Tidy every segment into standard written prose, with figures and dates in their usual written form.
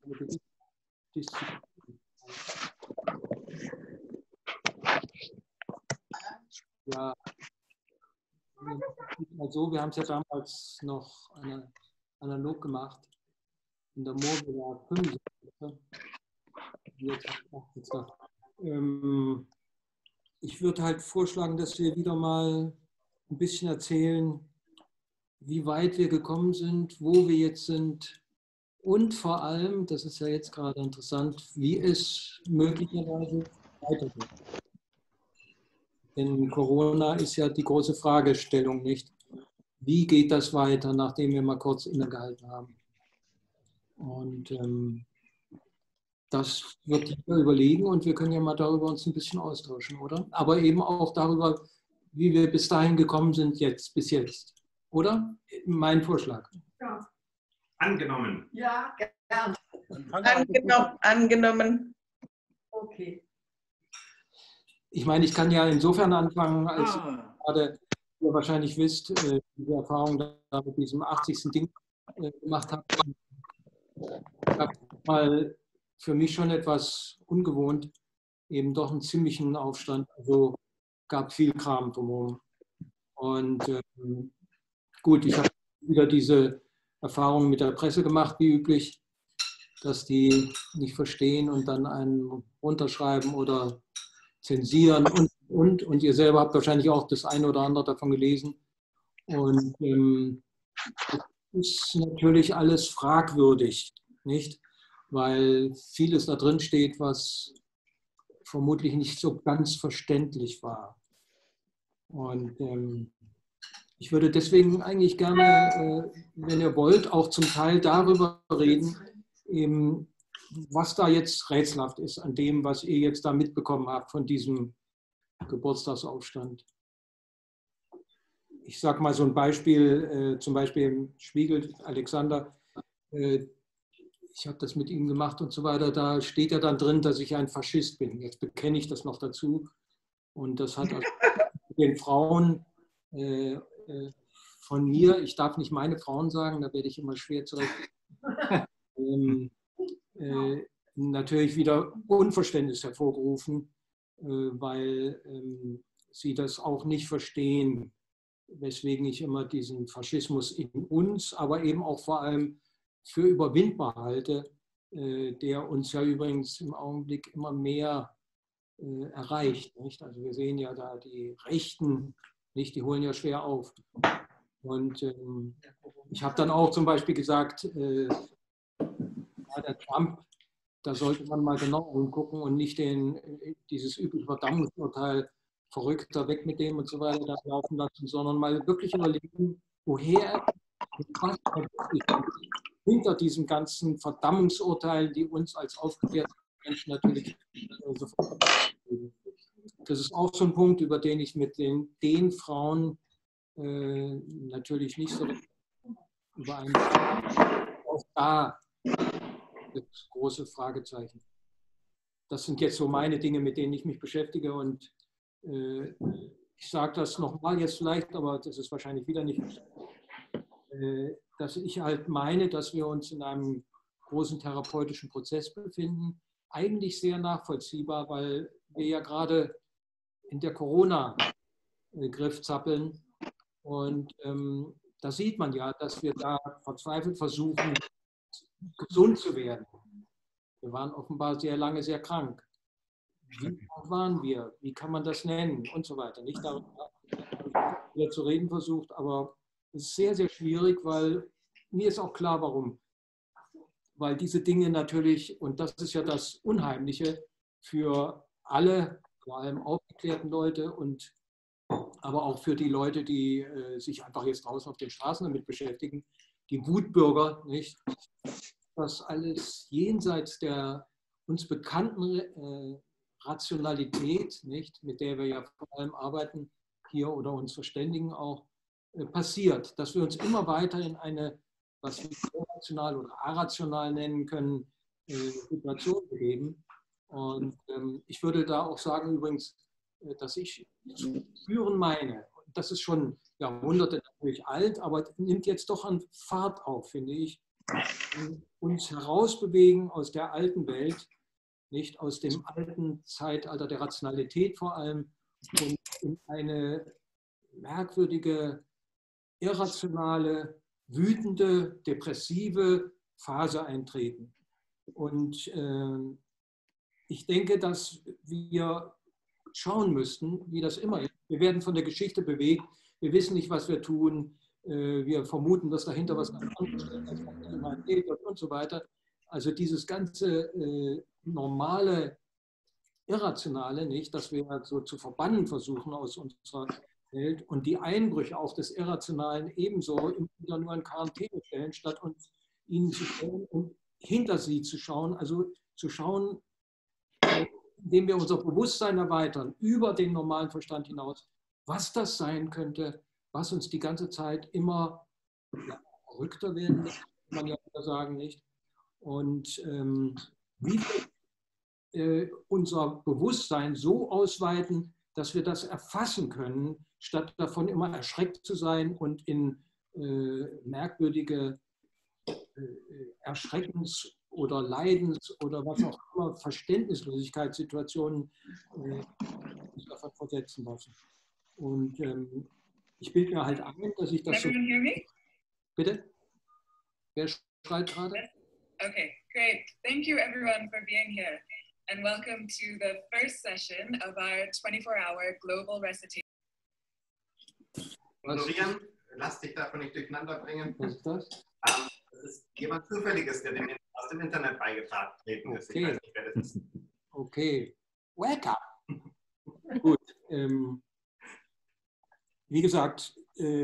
eine gewisse Disziplin. Ja, also wir haben es ja damals noch analog gemacht. In der Murbe war 75. Jetzt 80. Ich würde halt vorschlagen, dass wir wieder mal ein bisschen erzählen, wie weit wir gekommen sind, wo wir jetzt sind und vor allem, das ist ja jetzt gerade interessant, wie es möglicherweise weitergeht. Denn Corona ist ja die große Fragestellung, nicht? Wie geht das weiter, nachdem wir mal kurz innegehalten haben? Und das wird jeder überlegen und wir können ja mal darüber uns ein bisschen austauschen, oder? Aber eben auch darüber, wie wir bis dahin gekommen sind, bis jetzt. Oder? Mein Vorschlag. Ja. Angenommen. Ja, gern. Angenommen. Okay. Ich meine, ich kann ja insofern anfangen, als gerade ihr wahrscheinlich wisst, diese Erfahrung da mit diesem 80. Ding gemacht habe. Ich habe mal für mich schon etwas ungewohnt, eben doch einen ziemlichen Aufstand. Also gab viel Kram drumherum. Und gut, ich habe wieder diese Erfahrung mit der Presse gemacht, wie üblich, dass die nicht verstehen und dann einen runterschreiben oder zensieren und ihr selber habt wahrscheinlich auch das eine oder andere davon gelesen. Und das ist natürlich alles fragwürdig, nicht? Weil vieles da drin steht, was vermutlich nicht so ganz verständlich war. Und ich würde deswegen eigentlich gerne, wenn ihr wollt, auch zum Teil darüber reden, eben, was da jetzt rätselhaft ist an dem, was ihr jetzt da mitbekommen habt von diesem Geburtstagsaufstand. Ich sage mal so ein Beispiel, zum Beispiel im Spiegel, Alexander, ich habe das mit ihm gemacht und so weiter, da steht ja dann drin, dass ich ein Faschist bin. Jetzt bekenne ich das noch dazu. Und das hat also den Frauen von mir, ich darf nicht meine Frauen sagen, da werde ich immer schwer zurecht, natürlich wieder Unverständnis hervorgerufen, weil sie das auch nicht verstehen, weswegen ich immer diesen Faschismus in uns, aber eben auch vor allem für überwindbar halte, der uns ja übrigens im Augenblick immer mehr erreicht. Nicht? Also wir sehen ja da die Rechten, nicht, die holen ja schwer auf. Und ich habe dann auch zum Beispiel gesagt, der Trump, da sollte man mal genau hingucken und nicht dieses übliche Verdammungsurteil, Verrückter, weg mit dem und so weiter, da laufen lassen, sondern mal wirklich überlegen, woher, was hinter diesem ganzen Verdammungsurteil, die uns als aufgeklärte Menschen natürlich sofort. Das ist auch so ein Punkt, über den ich mit den Frauen natürlich nicht so übereinstimme. Auch da das große Fragezeichen. Das sind jetzt so meine Dinge, mit denen ich mich beschäftige und ich sage das nochmal jetzt vielleicht, aber das ist wahrscheinlich wieder nicht, dass ich halt meine, dass wir uns in einem großen therapeutischen Prozess befinden. Eigentlich sehr nachvollziehbar, weil wir ja gerade in der Corona-Griff zappeln und da sieht man ja, dass wir da verzweifelt versuchen, gesund zu werden. Wir waren offenbar sehr lange sehr krank. Wie waren wir? Wie kann man das nennen? Und so weiter. Nicht darüber wieder zu reden versucht, aber es ist sehr, sehr schwierig, weil mir ist auch klar, warum. Weil diese Dinge natürlich, und das ist ja das Unheimliche für alle, vor allem aufgeklärten Leute, aber auch für die Leute, die sich einfach jetzt draußen auf den Straßen damit beschäftigen, die Wutbürger, nicht? Das alles jenseits der uns bekannten Rationalität, nicht, mit der wir ja vor allem arbeiten hier oder uns verständigen auch, passiert, dass wir uns immer weiter in eine, was wir irrational oder arrational nennen können, Situation begeben. Und ich würde da auch sagen übrigens, dass ich zu spüren meine, das ist schon Jahrhunderte natürlich alt, aber nimmt jetzt doch an Fahrt auf, finde ich, uns herausbewegen aus der alten Welt, nicht aus dem alten Zeitalter der Rationalität vor allem, und in eine merkwürdige, irrationale, wütende, depressive Phase eintreten. Und ich denke, dass wir schauen müssten, wie das immer ist. Wir werden von der Geschichte bewegt. Wir wissen nicht, was wir tun. Wir vermuten, dass dahinter was ganz anderes steht, als Rationalität und so weiter. Also dieses ganze normale, irrationale, nicht, dass wir so zu verbannen versuchen aus unserer Welt und die Einbrüche auch des Irrationalen ebenso immer wieder nur in Quarantäne stellen, statt uns ihnen zu stellen und hinter sie zu schauen, also zu schauen, indem wir unser Bewusstsein erweitern, über den normalen Verstand hinaus, was das sein könnte, was uns die ganze Zeit immer verrückter werden lässt, kann man ja sagen, nicht? Und wie wir unser Bewusstsein so ausweiten, dass wir das erfassen können, statt davon immer erschreckt zu sein und in merkwürdige Erschreckens- oder Leidens- oder was auch immer, Verständnislosigkeitssituationen uns davon versetzen lassen. Und ich bilde mir halt ein, dass ich das so... Can everyone hear me? Bitte? Wer schreit gerade? Okay, great. Thank you everyone for being here. And welcome to the first session of our 24-hour global recitation. Ignorieren, lass dich davon nicht durcheinander bringen. Was ist das? Das ist jemand Zufälliges, der aus dem Internet beigetreten ist. Okay. Ich weiß nicht, wer das ist. Okay. Welcome. Gut. Wie gesagt,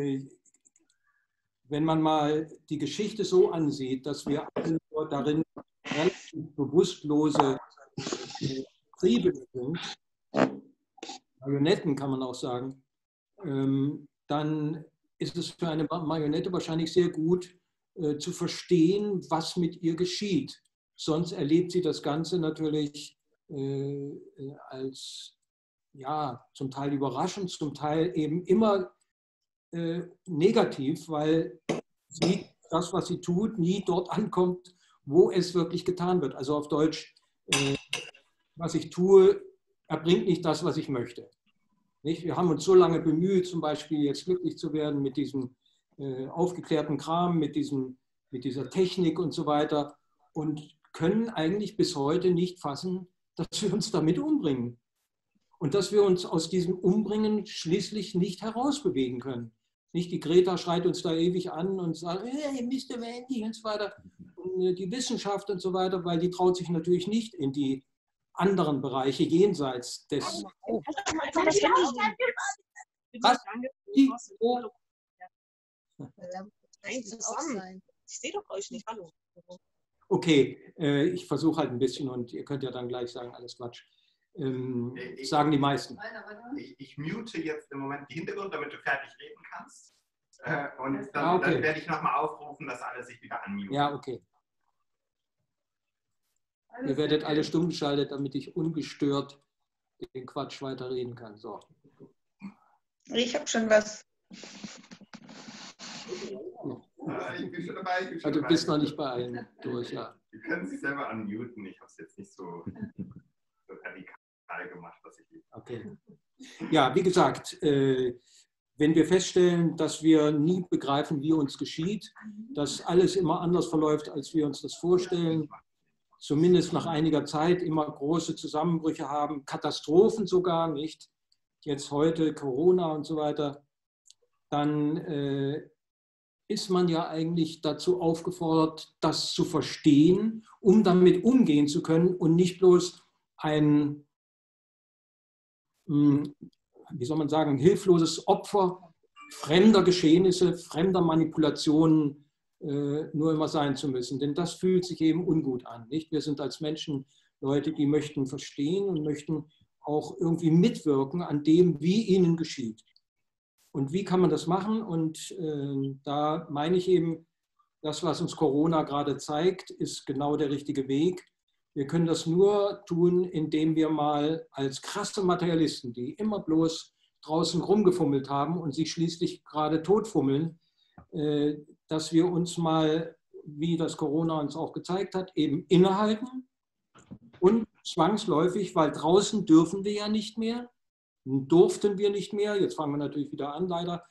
wenn man mal die Geschichte so ansieht, dass wir alle nur darin relativ bewusstlose Triebe sind, Marionetten kann man auch sagen, dann ist es für eine Marionette wahrscheinlich sehr gut zu verstehen, was mit ihr geschieht. Sonst erlebt sie das Ganze natürlich als ja, zum Teil überraschend, zum Teil eben immer negativ, weil sie das, was sie tut, nie dort ankommt, wo es wirklich getan wird. Also auf Deutsch, was ich tue, erbringt nicht das, was ich möchte. Nicht? Wir haben uns so lange bemüht, zum Beispiel jetzt glücklich zu werden mit diesem aufgeklärten Kram, mit dieser Technik und so weiter und können eigentlich bis heute nicht fassen, dass wir uns damit umbringen. Und dass wir uns aus diesem Umbringen schließlich nicht herausbewegen können. Nicht die Greta schreit uns da ewig an und sagt, hey, Mr. Wendy und so weiter. Und die Wissenschaft und so weiter, weil die traut sich natürlich nicht in die anderen Bereiche jenseits des... Was? Ich sehe doch euch nicht. Hallo. Okay, ich versuche halt ein bisschen und ihr könnt ja dann gleich sagen, alles Quatsch. Sagen die meisten. Ich mute jetzt im Moment den Hintergrund, damit du fertig reden kannst. Und dann werde ich nochmal aufrufen, dass alle sich wieder unmuten. Ja, okay. Ihr werdet alle stumm geschaltet, damit ich ungestört den Quatsch weiterreden kann. So. Ich habe schon was. Ich bin schon dabei. Du bist noch nicht bei allen durch, ja. Die können sich selber unmuten. Ich habe es jetzt nicht so radikal gemacht, dass ich... Okay. Ja, wie gesagt, wenn wir feststellen, dass wir nie begreifen, wie uns geschieht, dass alles immer anders verläuft, als wir uns das vorstellen, zumindest nach einiger Zeit immer große Zusammenbrüche haben, Katastrophen sogar, nicht? Jetzt heute Corona und so weiter, dann ist man ja eigentlich dazu aufgefordert, das zu verstehen, um damit umgehen zu können und nicht bloß ein, wie soll man sagen, hilfloses Opfer fremder Geschehnisse, fremder Manipulationen nur immer sein zu müssen. Denn das fühlt sich eben ungut an. Nicht? Wir sind als Menschen Leute, die möchten verstehen und möchten auch irgendwie mitwirken an dem, wie ihnen geschieht. Und wie kann man das machen? Und da meine ich eben, das, was uns Corona gerade zeigt, ist genau der richtige Weg. Wir können das nur tun, indem wir mal als krasse Materialisten, die immer bloß draußen rumgefummelt haben und sich schließlich gerade totfummeln, dass wir uns mal wie das Corona uns auch gezeigt hat, eben innehalten und zwangsläufig, weil draußen dürfen wir ja nicht mehr, durften wir nicht mehr, jetzt fangen wir natürlich wieder an leider,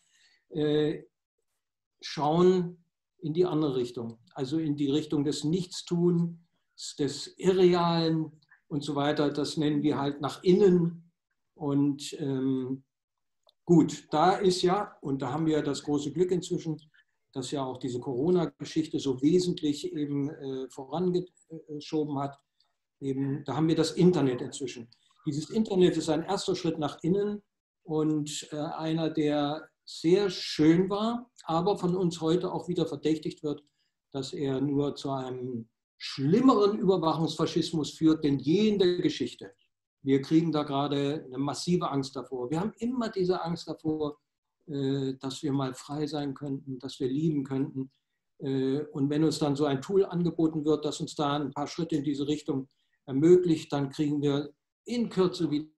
schauen in die andere Richtung, also in die Richtung des Nichtstun, des Irrealen und so weiter. Das nennen wir halt nach innen. Und gut, da ist ja, und da haben wir das große Glück inzwischen, dass ja auch diese Corona-Geschichte so wesentlich eben vorangeschoben hat. Eben, da haben wir das Internet inzwischen. Dieses Internet ist ein erster Schritt nach innen und einer, der sehr schön war, aber von uns heute auch wieder verdächtigt wird, dass er nur zu einem schlimmeren Überwachungsfaschismus führt denn je in der Geschichte. Wir kriegen da gerade eine massive Angst davor. Wir haben immer diese Angst davor, dass wir mal frei sein könnten, dass wir lieben könnten. Und wenn uns dann so ein Tool angeboten wird, das uns da ein paar Schritte in diese Richtung ermöglicht, dann kriegen wir in Kürze wieder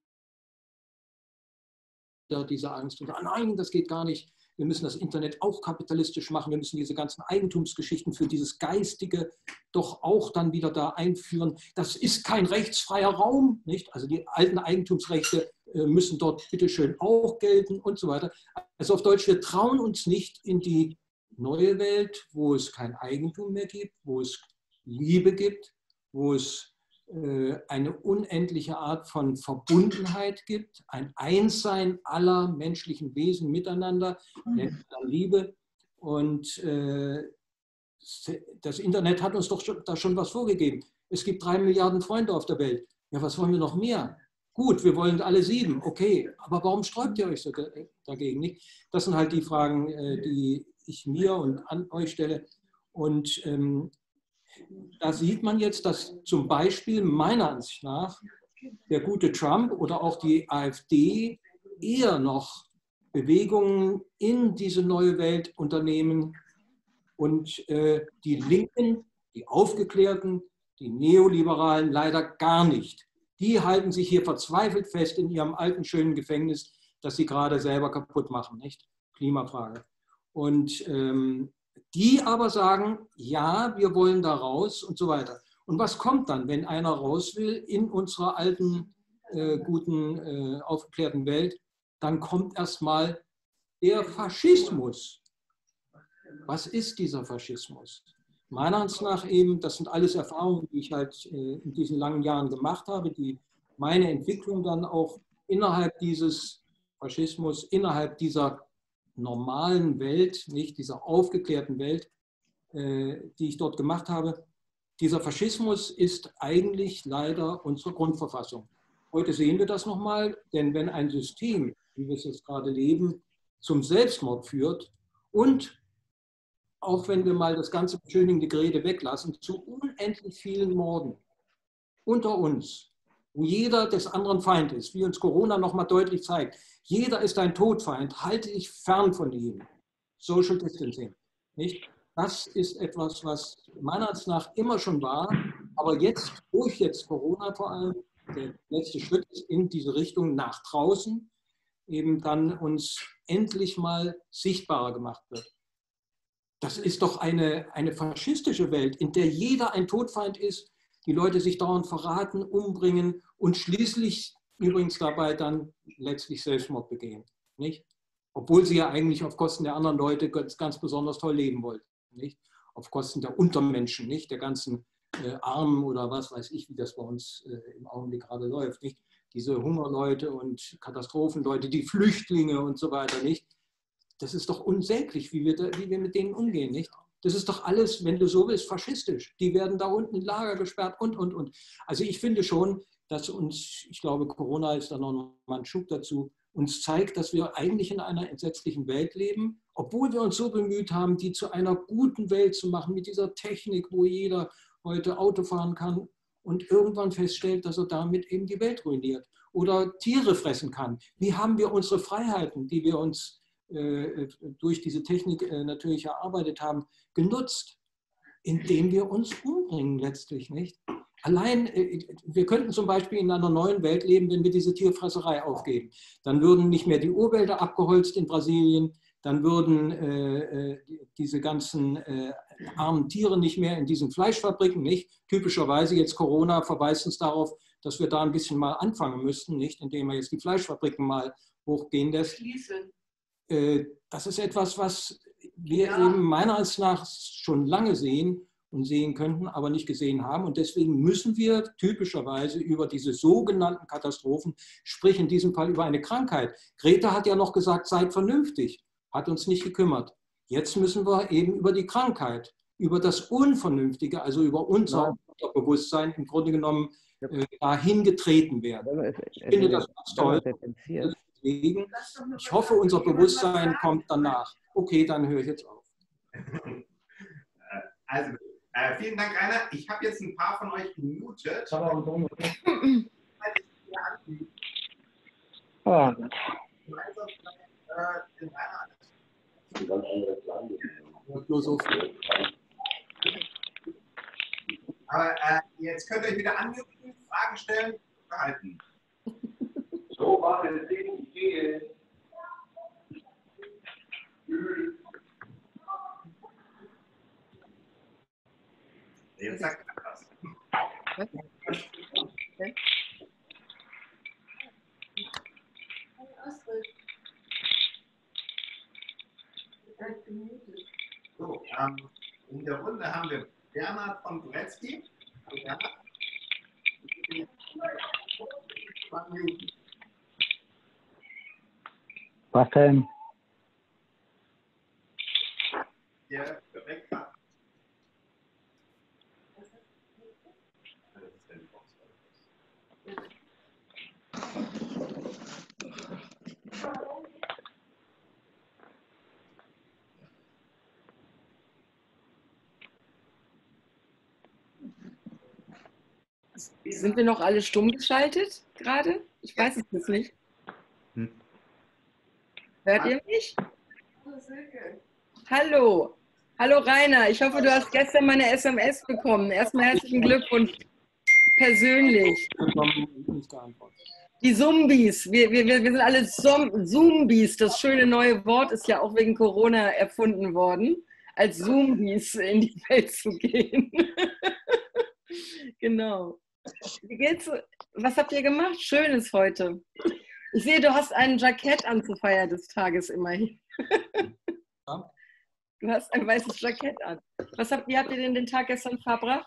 diese Angst und sagen, nein, das geht gar nicht. Wir müssen das Internet auch kapitalistisch machen. Wir müssen diese ganzen Eigentumsgeschichten für dieses Geistige doch auch dann wieder da einführen. Das ist kein rechtsfreier Raum, nicht? Also die alten Eigentumsrechte müssen dort bitteschön auch gelten und so weiter. Also auf Deutsch, wir trauen uns nicht in die neue Welt, wo es kein Eigentum mehr gibt, wo es Liebe gibt, wo es eine unendliche Art von Verbundenheit gibt, ein Einssein aller menschlichen Wesen miteinander, nennt man Liebe. Und das Internet hat uns doch da schon was vorgegeben. Es gibt 3 Milliarden Freunde auf der Welt. Ja, was wollen wir noch mehr? Gut, wir wollen alle 7, okay, aber warum sträubt ihr euch so dagegen nicht? Das sind halt die Fragen, die ich mir und an euch stelle. Und da sieht man jetzt, dass zum Beispiel meiner Ansicht nach der gute Trump oder auch die AfD eher noch Bewegungen in diese neue Welt unternehmen und die Linken, die Aufgeklärten, die Neoliberalen leider gar nicht. Die halten sich hier verzweifelt fest in ihrem alten, schönen Gefängnis, das sie gerade selber kaputt machen, nicht? Klimafrage. Und die aber sagen, ja, wir wollen da raus und so weiter. Und was kommt dann, wenn einer raus will in unserer alten, guten, aufgeklärten Welt? Dann kommt erstmal der Faschismus. Was ist dieser Faschismus? Meiner Ansicht nach eben, das sind alles Erfahrungen, die ich halt in diesen langen Jahren gemacht habe, die meine Entwicklung dann auch innerhalb dieses Faschismus, innerhalb dieser normalen Welt, nicht dieser aufgeklärten Welt, die ich dort gemacht habe. Dieser Faschismus ist eigentlich leider unsere Grundverfassung. Heute sehen wir das nochmal, denn wenn ein System, wie wir es jetzt gerade leben, zum Selbstmord führt und auch wenn wir mal das ganze beschönigende Gerede weglassen, zu unendlich vielen Morden unter uns, wo jeder des anderen Feind ist, wie uns Corona nochmal deutlich zeigt. Jeder ist ein Todfeind, halte dich fern von ihm. Social Distancing. Nicht? Das ist etwas, was meiner Ansicht nach immer schon war, aber jetzt, durch jetzt Corona vor allem, der letzte Schritt ist in diese Richtung nach draußen, eben dann uns endlich mal sichtbarer gemacht wird. Das ist doch eine faschistische Welt, in der jeder ein Todfeind ist, die Leute sich dauernd verraten, umbringen und schließlich übrigens dabei dann letztlich Selbstmord begehen. Nicht? Obwohl sie ja eigentlich auf Kosten der anderen Leute ganz besonders toll leben wollten. Nicht? Auf Kosten der Untermenschen, nicht? Der ganzen Armen oder was weiß ich, wie das bei uns im Augenblick gerade läuft. Nicht? Diese Hungerleute und Katastrophenleute, die Flüchtlinge und so weiter. Nicht? Das ist doch unsäglich, wie wir mit denen umgehen, nicht? Das ist doch alles, wenn du so willst, faschistisch. Die werden da unten in Lager gesperrt und. Also ich finde schon, dass uns, ich glaube, Corona ist da noch mal ein Schub dazu, uns zeigt, dass wir eigentlich in einer entsetzlichen Welt leben, obwohl wir uns so bemüht haben, die zu einer guten Welt zu machen, mit dieser Technik, wo jeder heute Auto fahren kann und irgendwann feststellt, dass er damit eben die Welt ruiniert oder Tiere fressen kann. Wie haben wir unsere Freiheiten, die wir uns durch diese Technik natürlich erarbeitet haben, genutzt, indem wir uns umbringen letztlich, nicht? Allein, wir könnten zum Beispiel in einer neuen Welt leben, wenn wir diese Tierfresserei aufgeben. Dann würden nicht mehr die Urwälder abgeholzt in Brasilien, dann würden diese ganzen armen Tiere nicht mehr in diesen Fleischfabriken, nicht? Typischerweise jetzt Corona verweist uns darauf, dass wir da ein bisschen mal anfangen müssten, nicht? Indem wir jetzt die Fleischfabriken mal hochgehen lässt. Das ist etwas, was wir eben meiner Ansicht nach schon lange sehen und sehen könnten, aber nicht gesehen haben. Und deswegen müssen wir typischerweise über diese sogenannten Katastrophen, sprich in diesem Fall über eine Krankheit. Greta hat ja noch gesagt, seid vernünftig, hat uns nicht gekümmert. Jetzt müssen wir eben über die Krankheit, über das Unvernünftige, also über unser Bewusstsein im Grunde genommen dahin getreten werden. Ich finde das ganz toll. Deswegen, ich hoffe, unser Bewusstsein kommt danach. Okay, dann höre ich jetzt auf. Also, vielen Dank, Rainer. Ich habe jetzt ein paar von euch gemutet. Aber jetzt könnt ihr euch wieder anmuten, Fragen stellen, verhalten. So war es gehen. Jetzt sagt er was. Okay. So, in der Runde haben wir Bernhard von Bretzky. Bernhard. Was denn? Ja, perfekt. Sind wir noch alle stumm geschaltet gerade? Ich weiß es jetzt nicht. Hört ihr mich? Hallo. Hallo Rainer, ich hoffe, du hast gestern meine SMS bekommen. Erstmal herzlichen Glückwunsch persönlich. Die Zombies, wir sind alle Zombies. Das schöne neue Wort ist ja auch wegen Corona erfunden worden, als Zombies in die Welt zu gehen. Genau. Wie geht's? Was habt ihr gemacht? Schönes heute. Ich sehe, du hast ein Jackett an zur Feier des Tages immerhin. Ja. Du hast ein weißes Jackett an. Wie habt ihr denn den Tag gestern verbracht?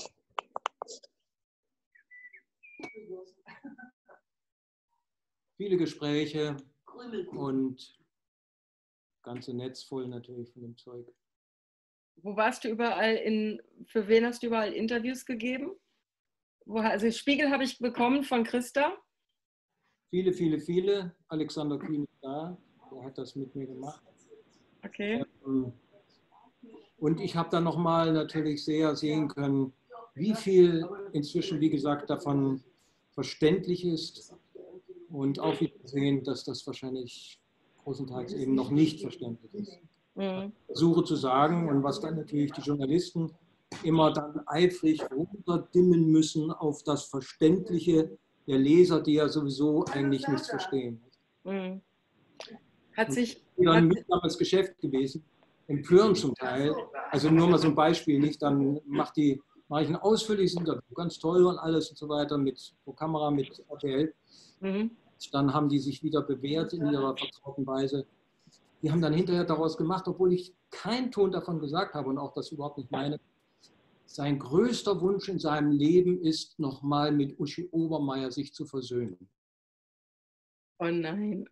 Viele Gespräche und ganze Netz voll natürlich von dem Zeug. Wo warst du überall für wen hast du überall Interviews gegeben? Also Spiegel habe ich bekommen von Christa. Viele. Alexander Kühn ist da, der hat das mit mir gemacht. Okay. Und ich habe dann nochmal natürlich sehr sehen können, wie viel inzwischen, wie gesagt, davon verständlich ist und auch wieder sehen, dass das wahrscheinlich großenteils eben noch nicht verständlich ist. Ich versuche zu sagen, und was dann natürlich die Journalisten immer dann eifrig runterdimmen müssen auf das Verständliche der Leser, die ja sowieso eigentlich nichts verstehen. Hat sich dann mühsames Geschäft gewesen, empören zum Teil. Also nur mal so ein Beispiel, nicht? Dann mache ich ein ausführliches Interview, ganz toll und alles und so weiter, mit Kamera, mit RTL. Dann haben die sich wieder bewährt in ihrer vertrauten Weise. Die haben dann hinterher daraus gemacht, obwohl ich keinen Ton davon gesagt habe und auch das überhaupt nicht meine. Sein größter Wunsch in seinem Leben ist, nochmal mit Uschi Obermeier sich zu versöhnen. Oh nein.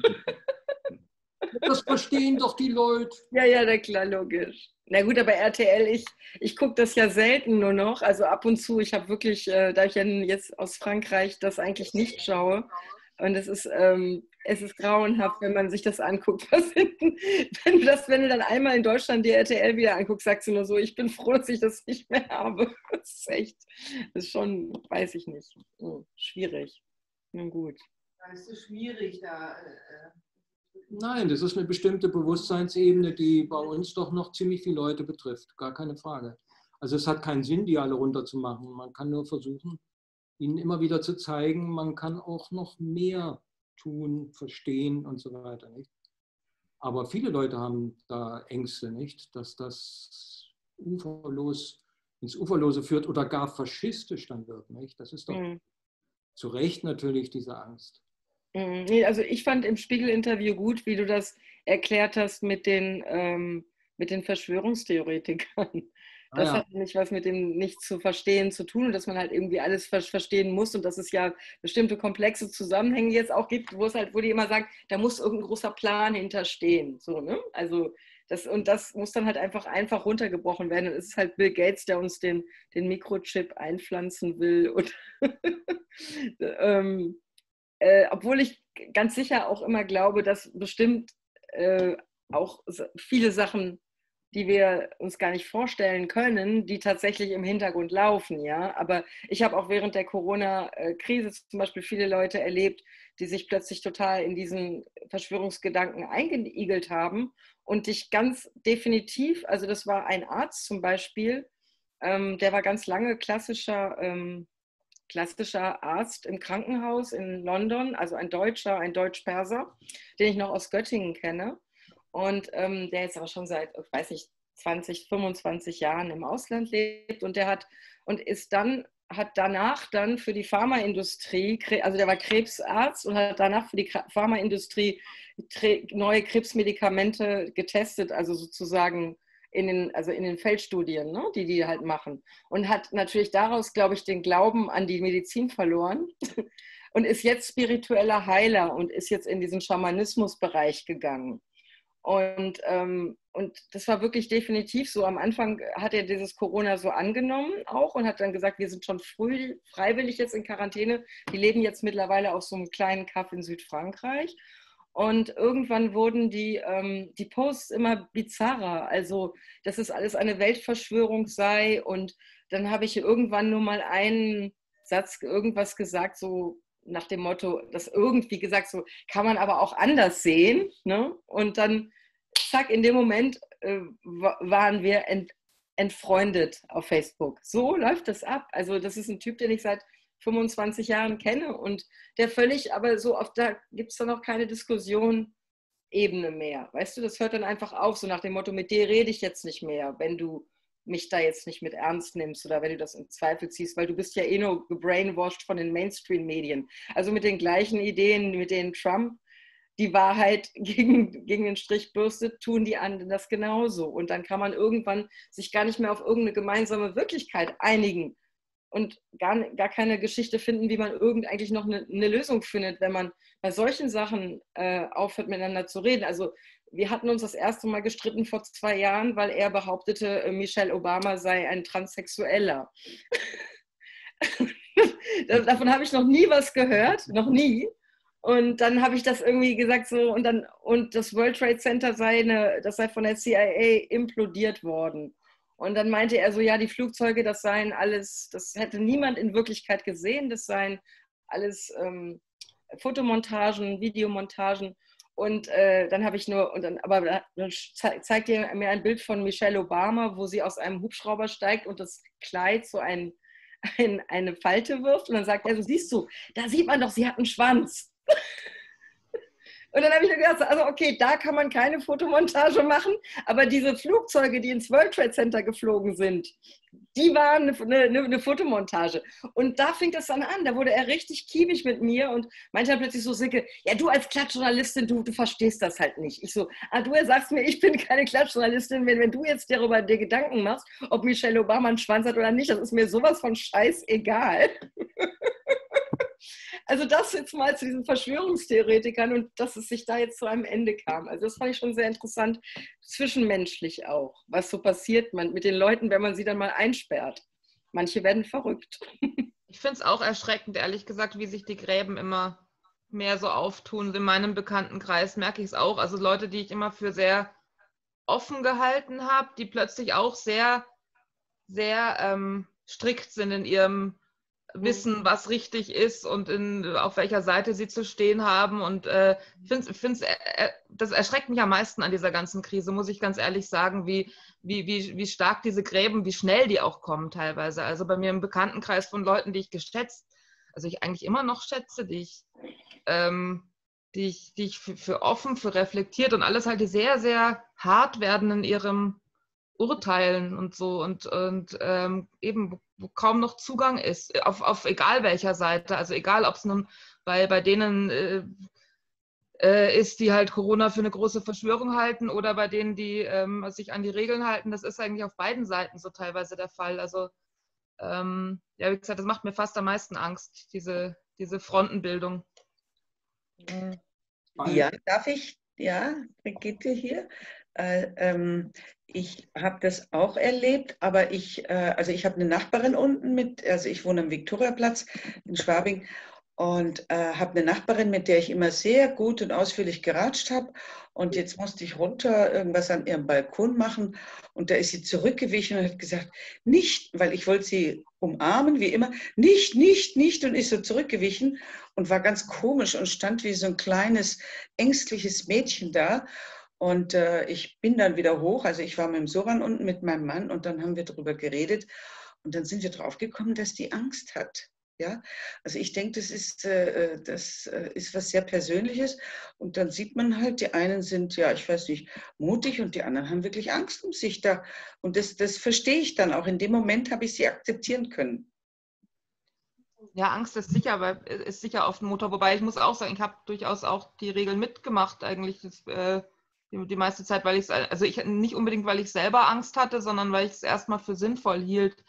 Das verstehen doch die Leute. Ja, na klar, logisch. Na gut, aber RTL, ich gucke das ja selten nur noch. Also ab und zu, ich habe wirklich, da ich ja jetzt aus Frankreich das eigentlich nicht schaue, und es ist grauenhaft, wenn man sich das anguckt. Wenn du dann einmal in Deutschland die RTL wieder anguckst, sagst du nur so, ich bin froh, dass ich das nicht mehr habe. Das ist echt, das ist schon, weiß ich nicht, schwierig. Nun gut. Das ist so schwierig da. Nein, das ist eine bestimmte Bewusstseinsebene, die bei uns doch noch ziemlich viele Leute betrifft. Gar keine Frage. Also es hat keinen Sinn, die alle runterzumachen. Man kann nur versuchen, ihnen immer wieder zu zeigen, man kann auch noch mehr tun, verstehen und so weiter. Nicht? Aber viele Leute haben da Ängste, nicht, dass das ins Uferlose führt oder gar faschistisch dann wird. Nicht? Das ist doch zu Recht natürlich diese Angst. Nee, also ich fand im Spiegel-Interview gut, wie du das erklärt hast mit den Verschwörungstheoretikern. Das hat nämlich was mit dem nicht zu verstehen zu tun und dass man halt irgendwie alles verstehen muss und dass es ja bestimmte komplexe Zusammenhänge jetzt auch gibt, wo die immer sagen, da muss irgendein großer Plan hinterstehen. So, ne? Also das muss dann halt einfach runtergebrochen werden. Und es ist halt Bill Gates, der uns den Mikrochip einpflanzen will. Und obwohl ich ganz sicher auch immer glaube, dass bestimmt auch viele Sachen, die wir uns gar nicht vorstellen können, die tatsächlich im Hintergrund laufen, ja. Aber ich habe auch während der Corona-Krise zum Beispiel viele Leute erlebt, die sich plötzlich total in diesen Verschwörungsgedanken eingeigelt haben und dich ganz definitiv, also das war ein Arzt zum Beispiel, der war ganz lange klassischer Arzt im Krankenhaus in London, also ein Deutsch-Perser, den ich noch aus Göttingen kenne. Und der jetzt aber schon seit, weiß nicht, 20, 25 Jahren im Ausland lebt und hat danach dann für die Pharmaindustrie, also der war Krebsarzt und hat danach für die Pharmaindustrie neue Krebsmedikamente getestet, also sozusagen in den Feldstudien, ne, die halt machen. Und hat natürlich daraus, glaube ich, den Glauben an die Medizin verloren und ist jetzt spiritueller Heiler und ist jetzt in diesen Schamanismusbereich gegangen. Und das war wirklich definitiv so. Am Anfang hat er dieses Corona so angenommen auch und hat dann gesagt, wir sind schon früh freiwillig jetzt in Quarantäne. Die leben jetzt mittlerweile auf so einem kleinen Kaff in Südfrankreich. Und irgendwann wurden die Posts immer bizarrer. Also, dass es alles eine Weltverschwörung sei. Und dann habe ich irgendwann nur mal einen Satz, irgendwas gesagt, so nach dem Motto, das irgendwie gesagt, so kann man aber auch anders sehen. Ne? Und dann, zack, in dem Moment waren wir entfreundet auf Facebook. So läuft das ab. Also das ist ein Typ, den ich seit 25 Jahren kenne und der völlig, aber so oft, da gibt es dann auch keine Diskussion-Ebene mehr. Weißt du, das hört dann einfach auf, so nach dem Motto, mit dir rede ich jetzt nicht mehr, wenn du mich da jetzt nicht mit ernst nimmst oder wenn du das in Zweifel ziehst, weil du bist ja eh nur gebrainwashed von den Mainstream-Medien. Also mit den gleichen Ideen, mit denen Trump die Wahrheit gegen den Strich bürstet, tun die anderen das genauso. Und dann kann man irgendwann sich gar nicht mehr auf irgendeine gemeinsame Wirklichkeit einigen und gar keine Geschichte finden, wie man eigentlich noch eine Lösung findet, wenn man bei solchen Sachen aufhört, miteinander zu reden. Also wir hatten uns das erste Mal gestritten vor 2 Jahren, weil er behauptete, Michelle Obama sei ein Transsexueller. Davon habe ich noch nie was gehört, noch nie. Und dann habe ich das irgendwie gesagt so und das World Trade Center sei von der CIA implodiert worden. Und dann meinte er so, ja, die Flugzeuge, das seien alles, das hätte niemand in Wirklichkeit gesehen, das seien alles Fotomontagen, Videomontagen. Und dann habe ich dann zeigt er mir ein Bild von Michelle Obama, wo sie aus einem Hubschrauber steigt und das Kleid so eine Falte wirft. Und dann sagt er so, siehst du, da sieht man doch, sie hat einen Schwanz. Und dann habe ich mir gedacht, also okay, da kann man keine Fotomontage machen, aber diese Flugzeuge, die ins World Trade Center geflogen sind, die waren eine Fotomontage. Und da fing das dann an, da wurde er richtig kiebig mit mir und meinte dann plötzlich so, Silke, ja du als Klatschjournalistin, du verstehst das halt nicht. Ich so, du sagst mir, ich bin keine Klatschjournalistin, wenn du jetzt darüber dir Gedanken machst, ob Michelle Obama einen Schwanz hat oder nicht, das ist mir sowas von scheißegal. Also das jetzt mal zu diesen Verschwörungstheoretikern und dass es sich da jetzt zu einem Ende kam. Also das fand ich schon sehr interessant, zwischenmenschlich auch, was so passiert mit den Leuten, wenn man sie dann mal einsperrt. Manche werden verrückt. Ich finde es auch erschreckend, ehrlich gesagt, wie sich die Gräben immer mehr so auftun. In meinem Bekanntenkreis merke ich es auch. Also Leute, die ich immer für sehr offen gehalten habe, die plötzlich auch sehr, sehr strikt sind in ihrem Wissen, was richtig ist und auf welcher Seite sie zu stehen haben. Und das erschreckt mich am meisten an dieser ganzen Krise, muss ich ganz ehrlich sagen, wie stark diese Gräben, wie schnell die auch kommen teilweise. Also bei mir im Bekanntenkreis von Leuten, die ich eigentlich immer noch schätze, die ich für offen, für reflektiert und alles halt, die sehr, sehr hart werden in ihrem urteilen und so und eben wo kaum noch Zugang ist, auf egal welcher Seite, also egal, ob es nun bei denen ist, die halt Corona für eine große Verschwörung halten oder bei denen, die sich an die Regeln halten. Das ist eigentlich auf beiden Seiten so teilweise der Fall. Also ja, wie gesagt, das macht mir fast am meisten Angst, diese Frontenbildung. Ja, darf ich? Ja, Brigitte hier. Ich habe das auch erlebt, aber also ich habe eine Nachbarin unten also ich wohne am Viktoriaplatz in Schwabing und habe eine Nachbarin, mit der ich immer sehr gut und ausführlich geratscht habe. Und jetzt musste ich runter irgendwas an ihrem Balkon machen und da ist sie zurückgewichen und hat gesagt, nicht, weil ich wollte sie umarmen, wie immer, nicht, nicht, nicht und ist so zurückgewichen und war ganz komisch und stand wie so ein kleines, ängstliches Mädchen da. Und ich bin dann wieder hoch, also ich war mit dem Soran unten mit meinem Mann und dann haben wir darüber geredet und dann sind wir drauf gekommen, dass die Angst hat. Ja, also ich denke, das ist was sehr Persönliches und dann sieht man halt, die einen sind, ja, ich weiß nicht, mutig und die anderen haben wirklich Angst um sich da und das verstehe ich dann auch. In dem Moment habe ich sie akzeptieren können. Ja, Angst ist sicher oft ein Motor, wobei ich muss auch sagen, ich habe durchaus auch die Regeln mitgemacht eigentlich die meiste Zeit, also ich nicht unbedingt, weil ich selber Angst hatte, sondern weil ich es erstmal für sinnvoll hielt,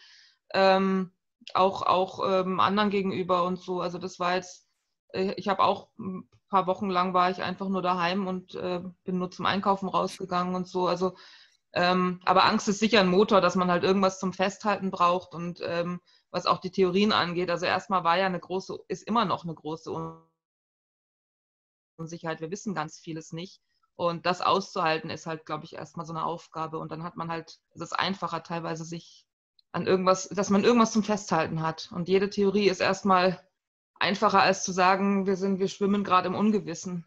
auch anderen gegenüber und so. Also das war jetzt, ich habe auch ein paar Wochen lang war ich einfach nur daheim und bin nur zum Einkaufen rausgegangen und so. Also aber Angst ist sicher ein Motor, dass man halt irgendwas zum Festhalten braucht und was auch die Theorien angeht. Also erstmal war ja ist immer noch eine große Unsicherheit. Wir wissen ganz vieles nicht. Und das auszuhalten ist halt, glaube ich, erstmal so eine Aufgabe. Und dann hat man halt, es ist einfacher teilweise sich an irgendwas, dass man irgendwas zum Festhalten hat. Und jede Theorie ist erstmal einfacher als zu sagen, wir schwimmen gerade im Ungewissen.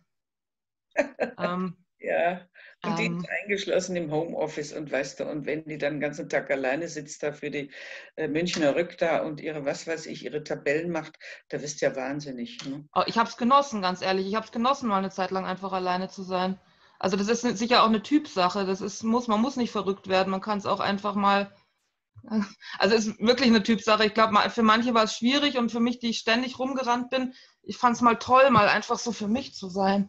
Ja, und die ist eingeschlossen im Homeoffice und weißt du, und wenn die dann den ganzen Tag alleine sitzt da für die Münchner Rück da und ihre, was weiß ich, ihre Tabellen macht, da wirst du ja wahnsinnig. Ne? Ich habe es genossen, ganz ehrlich. Ich habe es genossen, mal eine Zeit lang einfach alleine zu sein. Also das ist sicher auch eine Typsache. Man muss nicht verrückt werden. Man kann es auch einfach mal. Also es ist wirklich eine Typsache. Ich glaube, für manche war es schwierig und für mich, die ich ständig rumgerannt bin, ich fand es mal toll, mal einfach so für mich zu sein.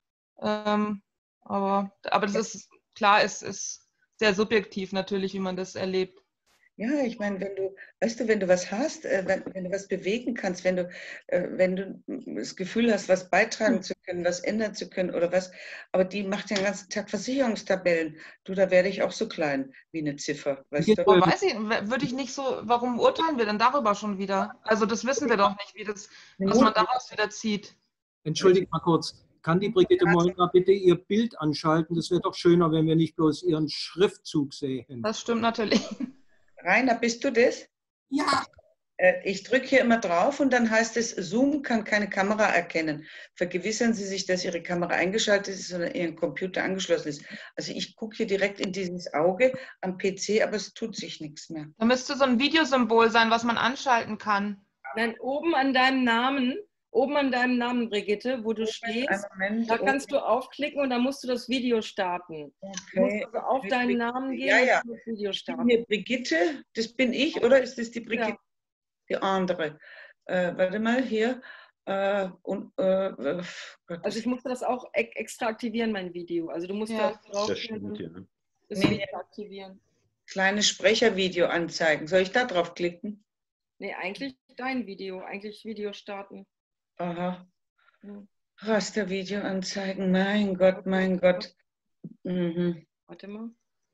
Aber das ist klar, es ist sehr subjektiv natürlich, wie man das erlebt. Ja, ich meine, wenn du was hast, wenn du was bewegen kannst, wenn du das Gefühl hast, was beitragen zu können, was ändern zu können oder was, aber die macht ja den ganzen Tag Versicherungstabellen. Du, da werde ich auch so klein wie eine Ziffer, weißt du? Aber würde ich nicht so, warum urteilen wir denn darüber schon wieder? Also das wissen wir doch nicht, was man daraus wieder zieht. Entschuldigt mal kurz. Kann die Brigitte Molnar bitte ihr Bild anschalten? Das wäre doch schöner, wenn wir nicht bloß ihren Schriftzug sehen. Das stimmt natürlich. Rainer, bist du das? Ja. Ich drücke hier immer drauf und dann heißt es, Zoom kann keine Kamera erkennen. Vergewissern Sie sich, dass Ihre Kamera eingeschaltet ist oder Ihren Computer angeschlossen ist. Also ich gucke hier direkt in dieses Auge am PC, aber es tut sich nichts mehr. Da müsste so ein Videosymbol sein, was man anschalten kann. Nein, oben an deinem Namen, Brigitte, wo du stehst, Moment, da kannst du aufklicken und dann musst du das Video starten. Okay. Du musst also auf deinen Namen gehen Ja. und das Video starten. Hier Brigitte, das bin ich, oder ist das die Brigitte? Ja. Die andere. Warte mal, hier. Also ich musste das auch extra aktivieren, mein Video. Also du musst ja drauf das stimmt, ja. das Video aktivieren. Kleines Sprechervideo anzeigen. Soll ich da drauf klicken? Nee, eigentlich dein Video. Eigentlich Video starten. Aha. Rastervideo anzeigen. Mein Gott, mein Gott. Mhm. Warte mal.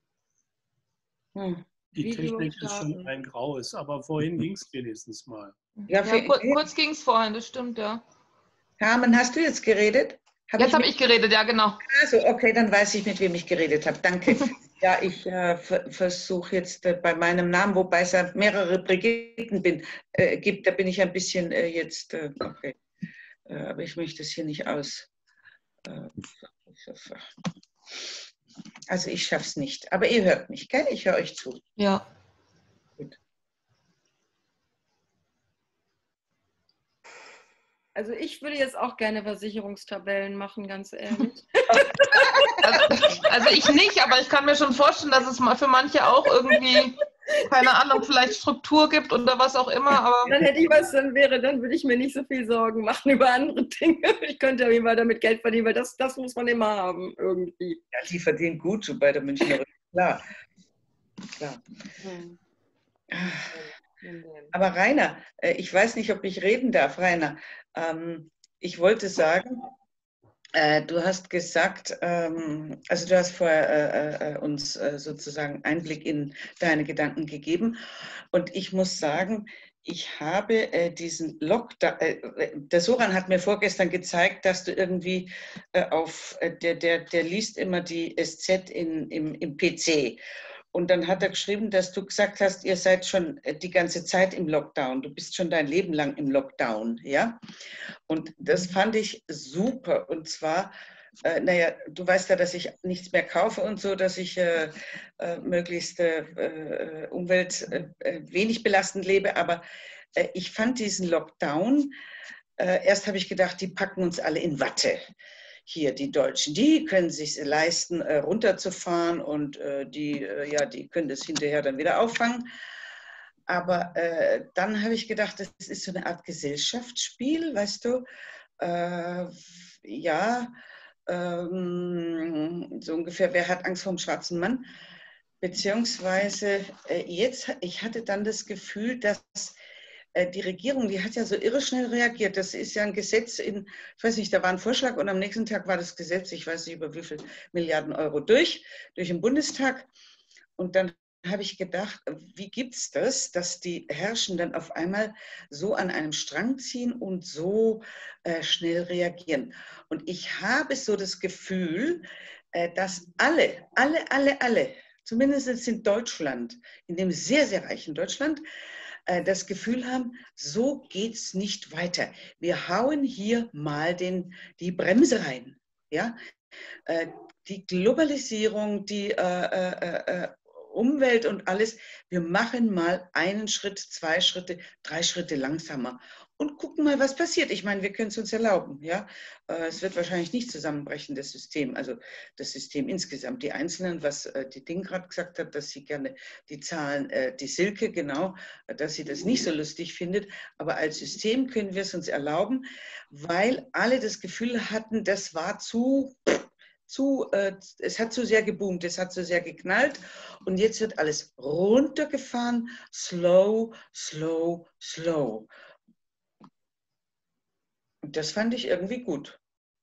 Die Video Technik starten. ist schon ein Graues, aber vorhin ging es wenigstens mal. Ja, kurz ging es vorhin, das stimmt, ja. Carmen, hast du jetzt geredet? Jetzt habe ich geredet, ja, genau. Also, okay, dann weiß ich, mit wem ich geredet habe. Danke. Ja, ich versuche jetzt bei meinem Namen, wobei es ja mehrere Brigitten gibt, da bin ich ein bisschen jetzt, okay. Aber ich möchte es hier nicht aus. Also ich schaffe es nicht. Aber ihr hört mich, gell? Ich höre euch zu. Ja. Gut. Also ich würde jetzt auch gerne Versicherungstabellen machen, ganz ehrlich. Also ich nicht, aber ich kann mir schon vorstellen, dass es mal für manche auch irgendwie, keine Ahnung, vielleicht Struktur gibt oder was auch immer. Aber Dann hätte ich was, dann würde ich mir nicht so viel Sorgen machen über andere Dinge. Ich könnte auf jeden Fall damit Geld verdienen, weil das muss man immer haben, irgendwie. Ja, die verdienen gut so bei der Münchner Rück. Klar. Klar. Aber Rainer, ich weiß nicht, ob ich reden darf, Rainer. Ich wollte sagen, du hast gesagt, also du hast vorher uns sozusagen Einblick in deine Gedanken gegeben. Und ich muss sagen, ich habe diesen Lockdown, der Soran hat mir vorgestern gezeigt, dass du irgendwie der liest immer die SZ im PC. Und dann hat er geschrieben, dass du gesagt hast, ihr seid schon die ganze Zeit im Lockdown. Du bist schon dein Leben lang im Lockdown, ja? Und das fand ich super. Und zwar, naja, du weißt ja, dass ich nichts mehr kaufe und so, dass ich möglichst Umwelt wenig belastend lebe. Aber ich fand diesen Lockdown, erst habe ich gedacht, die packen uns alle in Watte. Hier, die Deutschen, die können sich leisten, runterzufahren und die können das hinterher dann wieder auffangen. Aber dann habe ich gedacht, das ist so eine Art Gesellschaftsspiel, weißt du? So ungefähr, wer hat Angst vor dem schwarzen Mann? Beziehungsweise ich hatte dann das Gefühl, dass die Regierung, die hat ja so irre schnell reagiert. Das ist ja ein Gesetz ich weiß nicht, da war ein Vorschlag und am nächsten Tag war das Gesetz, ich weiß nicht über wie viel Milliarden Euro durch den Bundestag. Und dann habe ich gedacht, wie gibt es das, dass die Herrschenden auf einmal so an einem Strang ziehen und so schnell reagieren? Und ich habe so das Gefühl, dass alle, zumindest in Deutschland, in dem sehr, sehr reichen Deutschland, das Gefühl haben, so geht es nicht weiter. Wir hauen hier mal die Bremse rein. Ja? Die Globalisierung, die Umwelt und alles, wir machen mal einen Schritt, 2 Schritte, 3 Schritte langsamer und gucken mal, was passiert. Ich meine, wir können es uns erlauben. Ja? Es wird wahrscheinlich nicht zusammenbrechen, das System, also das System insgesamt. Die Einzelnen, was die Ding gerade gesagt hat, dass sie gerne die Zahlen, die Silke, genau, dass sie das nicht so lustig findet. Aber als System können wir es uns erlauben, weil alle das Gefühl hatten, das war es hat zu sehr geboomt, es hat zu sehr geknallt und jetzt wird alles runtergefahren, slow, slow, slow. Und das fand ich irgendwie gut.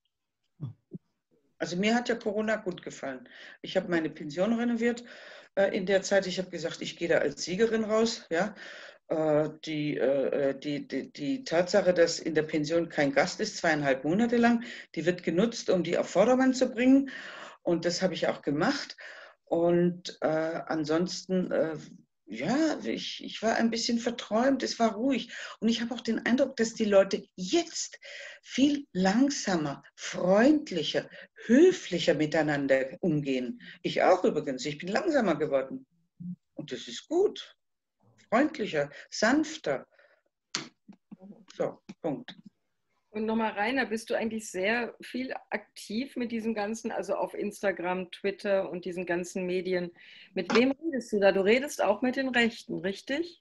Also mir hat ja Corona gut gefallen. Ich habe meine Pension renoviert in der Zeit. Ich habe gesagt, ich gehe da als Siegerin raus. Ja? Die Tatsache, dass in der Pension kein Gast ist, 2,5 Monate lang, die wird genutzt, um die auf Vordermann zu bringen. Und das habe ich auch gemacht. Und ansonsten, ja, ich war ein bisschen verträumt, es war ruhig. Und ich habe auch den Eindruck, dass die Leute jetzt viel langsamer, freundlicher, höflicher miteinander umgehen. Ich auch übrigens, ich bin langsamer geworden. Und das ist gut. Freundlicher, sanfter. So, Punkt. Und nochmal, Rainer, bist du eigentlich sehr viel aktiv mit diesem ganzen, also auf Instagram, Twitter und diesen ganzen Medien? Mit wem redest du da? Du redest auch mit den Rechten, richtig?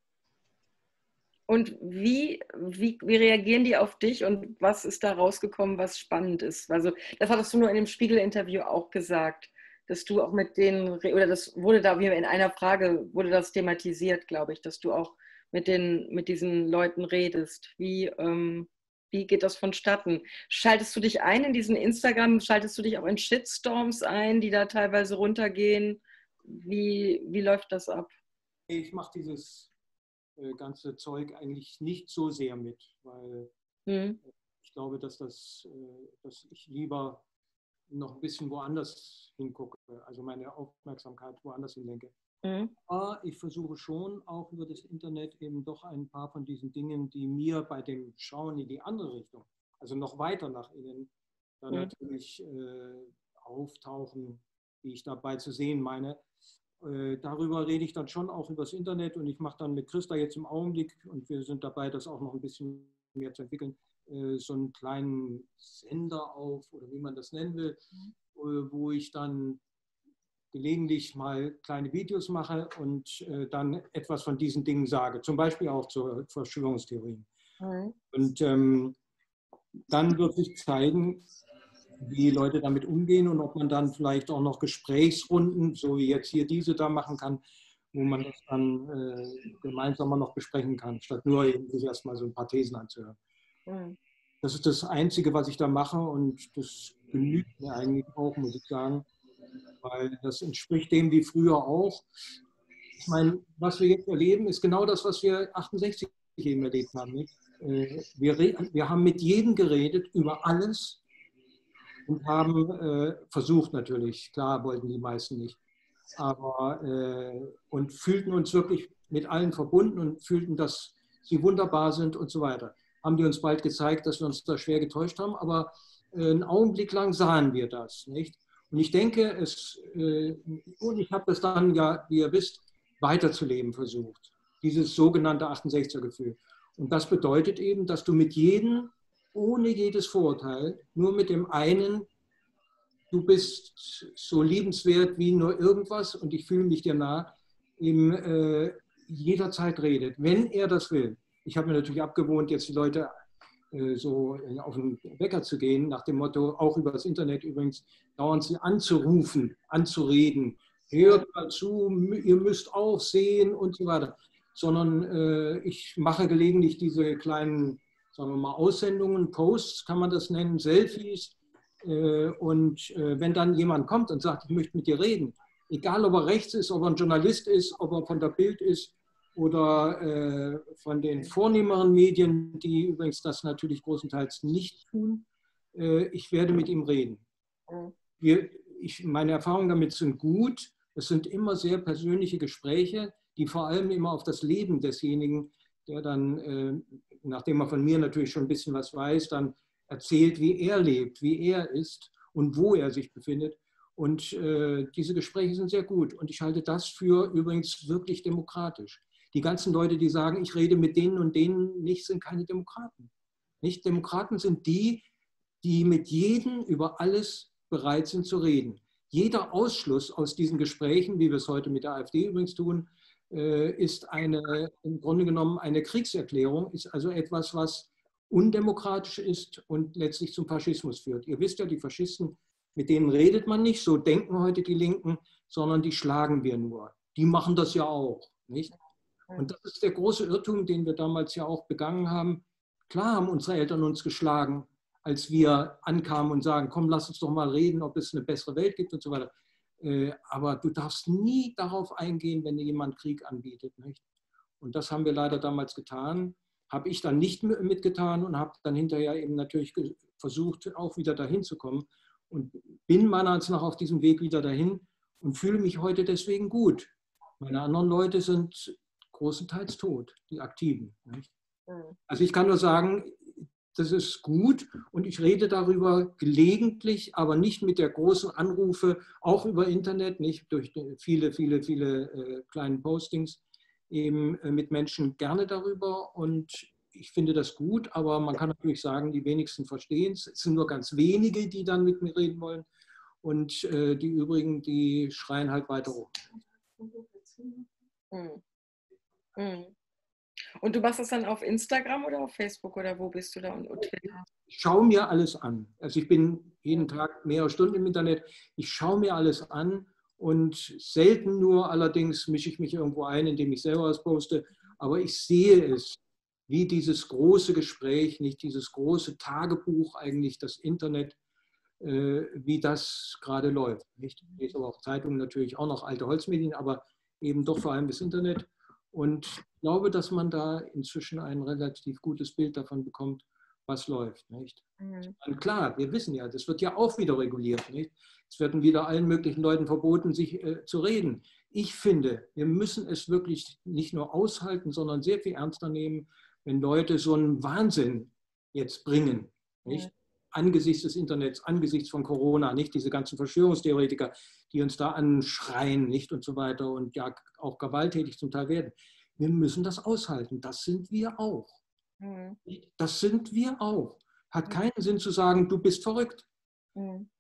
Und wie reagieren die auf dich und was ist da rausgekommen, was spannend ist? Also das hattest du nur in dem Spiegel-Interview auch gesagt, dass du auch mit denen, oder das wurde da wie in einer Frage, wurde das thematisiert, glaube ich, dass du auch mit diesen Leuten redest. Wie geht das vonstatten? Schaltest du dich ein in diesen Instagram, schaltest du dich auch in Shitstorms ein, die da teilweise runtergehen? Wie läuft das ab? Ich mache dieses ganze Zeug eigentlich nicht so sehr mit, weil ich glaube, dass ich lieber noch ein bisschen woanders hingucke, also meine Aufmerksamkeit woanders hinlenke. Aber ich versuche schon auch über das Internet eben doch ein paar von diesen Dingen, die mir bei dem Schauen in die andere Richtung, also noch weiter nach innen, dann natürlich auftauchen, die ich dabei zu sehen meine. Darüber rede ich dann schon auch übers Internet und ich mache dann mit Christa jetzt im Augenblick, und wir sind dabei, das auch noch ein bisschen mehr zu entwickeln, so einen kleinen Sender auf, oder wie man das nennen will. wo ich dann gelegentlich mal kleine Videos mache und dann etwas von diesen Dingen sage, zum Beispiel auch zur Verschwörungstheorien. Und dann wird sich zeigen, wie Leute damit umgehen und ob man dann vielleicht auch noch Gesprächsrunden, so wie jetzt hier diese da machen kann, wo man das dann gemeinsam noch besprechen kann, statt nur eben sich erstmal so ein paar Thesen anzuhören. Das ist das Einzige, was ich da mache und das genügt mir eigentlich auch, muss ich sagen, weil das entspricht dem wie früher auch. Ich meine, was wir jetzt erleben, ist genau das, was wir 68 eben erlebt haben. Nicht? Wir haben mit jedem geredet über alles und haben versucht natürlich, klar wollten die meisten nicht, aber und fühlten uns wirklich mit allen verbunden und fühlten, dass sie wunderbar sind und so weiter. Haben die uns bald gezeigt, dass wir uns da schwer getäuscht haben, aber einen Augenblick lang sahen wir das, nicht? Und ich denke, und ich habe das dann ja, wie ihr wisst, weiterzuleben versucht, dieses sogenannte 68er-Gefühl. Und das bedeutet eben, dass du mit jedem, ohne jedes Vorurteil, nur mit dem einen, du bist so liebenswert wie nur irgendwas und ich fühle mich dir nah, ihm jederzeit redet, wenn er das will. Ich habe mir natürlich abgewohnt, jetzt die Leute so auf den Wecker zu gehen, nach dem Motto, auch über das Internet übrigens, dauernd sie anzurufen, anzureden, hört mal zu, ihr müsst auch sehen und so weiter. Sondern ich mache gelegentlich diese kleinen, sagen wir mal, Aussendungen, Posts kann man das nennen, Selfies. Und wenn dann jemand kommt und sagt, ich möchte mit dir reden, egal ob er rechts ist, ob er ein Journalist ist, ob er von der Bild ist oder von den vornehmeren Medien, die übrigens das natürlich großenteils nicht tun, ich werde mit ihm reden. Meine Erfahrungen damit sind gut. Es sind immer sehr persönliche Gespräche, die vor allem immer auf das Leben desjenigen, der dann, nachdem er von mir natürlich schon ein bisschen was weiß, dann erzählt, wie er lebt, wie er ist und wo er sich befindet. Und diese Gespräche sind sehr gut. Und ich halte das für übrigens wirklich demokratisch. Die ganzen Leute, die sagen, ich rede mit denen und denen nicht, sind keine Demokraten. Nicht? Demokraten sind die, die mit jedem über alles bereit sind zu reden. Jeder Ausschluss aus diesen Gesprächen, wie wir es heute mit der AfD übrigens tun, ist im Grunde genommen eine Kriegserklärung, ist also etwas, was undemokratisch ist und letztlich zum Faschismus führt. Ihr wisst ja, die Faschisten, mit denen redet man nicht, so denken heute die Linken, sondern die schlagen wir nur. Die machen das ja auch, nicht? Und das ist der große Irrtum, den wir damals ja auch begangen haben. Klar haben unsere Eltern uns geschlagen, als wir ankamen und sagen, komm, lass uns doch mal reden, ob es eine bessere Welt gibt und so weiter. Aber du darfst nie darauf eingehen, wenn dir jemand Krieg anbietet, nicht? Und das haben wir leider damals getan. Habe ich dann nicht mitgetan und habe dann hinterher eben natürlich versucht, auch wieder dahin zu kommen und bin meiner Ansicht nach auf diesem Weg wieder dahin und fühle mich heute deswegen gut. Meine anderen Leute sind großenteils tot, die Aktiven. Nicht? Also ich kann nur sagen, das ist gut und ich rede darüber gelegentlich, aber nicht mit der großen Anrufe, auch über Internet, nicht durch viele kleine Postings, eben mit Menschen gerne darüber und ich finde das gut, aber man kann natürlich sagen, die wenigsten verstehen es. Es sind nur ganz wenige, die dann mit mir reden wollen und die übrigen, die schreien halt weiter rum. Und du machst das dann auf Instagram oder auf Facebook oder wo bist du da und Twitter? Ich schaue mir alles an. Also ich bin jeden Tag mehrere Stunden im Internet. Ich schaue mir alles an und selten nur allerdings mische ich mich irgendwo ein, indem ich selber was poste. Aber ich sehe es, wie dieses große Gespräch, nicht dieses große Tagebuch eigentlich, das Internet, wie das gerade läuft. Nicht? Ich lese aber auch Zeitungen natürlich, auch noch alte Holzmedien, aber eben doch vor allem das Internet. Und ich glaube, dass man da inzwischen ein relativ gutes Bild davon bekommt, was läuft. Nicht? Und klar, wir wissen ja, das wird ja auch wieder reguliert. Nicht? Es werden wieder allen möglichen Leuten verboten, sich zu reden. Ich finde, wir müssen es wirklich nicht nur aushalten, sondern sehr viel ernster nehmen, wenn Leute so einen Wahnsinn jetzt bringen. Nicht? Angesichts des Internets, angesichts von Corona, nicht diese ganzen Verschwörungstheoretiker, die uns da anschreien, nicht und so weiter und ja auch gewalttätig zum Teil werden. Wir müssen das aushalten. Das sind wir auch. Das sind wir auch. Hat keinen Sinn zu sagen, du bist verrückt.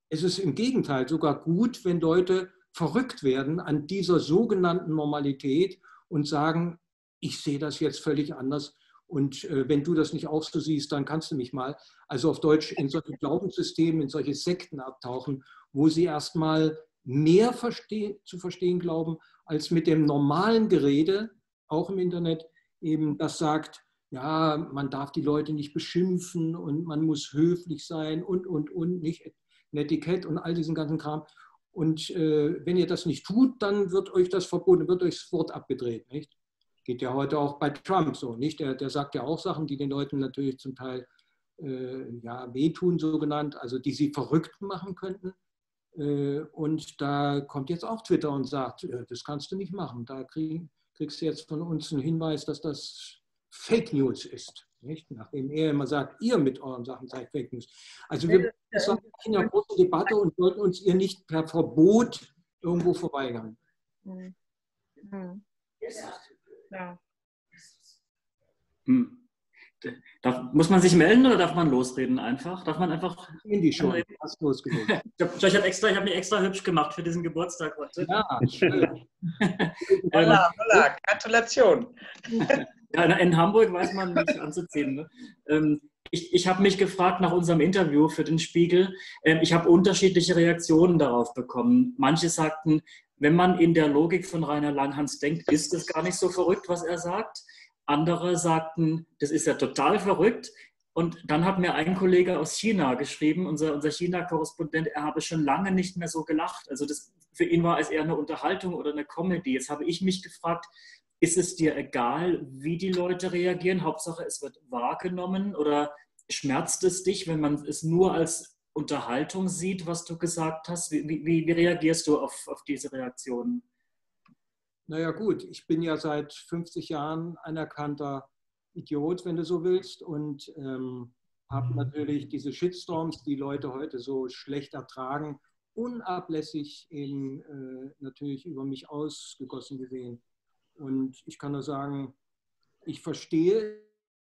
Es ist im Gegenteil sogar gut, wenn Leute verrückt werden an dieser sogenannten Normalität und sagen, ich sehe das jetzt völlig anders und wenn du das nicht auch so siehst, dann kannst du mich mal. Also auf Deutsch in solche Glaubenssysteme, in solche Sekten abtauchen, wo sie erstmal mehr zu verstehen glauben, als mit dem normalen Gerede, auch im Internet, eben das sagt, ja, man darf die Leute nicht beschimpfen und man muss höflich sein und, nicht ein Etikett und all diesen ganzen Kram. Und wenn ihr das nicht tut, dann wird euch das verboten, wird euch das Wort abgedreht, nicht? Geht ja heute auch bei Trump so, nicht? Der sagt ja auch Sachen, die den Leuten natürlich zum Teil ja, wehtun, so genannt, also die sie verrückt machen könnten. Und da kommt jetzt auch Twitter und sagt, das kannst du nicht machen. Da kriegst du jetzt von uns einen Hinweis, dass das Fake News ist. Nicht? Nachdem er immer sagt, ihr mit euren Sachen seid Fake News. Also wir sind in einer großen Debatte und sollten uns ihr nicht per Verbot irgendwo verweigern. Ja. Muss man sich melden oder darf man losreden einfach? Darf man einfach... In die schon, hast losgelegt. Ich habe mich extra hübsch gemacht für diesen Geburtstag heute. Ja, schön. Holla, holla, Gratulation. Ja, in Hamburg weiß man nicht anzuziehen. Ne? Ich habe mich gefragt nach unserem Interview für den Spiegel. Ich habe unterschiedliche Reaktionen darauf bekommen. Manche sagten, wenn man in der Logik von Rainer Langhans denkt, ist es gar nicht so verrückt, was er sagt. Andere sagten, das ist ja total verrückt. Und dann hat mir ein Kollege aus China geschrieben, unser China-Korrespondent, er habe schon lange nicht mehr so gelacht. Also das für ihn war es eher eine Unterhaltung oder eine Comedy. Jetzt habe ich mich gefragt, ist es dir egal, wie die Leute reagieren? Hauptsache, es wird wahrgenommen, oder schmerzt es dich, wenn man es nur als Unterhaltung sieht, was du gesagt hast? Wie reagierst du auf diese Reaktionen? Naja gut, ich bin ja seit 50 Jahren anerkannter Idiot, wenn du so willst, und habe natürlich diese Shitstorms, die Leute heute so schlecht ertragen, unablässig natürlich über mich ausgegossen gesehen. Und ich kann nur sagen, ich verstehe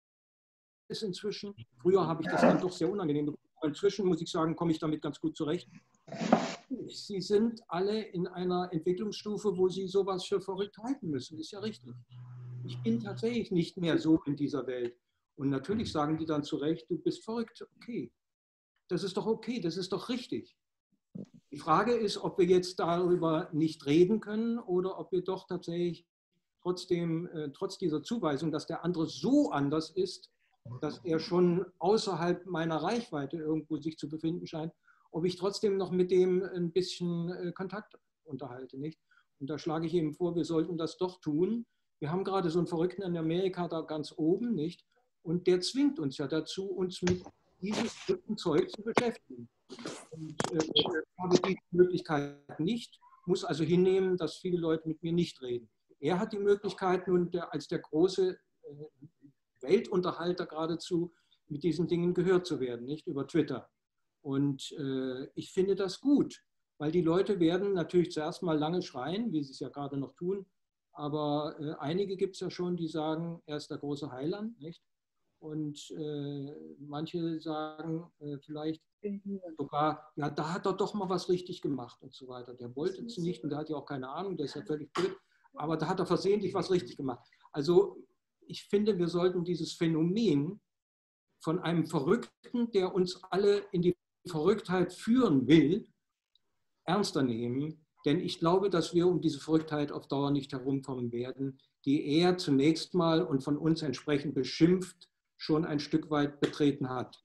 es inzwischen. Früher habe ich das dann doch sehr unangenehm bekommen. Inzwischen muss ich sagen, komme ich damit ganz gut zurecht. Sie sind alle in einer Entwicklungsstufe, wo sie sowas für verrückt halten müssen. Ist ja richtig. Ich bin tatsächlich nicht mehr so in dieser Welt. Und natürlich sagen die dann zu Recht, du bist verrückt. Okay, das ist doch okay, das ist doch richtig. Die Frage ist, ob wir jetzt darüber nicht reden können oder ob wir doch tatsächlich trotzdem, trotz dieser Zuweisung, dass der andere so anders ist, dass er schon außerhalb meiner Reichweite irgendwo sich zu befinden scheint, ob ich trotzdem noch mit dem ein bisschen Kontakt unterhalte, nicht? Und da schlage ich eben vor, wir sollten das doch tun. Wir haben gerade so einen Verrückten in Amerika da ganz oben, nicht? Und der zwingt uns ja dazu, uns mit diesem verrückten Zeug zu beschäftigen. Und ich habe diese Möglichkeit nicht, muss also hinnehmen, dass viele Leute mit mir nicht reden. Er hat die Möglichkeit nun als der große Weltunterhalter geradezu mit diesen Dingen gehört zu werden, nicht über Twitter. Und ich finde das gut, weil die Leute werden natürlich zuerst mal lange schreien, wie sie es ja gerade noch tun, aber einige gibt es ja schon, die sagen, er ist der große Heiland, nicht? Und manche sagen vielleicht sogar, ja, da hat er doch mal was richtig gemacht und so weiter. Der wollte es nicht und der hat ja auch keine Ahnung, der ist ja völlig blöd, aber da hat er versehentlich was richtig gemacht. Also ich finde, wir sollten dieses Phänomen von einem Verrückten, der uns alle in die Verrücktheit führen will, ernster nehmen. Denn ich glaube, dass wir um diese Verrücktheit auf Dauer nicht herumkommen werden, die er zunächst mal und von uns entsprechend beschimpft schon ein Stück weit betreten hat.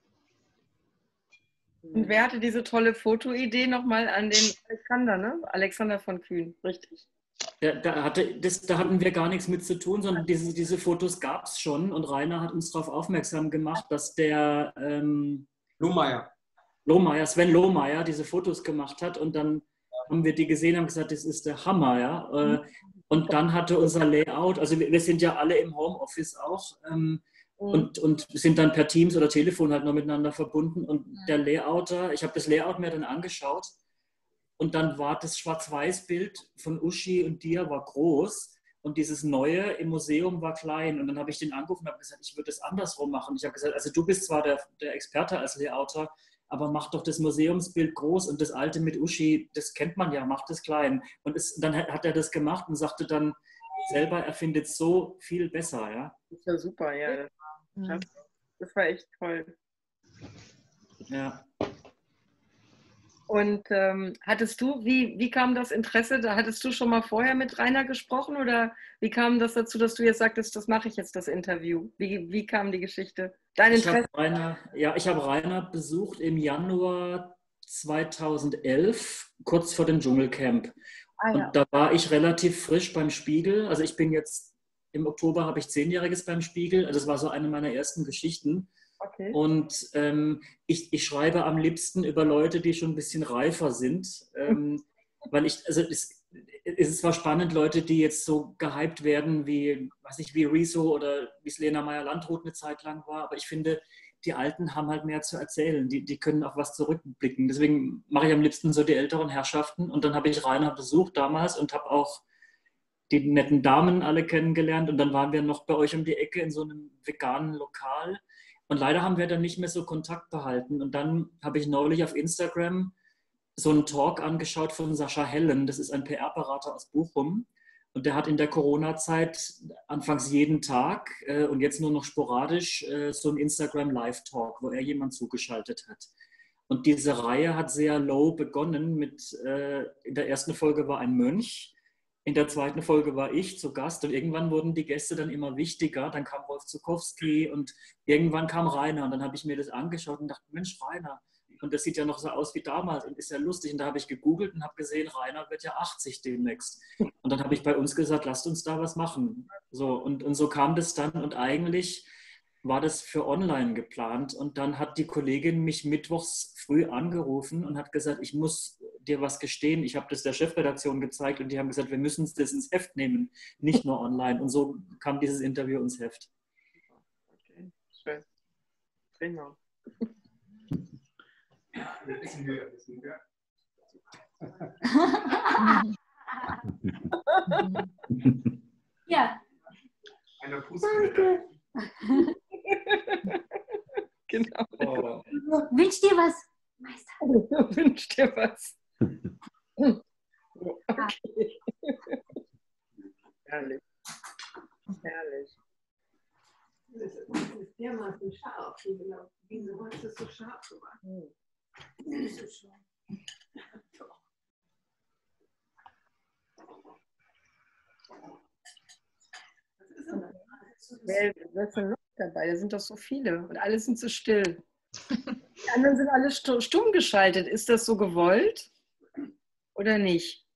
Und wer hatte diese tolle Fotoidee nochmal an den Alexander, ne? Alexander von Kühn, richtig? Ja, da hatten wir gar nichts mit zu tun, sondern diese Fotos gab es schon, und Rainer hat uns darauf aufmerksam gemacht, dass der Sven Lohmeier diese Fotos gemacht hat, und dann haben wir die gesehen und haben gesagt, das ist der Hammer. Ja? Und dann hatte unser Layout, also wir sind ja alle im Homeoffice auch, und sind dann per Teams oder Telefon halt noch miteinander verbunden, und der Layouter, ich habe das Layout mir dann angeschaut, und dann war das Schwarz-Weiß-Bild von Uschi und dir war groß und dieses Neue im Museum war klein. Und dann habe ich den angerufen und habe gesagt, ich würde es andersrum machen. Ich habe gesagt, also du bist zwar der Experte als Layouter, aber mach doch das Museumsbild groß und das alte mit Uschi, das kennt man ja, macht es klein. Und dann hat er das gemacht und sagte dann selber, er findet es so viel besser. Ja? Das ist ja super, ja. Das war echt toll. Ja. Und hattest du, wie kam das Interesse? Da hattest du schon mal vorher mit Rainer gesprochen oder wie kam das dazu, dass du jetzt sagtest, das mache ich jetzt, das Interview? Wie kam die Geschichte? Dein Interesse? Ich habe Rainer besucht im Januar 2011, kurz vor dem Dschungelcamp. Ah, ja. Und da war ich relativ frisch beim Spiegel. Also ich bin jetzt, im Oktober habe ich 10-Jähriges beim Spiegel. Also das war so eine meiner ersten Geschichten. Okay. Und ich schreibe am liebsten über Leute, die schon ein bisschen reifer sind, weil es ist zwar spannend, Leute, die jetzt so gehypt werden, wie Rezo oder wie es Lena Meyer-Landrut eine Zeit lang war, aber ich finde, die Alten haben halt mehr zu erzählen, die können auf was zurückblicken. Deswegen mache ich am liebsten so die älteren Herrschaften und dann habe ich Rainer besucht damals und habe auch die netten Damen alle kennengelernt und dann waren wir noch bei euch um die Ecke in so einem veganen Lokal. Und leider haben wir dann nicht mehr so Kontakt behalten. Und dann habe ich neulich auf Instagram so einen Talk angeschaut von Sascha Hellen. Das ist ein PR-Berater aus Bochum. Und der hat in der Corona-Zeit anfangs jeden Tag und jetzt nur noch sporadisch so einen Instagram-Live-Talk, wo er jemand zugeschaltet hat. Und diese Reihe hat sehr low begonnen. In der ersten Folge war ein Mönch. In der zweiten Folge war ich zu Gast und irgendwann wurden die Gäste dann immer wichtiger. Dann kam Rolf Zuckowski und irgendwann kam Rainer. Und dann habe ich mir das angeschaut und dachte, Mensch, Rainer. Und das sieht ja noch so aus wie damals und ist ja lustig. Und da habe ich gegoogelt und habe gesehen, Rainer wird ja 80 demnächst. Und dann habe ich bei uns gesagt, lasst uns da was machen. So, und so kam das dann. Und eigentlich war das für online geplant. Und dann hat die Kollegin mich mittwochs früh angerufen und hat gesagt, ich muss dir was gestehen. Ich habe das der Chefredaktion gezeigt und die haben gesagt, wir müssen das ins Heft nehmen, nicht nur online. Und so kam dieses Interview ins Heft. Okay, schön. Prima. Ein bisschen höher, ein bisschen höher. Ja. Eine Fußball. Genau. Oh. Wünsch dir was, Meister. Wünsch dir was. Okay. Herrlich. Herrlich. Das ist dermaßen scharf. Wieso hast du es so scharf gemacht? Nicht so scharf. Wer ist denn noch dabei? Da sind doch so viele und alle sind so still. Die anderen sind alle stumm geschaltet. Ist das so gewollt oder nicht?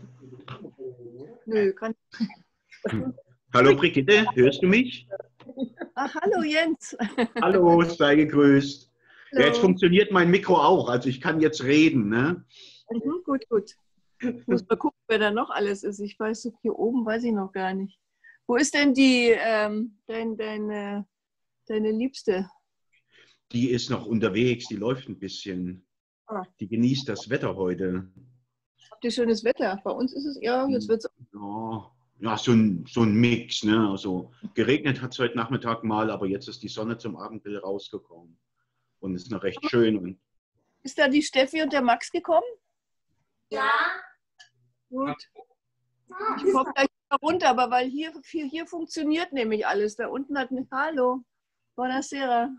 Nö, kann. Hallo Brigitte, hörst du mich? Ach, hallo Jens. Hallo, sei gegrüßt. Hallo. Ja, jetzt funktioniert mein Mikro auch, also ich kann jetzt reden. Ne? Gut, gut. Ich muss mal gucken, wer da noch alles ist. Ich weiß, hier oben weiß ich noch gar nicht. Wo ist denn die, deine Liebste? Die ist noch unterwegs, die läuft ein bisschen. Ah. Die genießt das Wetter heute. Habt ihr schönes Wetter? Bei uns ist es, ja, jetzt wird es. Ja, so ein Mix. Ne? Also, geregnet hat es heute Nachmittag mal, aber jetzt ist die Sonne zum Abendbild rausgekommen. Und es ist noch recht schön. Und ist da die Steffi und der Max gekommen? Ja. Gut. Ich komme gleich mal runter, aber weil hier funktioniert nämlich alles. Da unten hat nicht. Hallo. Buonasera.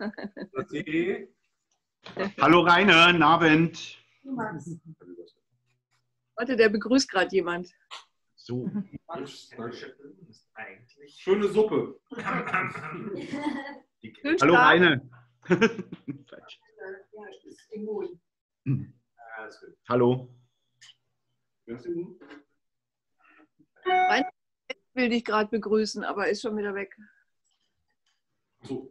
Hallo Rainer, guten Abend. Warte, der begrüßt gerade jemand. So. Schöne Suppe. Hallo Rainer. Hallo. Rainer will dich gerade begrüßen, aber ist schon wieder weg. So.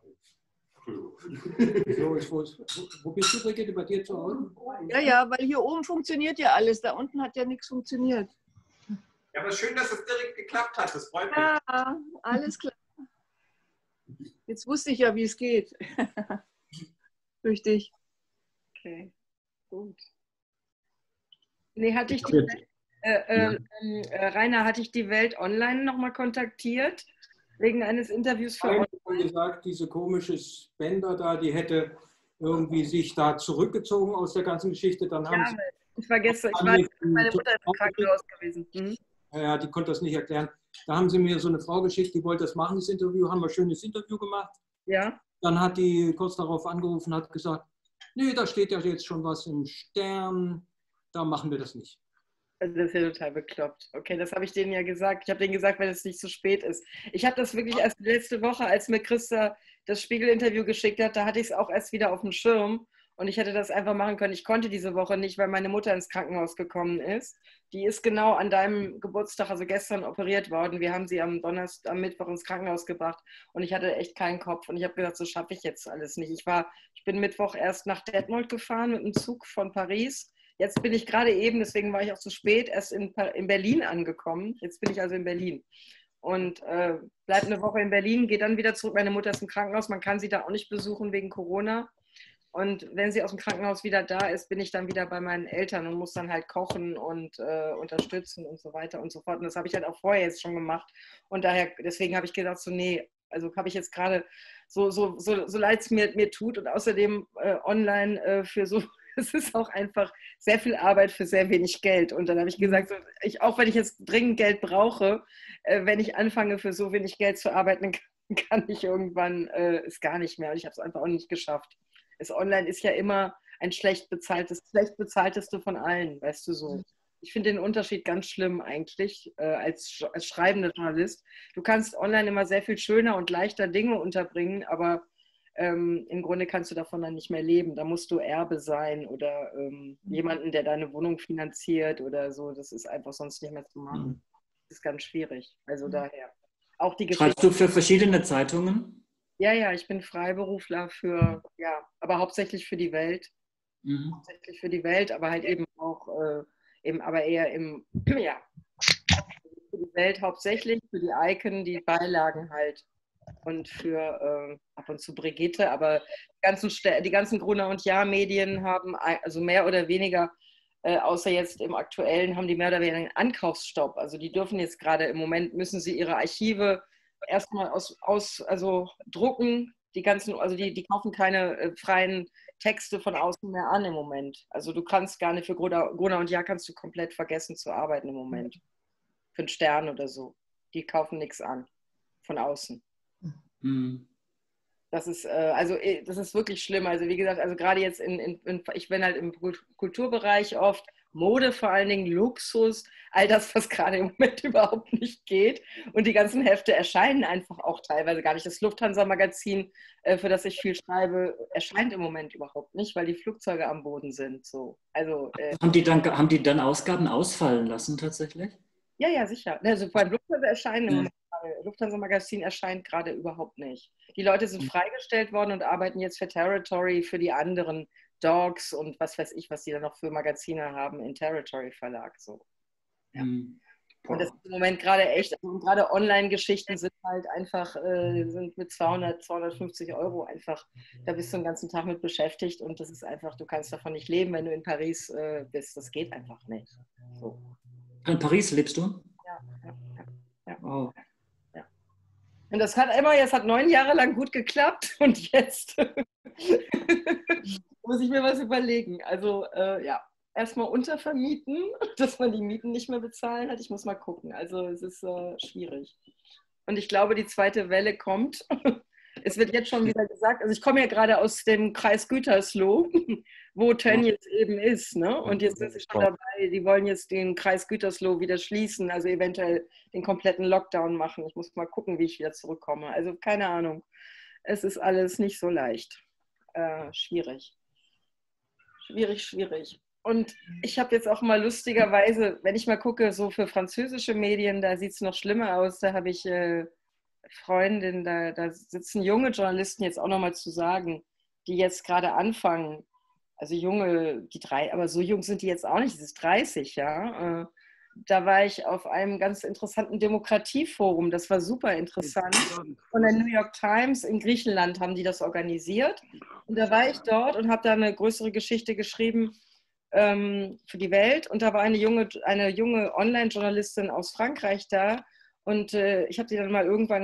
Wo bist du, Brigitte? Bei dir zu Hause? Ja, weil hier oben funktioniert ja alles. Da unten hat ja nichts funktioniert. Ja, aber schön, dass es direkt geklappt hat. Das freut mich. Ja, alles klar. Jetzt wusste ich ja, wie es geht. Durch dich. Okay, gut. Nee, Rainer, hatte ich die Welt online nochmal kontaktiert? Wegen eines Interviews für Nein, uns? ich habe gesagt, diese komische Spender da, die hätte irgendwie sich da zurückgezogen aus der ganzen Geschichte. Dann haben sie ich war meine Mutter ist im Krankenhaus gewesen. Mhm. Ja, die konnte das nicht erklären. Da haben sie mir so eine Frau geschickt, die wollte das machen, das Interview, haben wir ein schönes Interview gemacht. Ja. Dann hat die kurz darauf angerufen und hat gesagt, nee, da steht ja jetzt schon was im Stern, da machen wir das nicht. Also das ist ja total bekloppt. Okay, das habe ich denen ja gesagt. Ich habe denen gesagt, wenn es nicht zu spät ist. Ich habe das wirklich erst letzte Woche, als mir Christa das Spiegel-Interview geschickt hat, da hatte ich es auch erst wieder auf dem Schirm und ich hätte das einfach machen können. Ich konnte diese Woche nicht, weil meine Mutter ins Krankenhaus gekommen ist. Die ist genau an deinem Geburtstag, also gestern, operiert worden. Wir haben sie am Mittwoch ins Krankenhaus gebracht und ich hatte echt keinen Kopf und ich habe gesagt, so schaffe ich jetzt alles nicht. Ich bin Mittwoch erst nach Detmold gefahren mit dem Zug von Paris. Jetzt bin ich gerade eben, deswegen war ich auch zu spät, erst in Berlin angekommen. Jetzt bin ich also in Berlin. Und bleibe eine Woche in Berlin, gehe dann wieder zurück. Meine Mutter ist im Krankenhaus, man kann sie da auch nicht besuchen wegen Corona. Und wenn sie aus dem Krankenhaus wieder da ist, bin ich dann wieder bei meinen Eltern und muss dann halt kochen und unterstützen und so weiter und so fort. Und das habe ich halt auch vorher jetzt schon gemacht. Und deswegen habe ich gedacht, so nee, also habe ich jetzt gerade so leid es mir tut und außerdem online für so, es ist auch einfach sehr viel Arbeit für sehr wenig Geld. Und dann habe ich gesagt, so, auch wenn ich jetzt dringend Geld brauche, wenn ich anfange für so wenig Geld zu arbeiten, kann ich irgendwann es gar nicht mehr. Und ich habe es einfach auch nicht geschafft. Das Online ist ja immer ein schlecht bezahlteste von allen, weißt du so. Ich finde den Unterschied ganz schlimm eigentlich als schreibender Journalist. Du kannst online immer sehr viel schöner und leichter Dinge unterbringen, aber im Grunde kannst du davon dann nicht mehr leben. Da musst du Erbe sein oder jemanden, der deine Wohnung finanziert oder so. Das ist einfach sonst nicht mehr zu machen. Das ist ganz schwierig. Also daher. Auch die Geschichte. Schreibst du für verschiedene Zeitungen? Ja, ich bin Freiberufler aber hauptsächlich für die Welt. Hauptsächlich für die Welt, aber halt eben auch, aber eher für die Welt hauptsächlich, für die Icon, die Beilagen halt. Und für ab und zu Brigitte, aber die ganzen Gruner und Jahr-Medien haben also mehr oder weniger, außer jetzt im Aktuellen, haben die mehr oder weniger einen Ankaufsstopp. Also die dürfen jetzt gerade im Moment, müssen sie ihre Archive erstmal also drucken. Die kaufen keine freien Texte von außen mehr an im Moment. Also du kannst gar nicht, für Gruner und Jahr kannst du komplett vergessen zu arbeiten im Moment. Für einen Stern oder so. Die kaufen nichts an von außen. Das ist wirklich schlimm. Also wie gesagt, also gerade jetzt ich bin halt im Kulturbereich oft, Mode vor allen Dingen, Luxus, all das, was gerade im Moment überhaupt nicht geht. Und die ganzen Hefte erscheinen einfach auch teilweise gar nicht. Das Lufthansa-Magazin, für das ich viel schreibe, erscheint im Moment überhaupt nicht, weil die Flugzeuge am Boden sind. So. Also, haben die dann Ausgaben ausfallen lassen tatsächlich? Ja, sicher. Also beim Lufthansa erscheinen im Moment. Lufthansa-Magazin erscheint gerade überhaupt nicht. Die Leute sind freigestellt worden und arbeiten jetzt für Territory, für die anderen Dogs und was weiß ich, was die da noch für Magazine haben im Territory-Verlag. So. Ja. Und das ist im Moment gerade echt, also gerade Online-Geschichten sind halt einfach, sind mit 250 Euro einfach, da bist du den ganzen Tag mit beschäftigt und das ist einfach, du kannst davon nicht leben, wenn du in Paris bist. Das geht einfach nicht. So. In Paris lebst du? Ja. Oh. Und das hat 9 Jahre lang gut geklappt und jetzt muss ich mir was überlegen. Also erstmal untervermieten, dass man die Mieten nicht mehr bezahlen hat. Ich muss mal gucken. Also es ist schwierig. Und ich glaube, die zweite Welle kommt. Es wird jetzt schon wieder gesagt, also ich komme ja gerade aus dem Kreis Gütersloh, wo Tönnies eben ist. Ne? Und jetzt sind sie schon dabei, die wollen jetzt den Kreis Gütersloh wieder schließen, also eventuell den kompletten Lockdown machen. Ich muss mal gucken, wie ich wieder zurückkomme. Also keine Ahnung. Es ist alles nicht so leicht. Schwierig. Schwierig. Und ich habe jetzt auch mal lustigerweise, wenn ich mal gucke, so für französische Medien, da sieht es noch schlimmer aus. Da habe ich Freundin, da sitzen junge Journalisten jetzt auch nochmal zu sagen, die jetzt gerade anfangen, also aber so jung sind die jetzt auch nicht, das ist 30, ja. Da war ich auf einem ganz interessanten Demokratieforum, das war super interessant. Von der New York Times in Griechenland haben die das organisiert. Und da war ich dort und habe da eine größere Geschichte geschrieben für die Welt. Und da war eine junge Online-Journalistin aus Frankreich da. Und ich habe sie dann mal irgendwann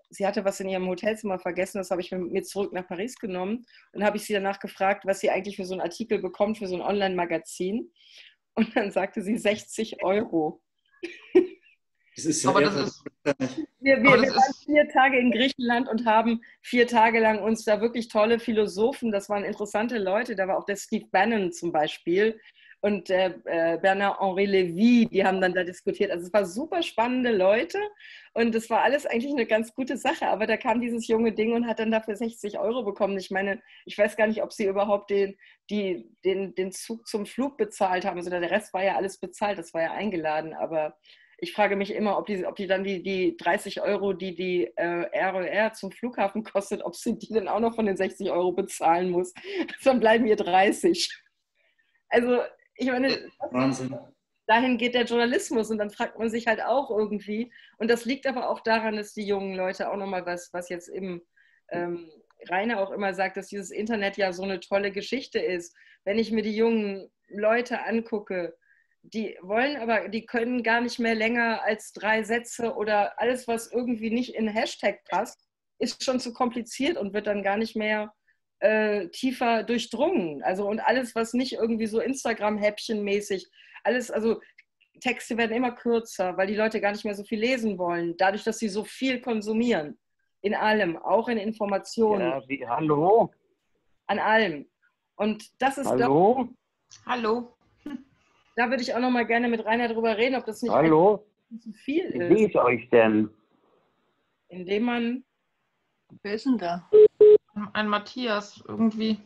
sie hatte was in ihrem Hotelzimmer vergessen, das habe ich mit mir zurück nach Paris genommen. Und habe ich sie danach gefragt, was sie eigentlich für so einen Artikel bekommt, für so ein Online-Magazin. Und dann sagte sie 60 €. Das ist ja Aber das ist, Wir aber das waren ist 4 Tage in Griechenland und haben 4 Tage lang uns da wirklich tolle Philosophen, das waren interessante Leute, da war auch der Steve Bannon zum Beispiel und Bernard-Henri Lévy, die haben dann da diskutiert. Also es waren super spannende Leute und es war alles eigentlich eine ganz gute Sache, aber da kam dieses junge Ding und hat dann dafür 60 € bekommen. Ich meine, ich weiß gar nicht, ob sie überhaupt den Zug zum Flug bezahlt haben. Also der Rest war ja alles bezahlt, das war ja eingeladen, aber ich frage mich immer, ob die dann die 30 €, die RER zum Flughafen kostet, ob sie die dann auch noch von den 60 € bezahlen muss. Dann bleiben ihr 30. Also ich meine, Wahnsinn. dahin geht der Journalismus und dann fragt man sich halt auch irgendwie. Und das liegt aber auch daran, dass die jungen Leute auch nochmal was jetzt eben Rainer auch immer sagt, dass dieses Internet ja so eine tolle Geschichte ist. Wenn ich mir die jungen Leute angucke, die wollen aber, die können gar nicht mehr länger als 3 Sätze oder alles, was irgendwie nicht in Hashtag passt, ist schon zu kompliziert und wird dann gar nicht mehr tiefer durchdrungen. Also und alles, was nicht irgendwie so Instagram-Häppchen-mäßig, alles, also Texte werden immer kürzer, weil die Leute gar nicht mehr so viel lesen wollen, dadurch, dass sie so viel konsumieren. In allem, auch in Informationen. Ja, hallo? An allem. Und das ist Hallo? Hallo. Da würde ich auch noch mal gerne mit Rainer drüber reden, ob das nicht Hallo? zu viel Wie ist. sehe ich euch denn? Indem man... Wer ist denn da? Ein Matthias irgendwie.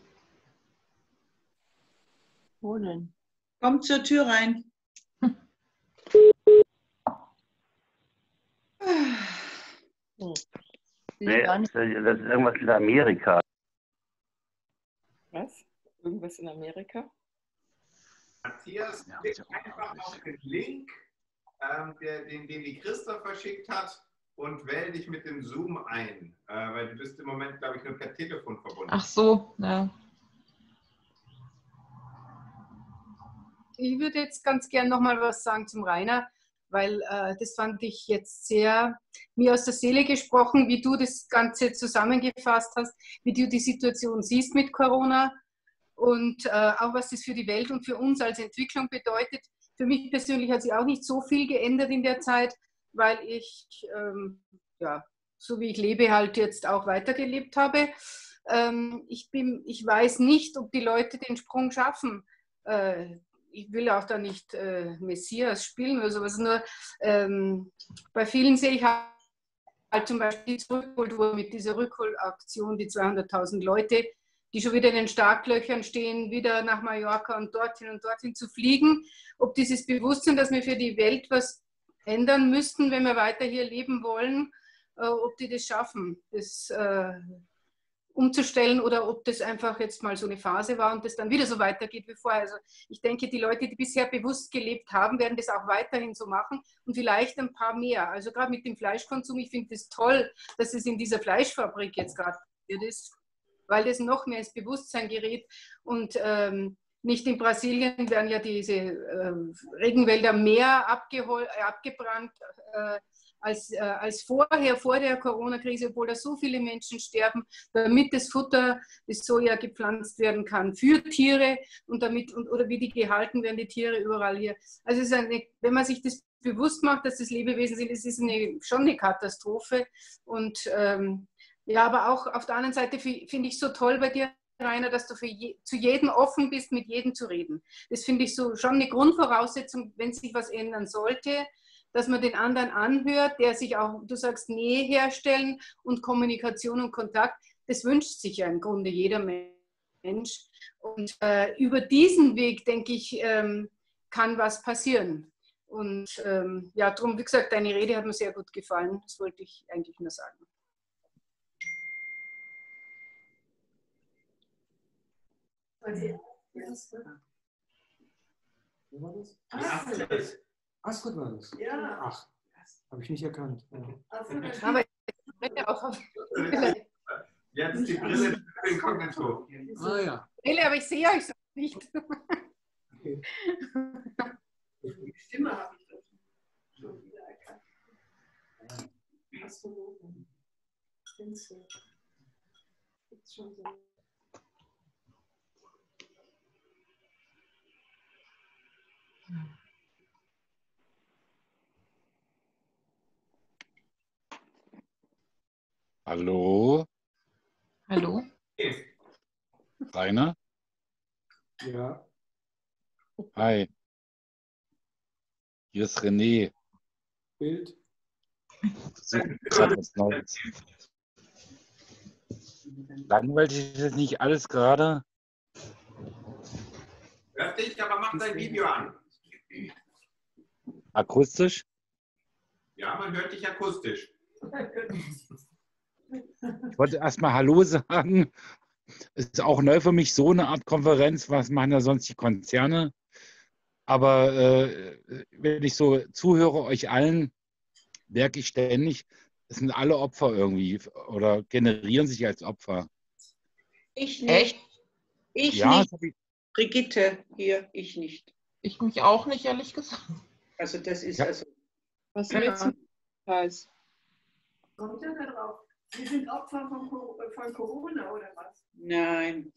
Wo denn? Kommt zur Tür rein. Nee, das ist irgendwas in Amerika. Was? Irgendwas in Amerika? Matthias, klick einfach auf den Link, den die Christa verschickt hat und wähl dich mit dem Zoom ein, weil du bist im Moment, glaube ich, nur per Telefon verbunden. Ach so, ja. Ich würde jetzt ganz gern noch mal was sagen zum Rainer, weil das fand ich jetzt sehr mir aus der Seele gesprochen, wie du das Ganze zusammengefasst hast, wie du die Situation siehst mit Corona und auch was das für die Welt und für uns als Entwicklung bedeutet. Für mich persönlich hat sich auch nicht so viel geändert in der Zeit, weil ich, ja, so wie ich lebe, halt jetzt auch weitergelebt habe. Ich weiß nicht, ob die Leute den Sprung schaffen. Ich will auch da nicht Messias spielen oder sowas, nur bei vielen sehe ich halt zum Beispiel die Rückholtour mit dieser Rückholaktion, die 200.000 Leute, die schon wieder in den Startlöchern stehen, wieder nach Mallorca und dorthin zu fliegen. Ob dieses Bewusstsein, dass wir für die Welt was ändern müssten, wenn wir weiter hier leben wollen, ob die das schaffen, das umzustellen oder ob das einfach jetzt mal so eine Phase war und das dann wieder so weitergeht wie vorher. Also ich denke, die Leute, die bisher bewusst gelebt haben, werden das auch weiterhin so machen und vielleicht ein paar mehr. Also gerade mit dem Fleischkonsum, ich finde es toll, dass es in dieser Fleischfabrik jetzt gerade passiert ist, weil das noch mehr ins Bewusstsein gerät und nicht in Brasilien werden ja diese Regenwälder mehr abgebrannt als vorher, vor der Corona-Krise, obwohl da so viele Menschen sterben, damit das Futter, das Soja gepflanzt werden kann für Tiere und damit, oder wie die gehalten werden, die Tiere überall hier. Also es ist wenn man sich das bewusst macht, dass das Lebewesen sind, es ist schon eine Katastrophe. Und ja, aber auch auf der anderen Seite finde ich so toll bei dir, Rainer, dass du zu jedem offen bist, mit jedem zu reden. Das finde ich so schon eine Grundvoraussetzung, wenn sich was ändern sollte, dass man den anderen anhört, der sich auch, du sagst, Nähe herstellen und Kommunikation und Kontakt, das wünscht sich ja im Grunde jeder Mensch. Und über diesen Weg, denke ich, kann was passieren. Und ja, darum, wie gesagt, deine Rede hat mir sehr gut gefallen. Das wollte ich eigentlich nur sagen. Wer war das? Astrid war das? Ja. Ach, habe ich nicht erkannt. Ja. Aber ich auch Jetzt ist die Brille inkognito. Ah ja. Brille, aber ich sehe euch so nicht. Okay. Die Stimme habe ich schon wieder erkannt. Hallo, Hallo? Rainer? Ja. Hi, hier ist René. Bild. Gerade was Neues. Langweilt dich das nicht alles gerade? Hört dich, aber mach dein Video an. Akustisch? Ja, man hört dich akustisch. Ich wollte erstmal Hallo sagen. Es ist auch neu für mich, so eine Art Konferenz. Was machen ja sonst die Konzerne? Aber wenn ich so zuhöre, euch allen, merke ich ständig, es sind alle Opfer irgendwie oder generieren sich als Opfer. Ich nicht. Ich Ja, nicht. Brigitte hier, ich nicht. Ich mich auch nicht, ehrlich gesagt. Also das ist Ja. also. Was Keine willst du? Heiß? Kommt ihr da drauf? Sie sind Opfer von Corona oder was? Nein.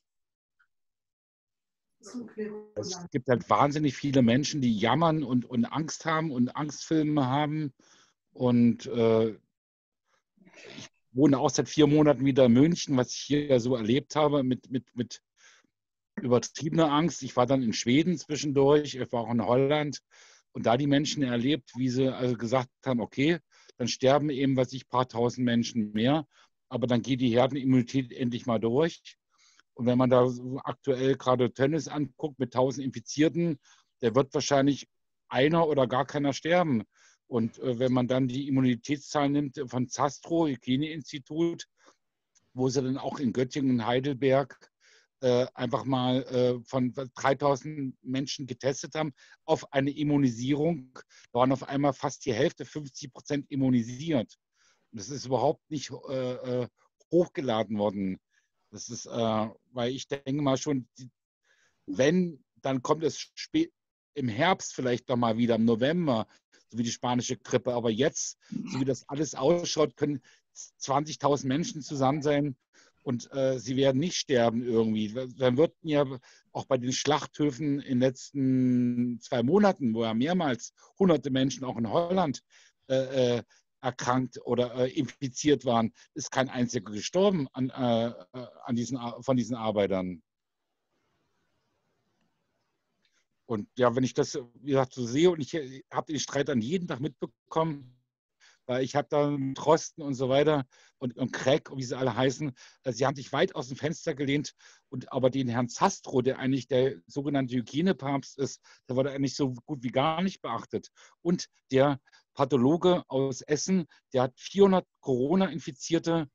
Es gibt halt wahnsinnig viele Menschen, die jammern und Angst haben und Angstfilme haben. Und ich wohne auch seit 4 Monaten wieder in München, was ich hier so erlebt habe mit übertriebener Angst. Ich war dann in Schweden zwischendurch, ich war auch in Holland und da die Menschen erlebt, wie sie also gesagt haben, okay, dann sterben eben, was ich, ein paar tausend Menschen mehr, aber dann geht die Herdenimmunität endlich mal durch. Und wenn man da so aktuell gerade Tönnies anguckt mit 1000 Infizierten, der wird wahrscheinlich einer oder gar keiner sterben. Und wenn man dann die Immunitätszahlen nimmt von Zastro, Hygieneinstitut, wo sie dann auch in Göttingen und Heidelberg einfach mal von 3000 Menschen getestet haben auf eine Immunisierung, da waren auf einmal fast die Hälfte, 50% immunisiert. Und das ist überhaupt nicht hochgeladen worden. Das ist, weil ich denke mal schon, wenn, dann kommt es im Herbst vielleicht noch mal wieder, im November, so wie die spanische Grippe. Aber jetzt, so wie das alles ausschaut, können 20.000 Menschen zusammen sein und sie werden nicht sterben irgendwie. Dann wird ja auch bei den Schlachthöfen in den letzten 2 Monaten, wo ja mehrmals hunderte Menschen auch in Holland erkrankt oder infiziert waren, ist kein einziger gestorben von diesen Arbeitern. Und ja, wenn ich das, wie gesagt, so sehe und ich habe den Streit dann jeden Tag mitbekommen, weil ich habe da Trosten und so weiter und Craig und wie sie alle heißen, sie haben sich weit aus dem Fenster gelehnt und aber den Herrn Zastro, der eigentlich der sogenannte Hygienepapst ist, der wurde eigentlich so gut wie gar nicht beachtet. Und der Pathologe aus Essen, der hat 400 Corona-Infizierte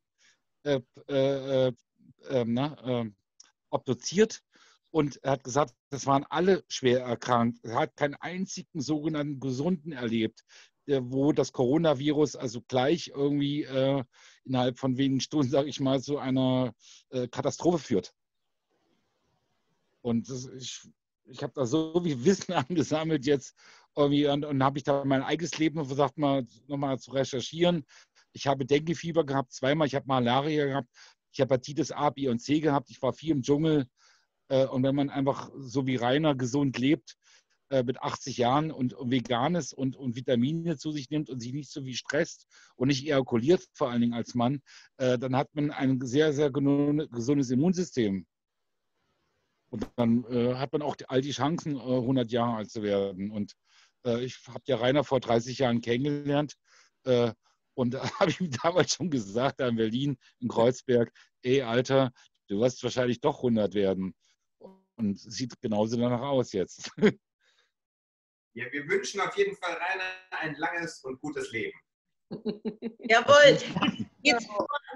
obduziert und er hat gesagt, das waren alle schwer erkrankt. Er hat keinen einzigen sogenannten Gesunden erlebt, wo das Coronavirus also gleich irgendwie innerhalb von wenigen Stunden, sage ich mal, zu einer Katastrophe führt. Und ich habe da so viel Wissen angesammelt jetzt irgendwie und habe ich da mein eigenes Leben versucht, nochmal zu recherchieren. Ich habe Denguefieber gehabt, 2-mal, ich habe Malaria gehabt, ich habe Hepatitis A, B und C gehabt, ich war viel im Dschungel. Und wenn man einfach so wie Rainer gesund lebt, mit 80 Jahren und vegan ist und Vitamine zu sich nimmt und sich nicht so wie stresst und nicht ejakuliert, vor allen Dingen als Mann, dann hat man ein sehr, sehr gesundes Immunsystem. Und dann hat man auch all die Chancen, 100 Jahre alt zu werden. Und ich habe ja Rainer vor 30 Jahren kennengelernt und da habe ich ihm damals schon gesagt, da in Berlin, in Kreuzberg, ey Alter, du wirst wahrscheinlich doch 100 werden. Und sieht genauso danach aus jetzt. Ja, wir wünschen auf jeden Fall Rainer ein langes und gutes Leben. Jawohl. Jetzt,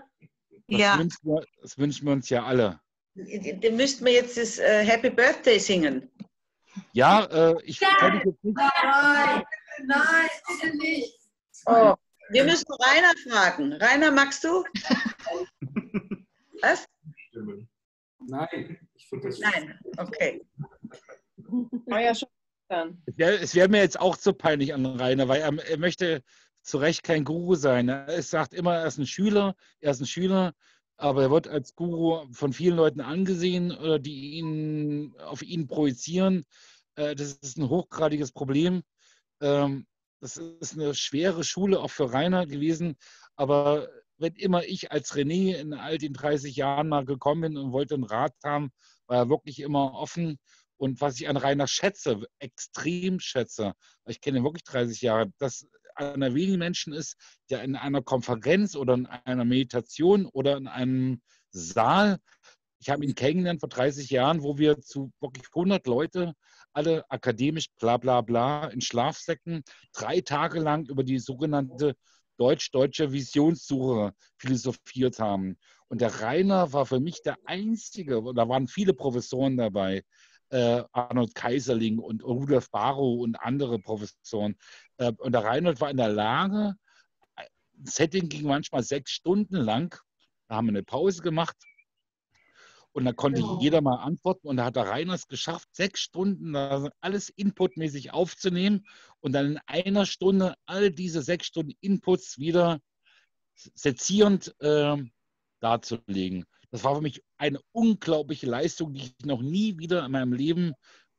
Das wünschen wir uns ja alle. dann müssten wir jetzt das Happy Birthday singen. Ja, ich kann mich jetzt nicht. Nein, bitte nicht. Oh, wir müssen Rainer fragen. Rainer, magst du? Was? Nein, ich finde das. Nein, okay. Ja, schon dann. Es wäre mir jetzt auch zu peinlich an Rainer, weil er möchte zu Recht kein Guru sein. Er sagt immer, er ist ein Schüler, aber er wird als Guru von vielen Leuten angesehen, die auf ihn projizieren. Das ist ein hochgradiges Problem. Das ist eine schwere Schule auch für Rainer gewesen. Aber wenn immer ich als René in all den 30 Jahren mal gekommen bin und wollte einen Rat haben, war er wirklich immer offen. Und was ich an Rainer schätze, extrem schätze, ich kenne ihn wirklich 30 Jahre, dass einer wenigen Menschen ist, der in einer Konferenz oder in einer Meditation oder in einem Saal, ich habe ihn kennengelernt vor 30 Jahren, wo wir zu wirklich 100 Leute, alle akademisch bla bla bla, in Schlafsäcken 3 Tage lang über die sogenannte deutsche Visionssuche philosophiert haben. Und der Rainer war für mich der Einzige, und da waren viele Professoren dabei, Arnold Kaiserling und Rudolf Barrow und andere Professoren. Und der Reinhold war in der Lage, das Setting ging manchmal 6 Stunden lang, da haben wir eine Pause gemacht und da konnte jeder mal antworten und da hat der Rainer es geschafft, 6 Stunden alles inputmäßig aufzunehmen und dann in einer Stunde all diese 6 Stunden Inputs wieder sezierend darzulegen. Das war für mich eine unglaubliche Leistung, die ich noch nie wieder in meinem Leben,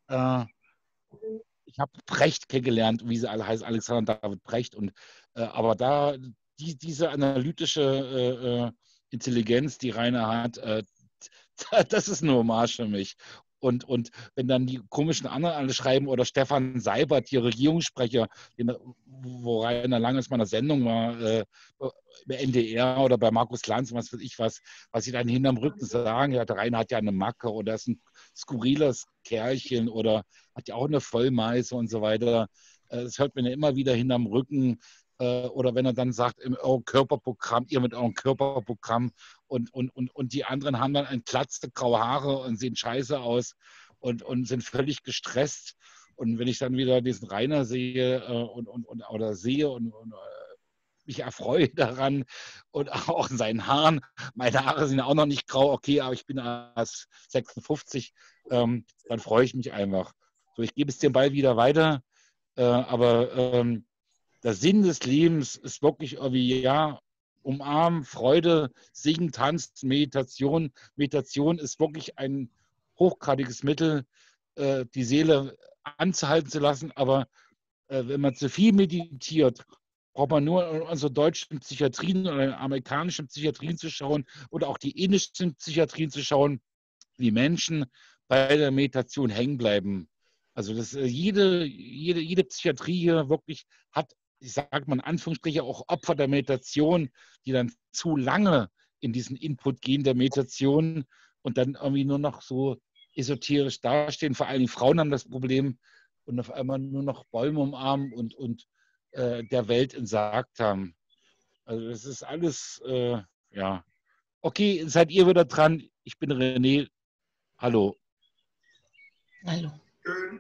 ich habe Brecht kennengelernt, wie sie alle heißen, Alexander David Brecht, aber da diese analytische Intelligenz, die Rainer hat, das ist eine Hommage für mich. Und wenn dann die komischen anderen alle schreiben oder Stefan Seibert, hier Regierungssprecher, wo Rainer lange in meiner Sendung war, bei NDR oder bei Markus Lanz, was weiß ich was sie dann hinterm Rücken sagen, ja, der Rainer hat ja eine Macke oder ist ein skurriles Kerlchen oder hat ja auch eine Vollmeise und so weiter. Das hört man ja immer wieder hinterm Rücken. Oder wenn er dann sagt, im Körperprogramm, ihr mit eurem Körperprogramm und die anderen haben dann ein Glatze, graue Haare und sehen scheiße aus und sind völlig gestresst. Und wenn ich dann wieder diesen Rainer sehe oder sehe und mich erfreue daran und auch in seinen Haaren, meine Haare sind ja auch noch nicht grau, okay, aber ich bin erst 56, dann freue ich mich einfach. So, ich gebe es den Ball wieder weiter, aber der Sinn des Lebens ist wirklich irgendwie, ja, umarmen, Freude, singen, tanzen, Meditation. Meditation ist wirklich ein hochgradiges Mittel, die Seele anzuhalten zu lassen. Aber wenn man zu viel meditiert, braucht man nur in unsere deutschen Psychiatrien oder amerikanischen Psychiatrien zu schauen oder auch die indischen Psychiatrien zu schauen, wie Menschen bei der Meditation hängen bleiben. Also das, jede Psychiatrie hier wirklich hat, ich sage mal in Anführungsstrichen, auch Opfer der Meditation, die dann zu lange in diesen Input gehen der Meditation und dann irgendwie nur noch so esoterisch dastehen. Vor allem die Frauen haben das Problem und auf einmal nur noch Bäume umarmen und der Welt entsagt haben. Also das ist alles, ja. Okay, seid ihr wieder dran. Ich bin René. Hallo. Hallo. Schön.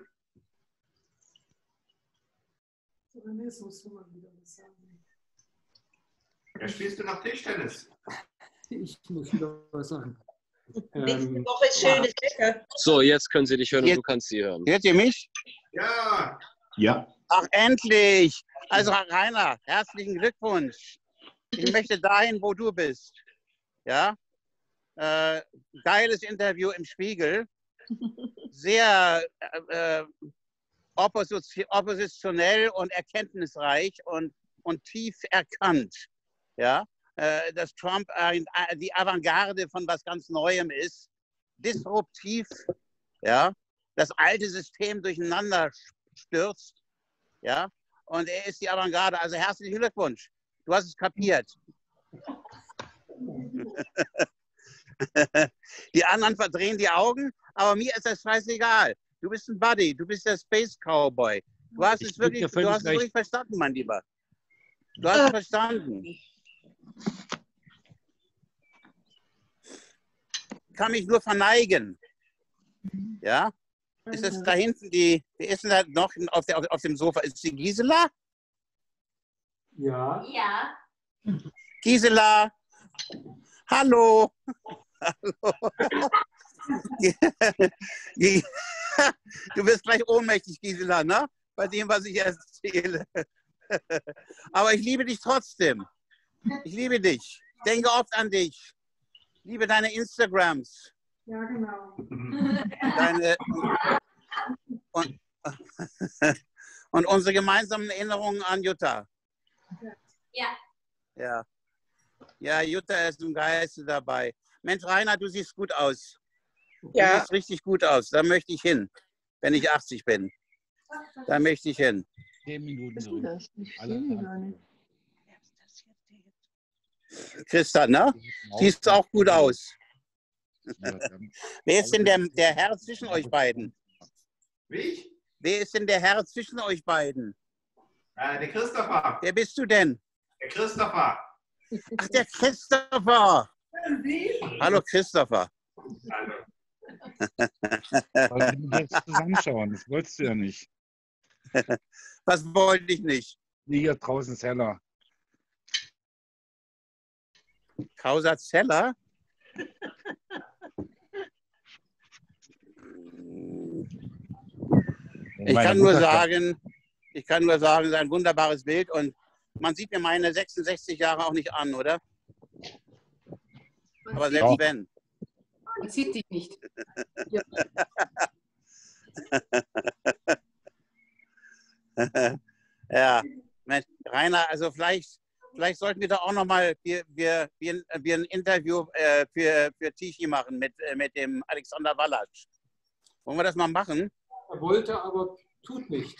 Ja, spielst du noch Tischtennis? Ich muss wieder was sagen. Nächste Woche ist schönes Wetter. So, jetzt können Sie dich hören und du kannst sie hören. Hört ihr mich? Ja. Ja. Ach, endlich! Also, Rainer, herzlichen Glückwunsch. Ich möchte dahin, wo du bist. Ja? Geiles Interview im Spiegel. Sehr oppositionell und erkenntnisreich und tief erkannt. Ja? Dass Trump die Avantgarde von was ganz Neuem ist. Disruptiv. Ja? Das alte System durcheinander stürzt. Ja? Und er ist die Avantgarde. Also herzlichen Glückwunsch. Du hast es kapiert. Die anderen verdrehen die Augen, aber mir ist das scheißegal. Du bist ein Buddy, du bist der Space Cowboy. Du hast es wirklich verstanden, mein Lieber. Du hast es verstanden. Ich kann mich nur verneigen. Ja? Ist das da hinten wer ist denn da noch auf dem Sofa? Ist die Gisela? Ja. Ja. Gisela, hallo. Hallo. Du wirst gleich ohnmächtig, Gisela, ne? Bei dem, was ich erzähle. Aber ich liebe dich trotzdem. Ich liebe dich. Ich denke oft an dich. Ich liebe deine Instagrams. Ja, genau. Und unsere gemeinsamen Erinnerungen an Jutta. Ja. Ja. Ja, Jutta ist im Geiste dabei. Mensch, Rainer, du siehst gut aus. Ja. Du siehst richtig gut aus. Da möchte ich hin, wenn ich 80 bin. Da möchte ich hin. 10 Minuten. Was ist denn das? Ich sehe die gar nicht. Christa, ne? Siehst auch gut aus. Wer ist denn der Herr zwischen euch beiden? Wie? Wer ist denn der Herr zwischen euch beiden? Der Christopher. Wer bist du denn? Der Christopher. Ach, der Christopher. Hallo, Christopher. Hallo. Weil wir jetzt zusammenschauen, das wolltest du ja nicht. Was wollte ich nicht? Hier draußen ist heller. Causa Zeller? Ich kann nur sagen, es ist ein wunderbares Bild und man sieht mir meine 66 Jahre auch nicht an, oder? Aber selbst wenn. Man sieht dich nicht. Ja, Mensch, Rainer, also vielleicht sollten wir da auch nochmal wir ein Interview für Tichy machen mit dem Alexander Wallatsch. Wollen wir das mal machen? Er wollte, aber tut nicht.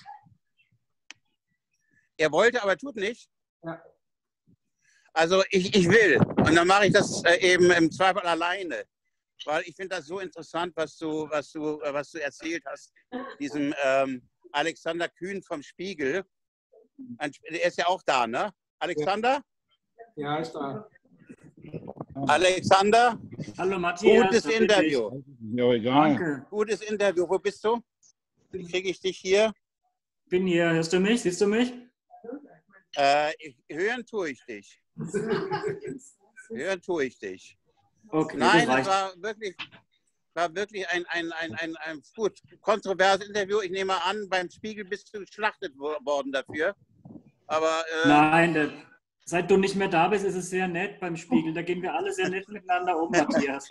Er wollte, aber tut nicht? Ja. Also ich will. Und dann mache ich das eben im Zweifel alleine. Weil ich finde das so interessant, was du erzählt hast. Diesem Alexander Kühn vom Spiegel. Der ist ja auch da, ne? Alexander? Ja, ist da. Alexander? Hallo Matthias. Gutes Interview. Ja, egal. Danke. Gutes Interview. Wo bist du? Wie kriege ich dich hier? Bin hier. Hörst du mich? Siehst du mich? Hören tue ich dich. Hören tue ich dich. Okay, Nein, das es war wirklich ein gut kontroverses Interview. Ich nehme an, beim Spiegel bist du geschlachtet worden dafür. Aber nein, seit du nicht mehr da bist, ist es sehr nett beim Spiegel. Da gehen wir alle sehr nett miteinander um, Matthias.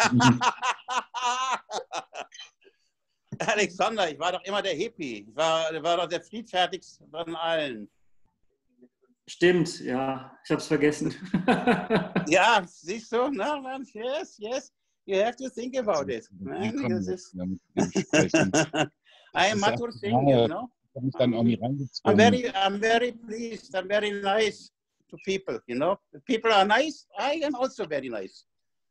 Alexander, ich war doch immer der Hippie. Ich war doch der friedfertigste von allen. Stimmt, ja. Ich habe es vergessen. Ja, siehst du? No, yes. You have to think about it. I am mature thing, you know. I'm very pleased. I'm very nice to people, you know. If people are nice, I am also very nice.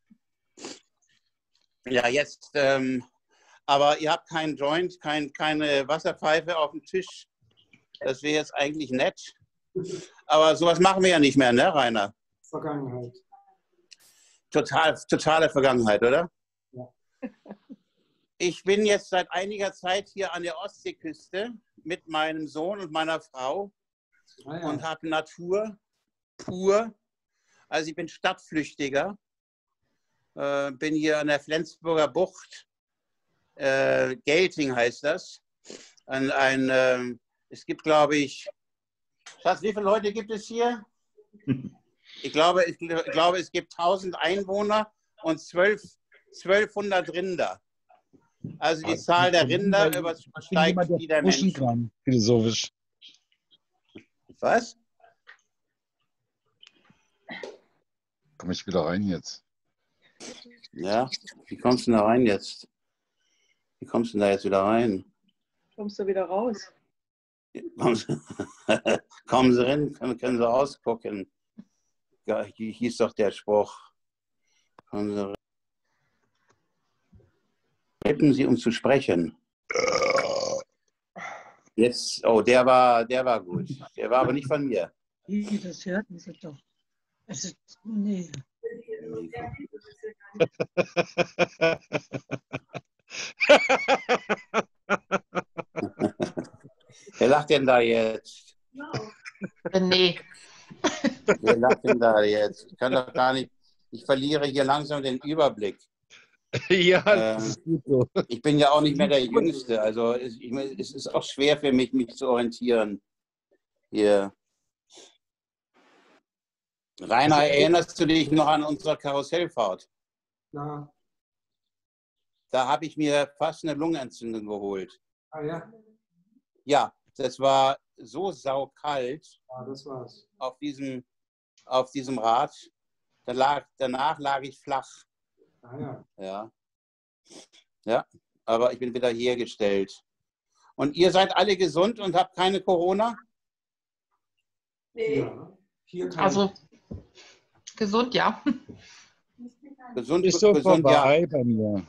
Ja, jetzt, aber ihr habt keinen Joint, keine Wasserpfeife auf dem Tisch. Das wäre jetzt eigentlich nett. Aber sowas machen wir ja nicht mehr, ne, Rainer? Vergangenheit. Totale Vergangenheit, oder? Ja. Ich bin jetzt seit einiger Zeit hier an der Ostseeküste mit meinem Sohn und meiner Frau und habe Natur pur. Also ich bin Stadtflüchtiger, bin hier an der Flensburger Bucht, Gelting heißt das. Es gibt, glaube ich, Schatz, wie viele Leute gibt es hier? Ich glaube, es gibt 1000 Einwohner und 1200 Rinder. Also die Zahl der Rinder übersteigt die der Menschen. Philosophisch. Was? Komme ich wieder rein jetzt? Ja, wie kommst du da rein jetzt? Wie kommst du da jetzt wieder rein? Kommst du wieder raus? Kommen Sie rein, können Sie ausgucken. Ja, hier hieß doch der Spruch. Kommen Sie rein. Bitten Sie, um zu sprechen. Jetzt, oh, der war gut. Der war aber nicht von mir. Das hörten Sie doch. Also, nee. Wer lacht denn da jetzt? Nee. Wer lacht denn da jetzt? Ich kann doch gar nicht. Ich verliere hier langsam den Überblick. Ja, das ist gut so. Ich bin ja auch nicht mehr der Jüngste. Also es ist auch schwer für mich zu orientieren. Hier. Rainer, erinnerst du dich noch an unsere Karussellfahrt? Ja. Da habe ich mir fast eine Lungenentzündung geholt. Ah ja? Ja, das war so saukalt Ja, das war's. auf diesem Rad. Danach lag ich flach. Ah ja. Ja. Ja, aber ich bin wieder hergestellt. Und ihr seid alle gesund und habt keine Corona? Nee. Ja. Hier kann Also gesund, ja. Gesund, Ist so gesund, ja. vorbei bei mir.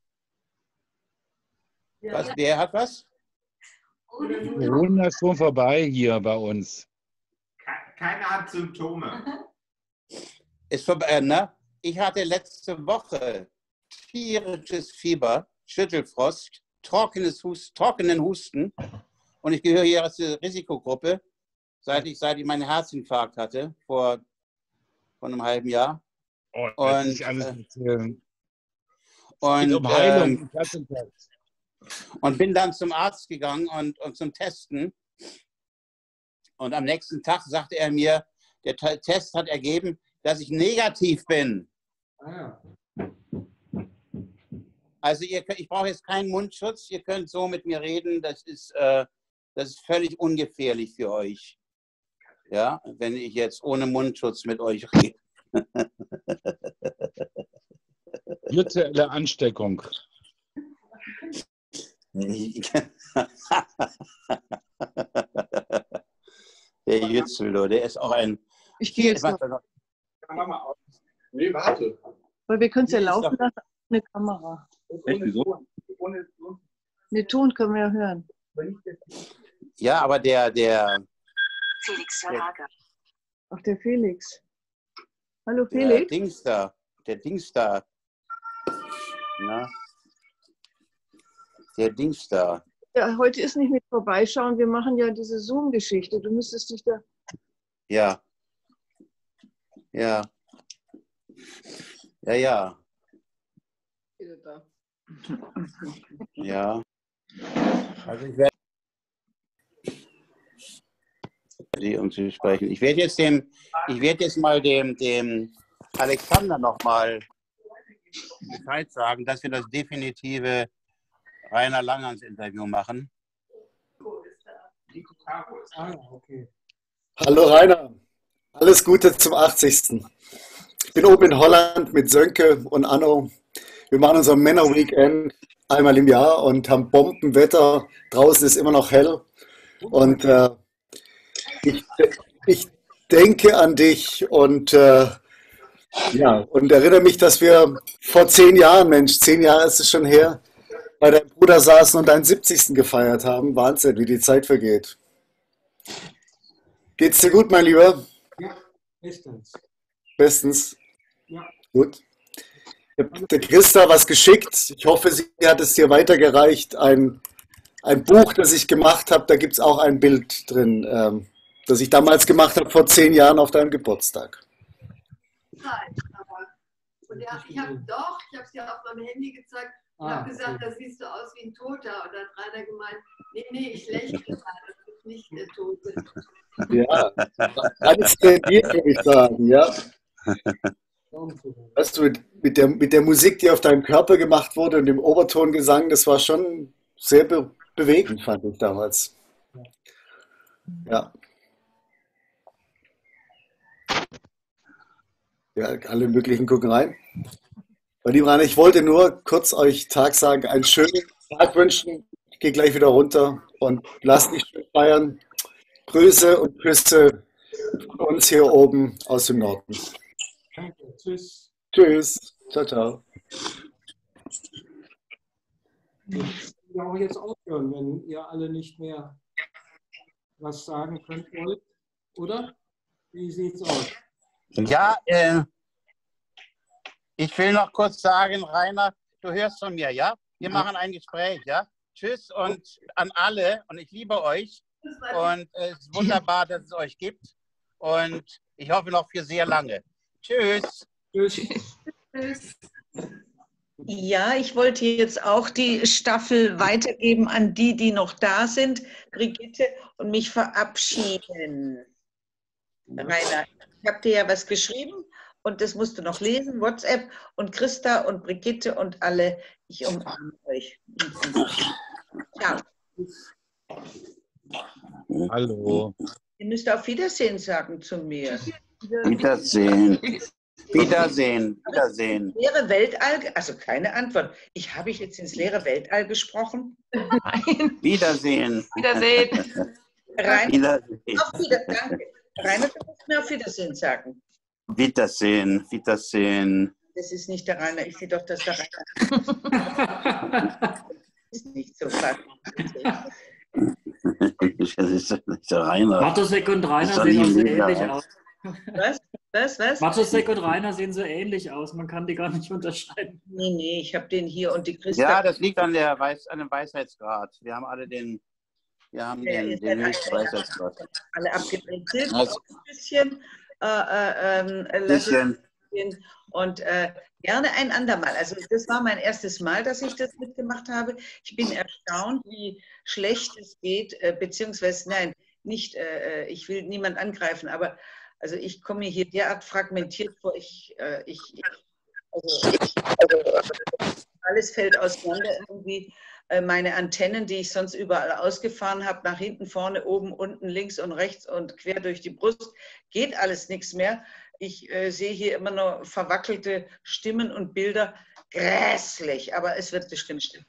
Was, wer hat was? Corona ist schon vorbei hier bei uns. Keiner hat Symptome. Ist vorbei, ne? Ich hatte letzte Woche tierisches Fieber, Schüttelfrost, trockenen Husten und ich gehöre hier zur Risikogruppe, seit ich meinen Herzinfarkt hatte, vor einem halben Jahr. Oh, das ist alles erzählen. Und, um Heilung. Und bin dann zum Arzt gegangen und zum Testen. Und am nächsten Tag sagte er mir, der Test hat ergeben, dass ich negativ bin. Ah ja. Also ich brauche jetzt keinen Mundschutz, ihr könnt so mit mir reden, das ist völlig ungefährlich für euch. Ja, wenn ich jetzt ohne Mundschutz mit euch rede. Virtuelle Ansteckung. Der Jützelo, der ist auch ein... Ich gehe jetzt noch. Nee, warte. Weil wir können es ja laufen lassen, eine Kamera. Echt, wieso? Den Ton können wir ja hören. Ja, aber der Felix Verhager. Ach, der Felix. Hallo Felix. Der Dings da. Na? Der Dings da. Ja, heute ist nicht mit vorbeischauen, wir machen ja diese Zoom-Geschichte. Du müsstest dich da... Ja. Ja. Ja, ja. Ja. Also ich werde um zu sprechen. Ich werde jetzt mal dem Alexander nochmal Bescheid sagen, dass wir das definitive Rainer Langhans-Interview machen. Ah, okay. Hallo Rainer, alles Gute zum 80. Ich bin oben in Holland mit Sönke und Anno. Wir machen unser Männer-Weekend einmal im Jahr und haben Bombenwetter. Draußen ist immer noch hell. Und ich denke an dich und erinnere mich, dass wir vor 10 Jahren, Mensch, 10 Jahre ist es schon her, bei deinem Bruder saßen und deinen 70. gefeiert haben. Wahnsinn, wie die Zeit vergeht. Geht's dir gut, mein Lieber? Ja, bestens. Bestens. Ja. Gut. Ich habe der Christa was geschickt. Ich hoffe, sie hat es dir weitergereicht. Ein Buch, das ich gemacht habe, da gibt es auch ein Bild drin, das ich damals gemacht habe, vor 10 Jahren auf deinem Geburtstag. Nein, und ich habe es dir auf meinem Handy gezeigt und habe gesagt, da siehst du aus wie ein Toter. Und dann hat Rainer gemeint, nee, ich lächle gerade, das ist nicht der Tote. Ja, alles trainiert, würde ich sagen, ja. Weißt du, mit der Musik, die auf deinem Körper gemacht wurde und dem Obertongesang, das war schon sehr bewegend, fand ich damals. Ja. Ja, alle möglichen gucken rein. Mein lieber Rainer, ich wollte nur kurz euch Tag sagen, einen schönen Tag wünschen. Ich gehe gleich wieder runter und lasst mich schön feiern. Grüße und Küsse von uns hier oben aus dem Norden. Danke, tschüss. Tschüss. Ciao, ciao. Ich will auch jetzt aufhören, wenn ihr alle nicht mehr was sagen könnt, wollt, oder? Wie sieht's aus? Ja, ich will noch kurz sagen, Rainer, du hörst von mir, ja? Wir machen ein Gespräch, ja? Tschüss und an alle und ich liebe euch und es ist wunderbar, dass es euch gibt und ich hoffe noch für sehr lange. Tschüss. Tschüss. Tschüss. Ja, ich wollte jetzt auch die Staffel weitergeben an die, die noch da sind, Brigitte, und mich verabschieden. Rainer, Ich habe dir ja was geschrieben und das musst du noch lesen, WhatsApp und Christa und Brigitte und alle. Ich umarme euch. Ciao. Hallo. Ihr müsst auf Wiedersehen sagen zu mir. Wiedersehen. Wiedersehen. Wiedersehen. Leere Weltall, also keine Antwort. Habe ich jetzt ins leere Weltall gesprochen? Nein. Wiedersehen. Wiedersehen. Rainer, auf Wiedersehen. Danke. Rainer, du musst mir auf Wiedersehen sagen. Wiedersehen. Wiedersehen. Das ist nicht der Rainer. Ich sehe doch, dass der Rainer. Das ist nicht so fast. Das ist der Rainer. Matosek und Rainer sehen auch so ähnlich aus. Was? Matosek und Rainer sehen so ähnlich aus. Man kann die gar nicht unterscheiden. Nee, ich habe den hier und die Christa. Ja, das liegt an dem Weisheitsgrad. Wir haben alle den höchsten Weisheitsgrad. Alle abgedreht. Also, Ein bisschen. Und gerne ein andermal. Also das war mein erstes Mal, dass ich das mitgemacht habe. Ich bin erstaunt, wie schlecht es geht, beziehungsweise nein, nicht, ich will niemand angreifen, aber also ich komme mir hier derart fragmentiert vor, alles fällt auseinander irgendwie. Meine Antennen, die ich sonst überall ausgefahren habe, nach hinten, vorne, oben, unten, links und rechts und quer durch die Brust, geht alles nichts mehr. Ich sehe hier immer nur verwackelte Stimmen und Bilder. Grässlich, aber es wird bestimmt stimmen.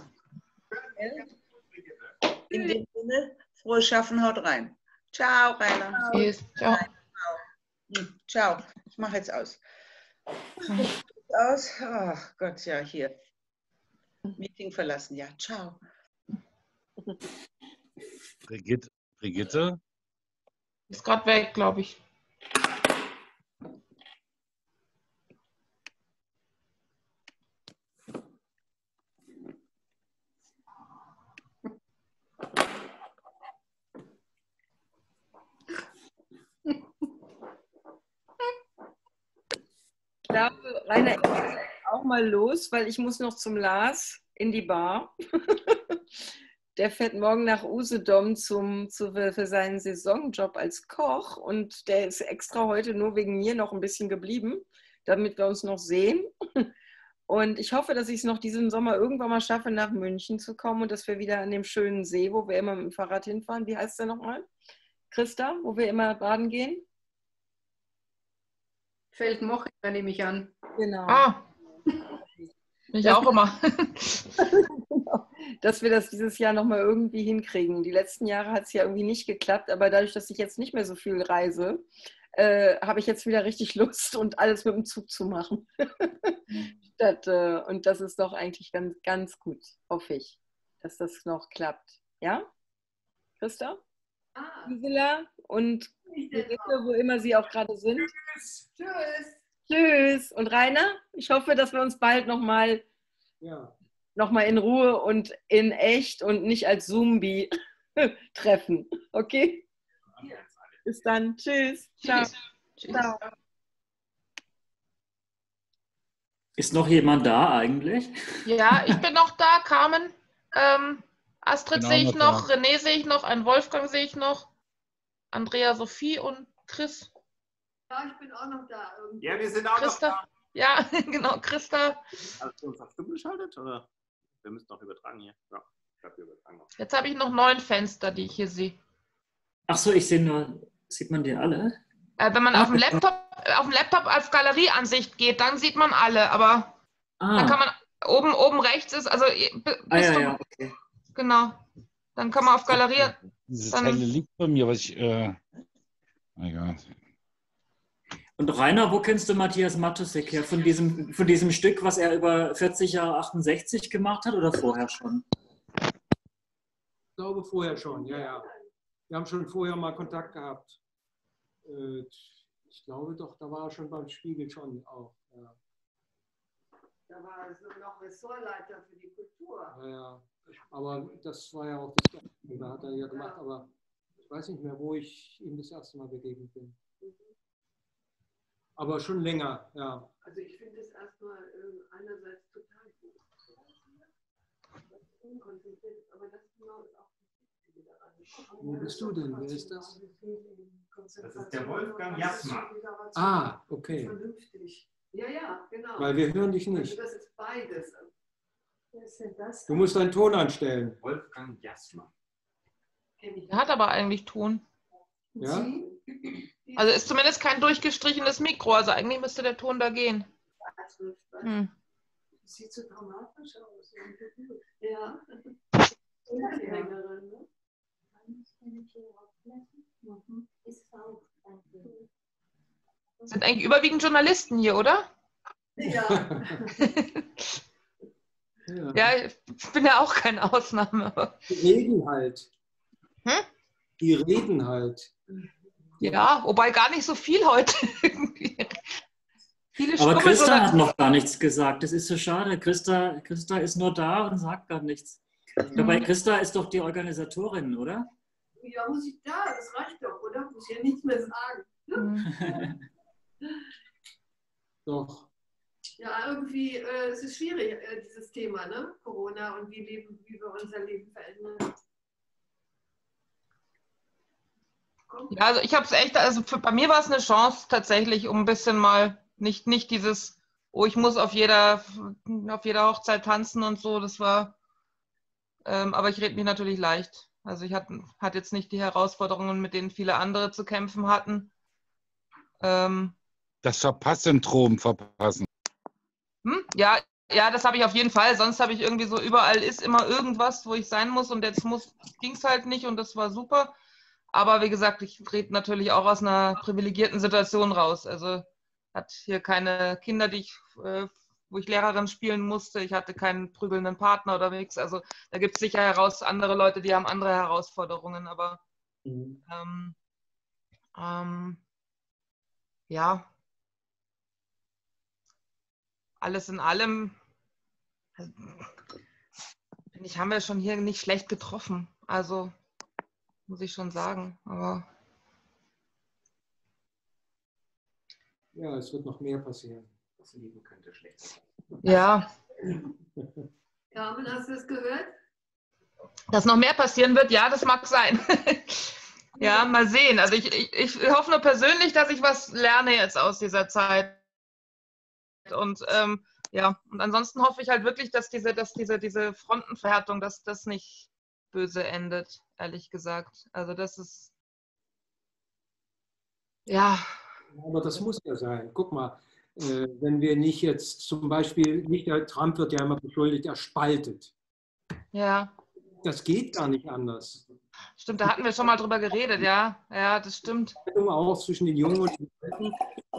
In dem Sinne, frohes Schaffen, haut rein. Ciao, Rainer. Tschüss. Ciao. Ciao. Ich mache jetzt aus. Aus. Ach Gott, ja, hier. Meeting verlassen, ja. Ciao. Brigitte? Ist gerade weg, glaube ich. Ich glaube, Rainer, ich muss auch mal los, weil ich muss noch zum Lars in die Bar. Der fährt morgen nach Usedom für seinen Saisonjob als Koch und der ist extra heute nur wegen mir noch ein bisschen geblieben, damit wir uns noch sehen. Und ich hoffe, dass ich es noch diesen Sommer irgendwann mal schaffe, nach München zu kommen und dass wir wieder an dem schönen See, wo wir immer mit dem Fahrrad hinfahren. Wie heißt der nochmal? Christa, wo wir immer baden gehen? Feldmoching, nehme ich an. Genau. Ah, ich auch immer. Dass wir das dieses Jahr nochmal irgendwie hinkriegen. Die letzten Jahre hat es ja irgendwie nicht geklappt, aber dadurch, dass ich jetzt nicht mehr so viel reise, habe ich jetzt wieder richtig Lust und alles mit dem Zug zu machen. Und das ist doch eigentlich ganz, ganz gut, hoffe ich, dass das noch klappt. Ja? Christa? Gisela und Brigitte, wo immer sie auch gerade sind. Tschüss. Tschüss. Und Rainer, ich hoffe, dass wir uns bald nochmal in Ruhe und in echt und nicht als Zombie treffen. Okay? Bis dann. Tschüss. Ciao. Ciao. Ist noch jemand da eigentlich? Ja, ich bin noch da, Carmen. Astrid Genau, sehe ich noch noch, René sehe ich noch, einen Wolfgang sehe ich noch, Andrea, Sophie und Chris. Ja, ich bin auch noch da. Irgendwie. Ja, wir sind auch Christa. noch da. Ja, genau, Christa. Hast du uns auf Stumm geschaltet? Oder? Wir müssen noch übertragen hier. Ja, ich glaube, wir übertragen noch. Jetzt habe ich noch 9 Fenster, die ich hier sehe. Ach so, ich sehe nur, sieht man die alle? Wenn man auf dem Laptop auf Galerieansicht geht, dann sieht man alle, aber dann kann man oben rechts ist, also okay. Genau. Dann kann man auf Galerie. Dieses helle liegt bei mir, was ich. Egal. Und Rainer, wo kennst du Matthias Matosek her? Von diesem Stück, was er über 40 Jahre 68 gemacht hat oder vorher schon? Ich glaube vorher schon, ja. Wir haben schon vorher mal Kontakt gehabt. Ich glaube doch, da war er schon beim Spiegel schon auch. Ja. Da war er noch Ressortleiter für die Kultur. Ja. Aber das war ja auch das Erste, da hat er ja gemacht, aber ich weiß nicht mehr, wo ich ihm das erste Mal begegnet bin. Aber schon länger, ja. Also ich finde es erstmal einerseits total gut. Unkonzentriert, aber das genau ist auch das Wichtige daran. Wo bist du denn? Wer ist das? Das ist der Wolfgang Jasma. Ah, okay. Vernünftig. Ja, genau. Weil wir hören dich nicht. Also das ist beides. Wer ist denn das? Du musst deinen Ton anstellen. Wolfgang Jasma. Er hat aber eigentlich Ton. Ja? Also ist zumindest kein durchgestrichenes Mikro, also eigentlich müsste der Ton da gehen. Hm. Das sieht so dramatisch aus. Ja. Sind eigentlich überwiegend Journalisten hier, oder? Ja. Ja, ich bin ja auch keine Ausnahme. Die reden halt. Hm? Die reden halt. Ja, wobei gar nicht so viel heute. Viele Aber Christa Stumme- hat noch gar nichts gesagt. Das ist so schade. Christa ist nur da und sagt gar nichts. Dabei, Christa ist doch die Organisatorin, oder? Ja, muss ich da? Das reicht doch, oder? Muss ich ja nichts mehr sagen. Doch. Ja, irgendwie, es ist schwierig, dieses Thema, ne? Corona und wie wir unser Leben verändern. Ja, also ich habe es echt, also bei mir war es eine Chance tatsächlich, um ein bisschen mal nicht dieses, oh, ich muss auf jeder Hochzeit tanzen und so, das war, aber ich rede mich natürlich leicht. Also ich hatte jetzt nicht die Herausforderungen, mit denen viele andere zu kämpfen hatten. Das Verpasssyndrom verpassen. Ja, das habe ich auf jeden Fall. Sonst habe ich irgendwie so, überall ist immer irgendwas, wo ich sein muss und jetzt ging es halt nicht und das war super. Aber wie gesagt, ich rede natürlich auch aus einer privilegierten Situation raus. Also hatte hier keine Kinder, wo ich Lehrerin spielen musste. Ich hatte keinen prügelnden Partner oder nichts. Also da gibt es sicher andere Leute, die haben andere Herausforderungen. Aber ja, alles in allem, finde ich, haben wir schon hier nicht schlecht getroffen. Also muss ich schon sagen. Aber Ja, es wird noch mehr passieren. Das Leben könnte schlecht sein. ja. Carmen, hast du es gehört? Dass noch mehr passieren wird, ja, das mag sein. Ja, mal sehen. Also ich hoffe nur persönlich, dass ich was lerne jetzt aus dieser Zeit. Und ja, und ansonsten hoffe ich halt wirklich, dass diese Frontenverhärtung, dass das nicht böse endet, ehrlich gesagt. Also das ist, ja. Aber das muss ja sein. Guck mal, wenn wir nicht jetzt zum Beispiel, Trump wird ja immer beschuldigt, er spaltet. Ja. Das geht gar nicht anders. Stimmt, da hatten wir schon mal drüber geredet, ja. Ja, das stimmt. Auch zwischen den Jungen und den Alten.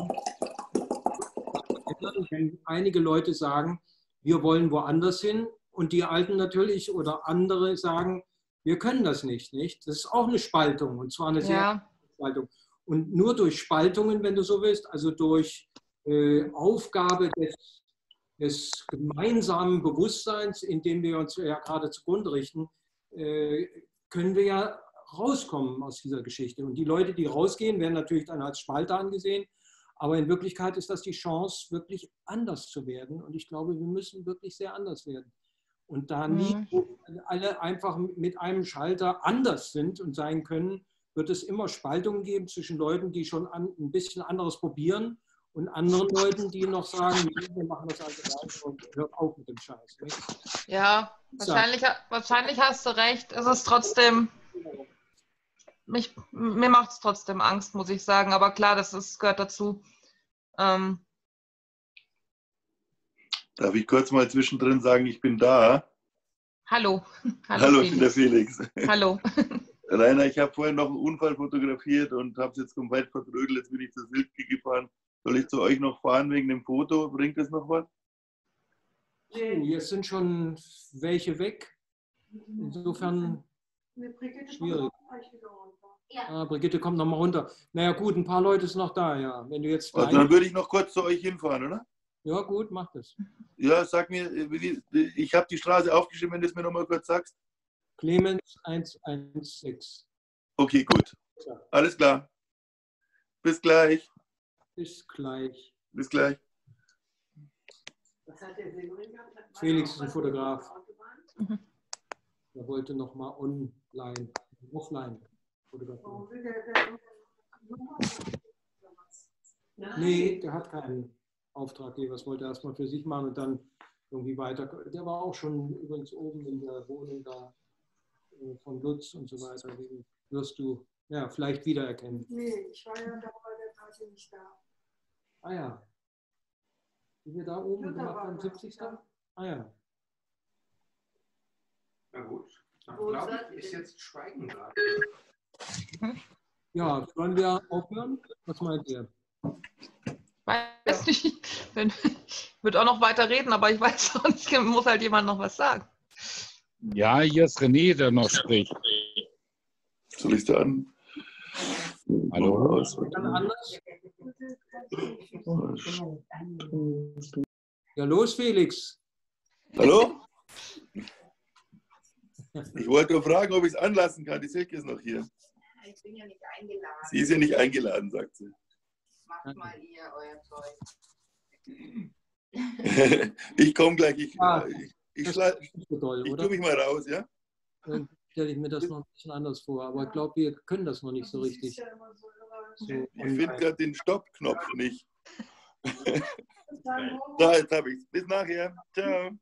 Wenn einige Leute sagen, wir wollen woanders hin und die Alten natürlich oder andere sagen, wir können das nicht. Das ist auch eine Spaltung und zwar eine sehr Spaltung. Und nur durch Spaltungen, wenn du so willst, also durch Aufgabe des gemeinsamen Bewusstseins, in dem wir uns ja gerade zugrunde richten, können wir ja rauskommen aus dieser Geschichte. Und die Leute, die rausgehen, werden natürlich dann als Spalter angesehen. Aber in Wirklichkeit ist das die Chance, wirklich anders zu werden. Und ich glaube, wir müssen wirklich sehr anders werden. Und da nie alle einfach mit einem Schalter anders sind und sein können, wird es immer Spaltungen geben zwischen Leuten, die schon ein bisschen anderes probieren und anderen Leuten, die noch sagen, wir machen das also gleich und hört auf mit dem Scheiß. Nicht? Ja, wahrscheinlich hast du recht. Es ist trotzdem, mir macht es trotzdem Angst, muss ich sagen. Aber klar, gehört dazu. Darf ich kurz mal zwischendrin sagen, ich bin da? Hallo. Hallo, ich bin der Felix. Hallo. Rainer, ich habe vorhin noch einen Unfall fotografiert und habe es jetzt komplett verdrödelt. Jetzt bin ich zur Silke gefahren. Soll ich zu euch noch fahren wegen dem Foto? Bringt das noch was? Jetzt sind schon welche weg. Insofern schwierig. Brigitte kommt noch mal runter. Naja gut, ein paar Leute sind noch da, ja. Wenn du jetzt also dann würde ich noch kurz zu euch hinfahren, oder? Ja gut, mach das. Ja, sag mir, ich habe die Straße aufgeschrieben, wenn du es mir noch mal kurz sagst. Clemens 116. Okay, gut. Alles klar. Bis gleich. Bis gleich. Bis gleich. Felix ist ein Fotograf. Er wollte noch mal offline fotografieren. Nee, der hat keinen Auftraggeber. Das wollte er erstmal für sich machen und dann irgendwie weiter. Der war auch schon übrigens oben in der Wohnung da von Lutz und so weiter. Den wirst du ja vielleicht wiedererkennen. Nee, ich war ja da bei der Party nicht da. Ah ja. Die wir da oben Ja, da gemacht war haben, er, 70. ja. Ah ja. Na gut. Dann Wo glaube seid ich, ihr ist denn? jetzt Schweigen gerade. Ja, wollen wir aufhören? Was meint ihr? Weiß nicht. Ich würde auch noch weiter reden, aber ich weiß auch nicht, muss halt jemand noch was sagen. Ja, hier ist René, der noch spricht. Soll ich da an? Hallo? Ja, los, Felix. Hallo? Ich wollte nur fragen, ob ich es anlassen kann. Die Silke ist noch hier. Ich bin ja nicht eingeladen. Sie ist ja nicht eingeladen, sagt sie. Macht mal ihr euer Zeug. Ich komme gleich. Ich Toll, tue oder? mich mal raus, ja? Dann stelle ich mir das noch ein bisschen anders vor. Aber ich glaube, wir können das noch nicht so richtig. So Ich finde gerade den Stoppknopf nicht. Da, jetzt habe ich es. Bis nachher. Ciao.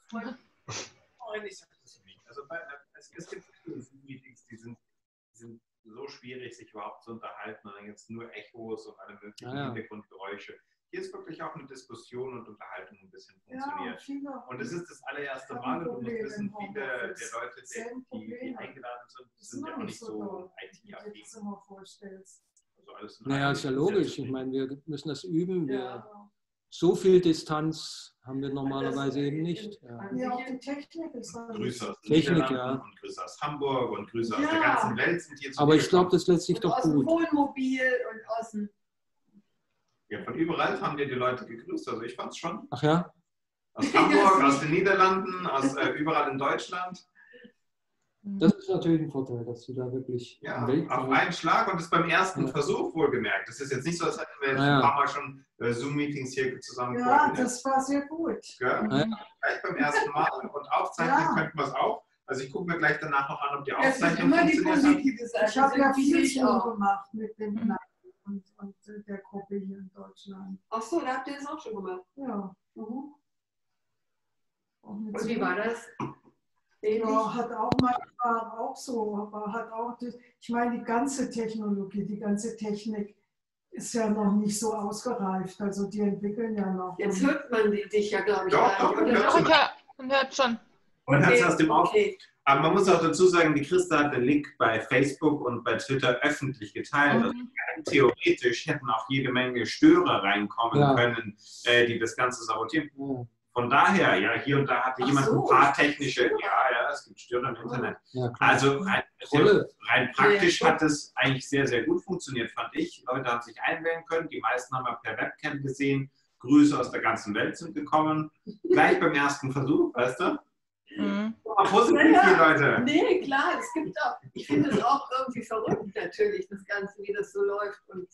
Also es gibt Meetings, die sind so schwierig, sich überhaupt zu unterhalten. Und dann gibt es nur Echos und alle möglichen Hintergrundgeräusche. Hier ist wirklich auch eine Diskussion und Unterhaltung ein bisschen funktioniert. Und es ist das allererste Mal, und du musst wissen, viele der Leute, die eingeladen sind ja auch nicht so IT-affin. Also alles Naja, ist ja logisch. Ich meine, wir müssen das üben. So viel Distanz haben wir normalerweise eben nicht. Ja, auch die Technik ist Grüße aus Technik, Niederlanden und Grüße aus Hamburg und Grüße aus der ganzen Welt sind hier zu Aber mir ich glaube, gekommen. das lässt sich doch Aus dem gut. Wohnmobil und aus dem. Ja, von überall haben dir die Leute gegrüßt. Also ich fand es schon. Ach ja? Aus Hamburg, aus den Niederlanden, aus überall in Deutschland. Das ist natürlich ein Vorteil, dass du da wirklich Ja, auf einen Schlag und das beim ersten Versuch wohlgemerkt. Das ist jetzt nicht so, als hätten wir jetzt ein paar Mal schon Zoom-Meetings hier zusammen Ja, koordiniert. das war sehr gut. Ja, gleich beim ersten Mal und aufzeichnen könnten wir es auch. Also ich gucke mir gleich danach noch an, ob die Aufzeichnung funktioniert hat. Ich habe ja viel ich Zoom auch. gemacht mit dem Knacken und der Gruppe hier in Deutschland. Ach so, da habt ihr das auch schon gemacht. Ja. Und wie war das? Ja, hat auch manchmal auch so, aber hat auch, ich meine, die ganze Technologie, die ganze Technik ist ja noch nicht so ausgereift. Also die entwickeln ja noch. Jetzt hört man dich ja, glaube ich, Doch, gar nicht. doch, Oder? man hört schon. Man hört es aus dem Auf. Aber man muss auch dazu sagen, die Christa hat den Link bei Facebook und bei Twitter öffentlich geteilt. Also theoretisch hätten auch jede Menge Störer reinkommen können, die das Ganze sabotieren. Von daher, ja, hier und da hatte jemand ein paar technische, es gibt Störer im Internet. Also rein praktisch hat es eigentlich sehr, sehr gut funktioniert, fand ich. Leute haben sich einwählen können, die meisten haben wir per Webcam gesehen. Grüße aus der ganzen Welt sind gekommen. Gleich beim ersten Versuch, weißt du? Positiv hier, Leute. Nee, klar, es gibt auch, ich finde es auch irgendwie verrückt natürlich, das Ganze, wie das so läuft. Und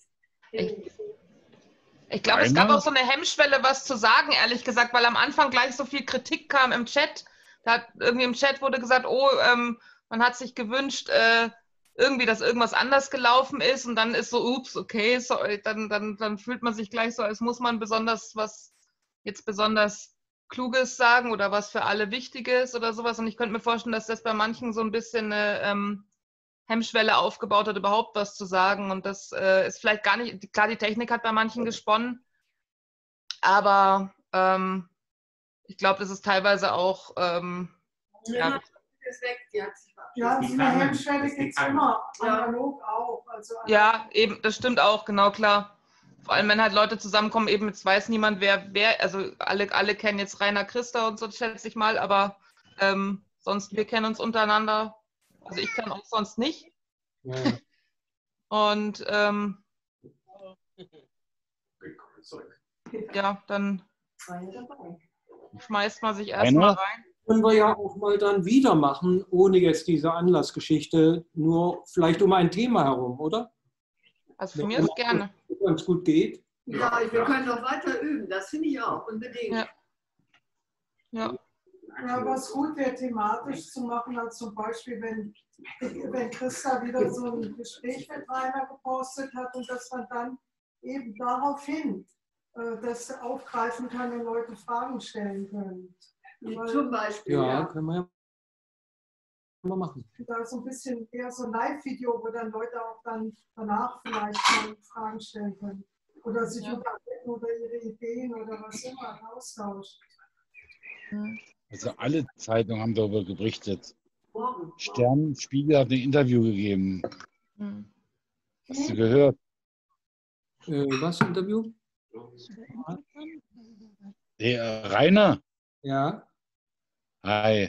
ich glaube, es gab auch so eine Hemmschwelle, was zu sagen, ehrlich gesagt, weil am Anfang gleich so viel Kritik kam im Chat. Da hat irgendwie im Chat wurde gesagt, man hat sich gewünscht, irgendwie, dass irgendwas anders gelaufen ist und dann ist so, ups, okay, so, dann fühlt man sich gleich so, als muss man besonders Kluges sagen oder was für alle Wichtiges oder sowas. Und ich könnte mir vorstellen, dass das bei manchen so ein bisschen eine Hemmschwelle aufgebaut hat, überhaupt was zu sagen. Und das ist vielleicht gar nicht, klar, die Technik hat bei manchen gesponnen, aber ich glaube, das ist teilweise auch ist weg, die hat sich Ja, diese Hemmschwelle gibt es immer, analog auch. Also ja, eben, das stimmt auch, genau, klar. Vor allem, wenn halt Leute zusammenkommen, eben jetzt weiß niemand, wer, also alle kennen jetzt Rainer Christa und so, schätze ich mal, aber sonst, wir kennen uns untereinander. Also ich kenne uns sonst nicht. Ja. Und ja, dann schmeißt man sich erstmal rein. Können wir ja auch mal dann wieder machen, ohne jetzt diese Anlassgeschichte, nur vielleicht um ein Thema herum, oder? Also für mich ist gerne. Wenn es gut geht. Ja, wir können noch weiter üben, das finde ich auch, unbedingt. Ja. Ja, was gut wäre, thematisch zu machen, als zum Beispiel, wenn Christa wieder so ein Gespräch mit Rainer gepostet hat und dass man dann eben daraufhin das aufgreifen kann und Leute Fragen stellen können. Zum Beispiel, ja. Können wir ja mal machen. Da so ein bisschen eher so ein Live-Video, wo dann Leute auch dann danach vielleicht mal Fragen stellen können. Oder sich unterhalten oder ihre Ideen oder was immer austauschen. Also alle Zeitungen haben darüber berichtet. Stern, Spiegel hat ein Interview gegeben. Hast du gehört? Was Interview? Der Rainer? Ja. Hi.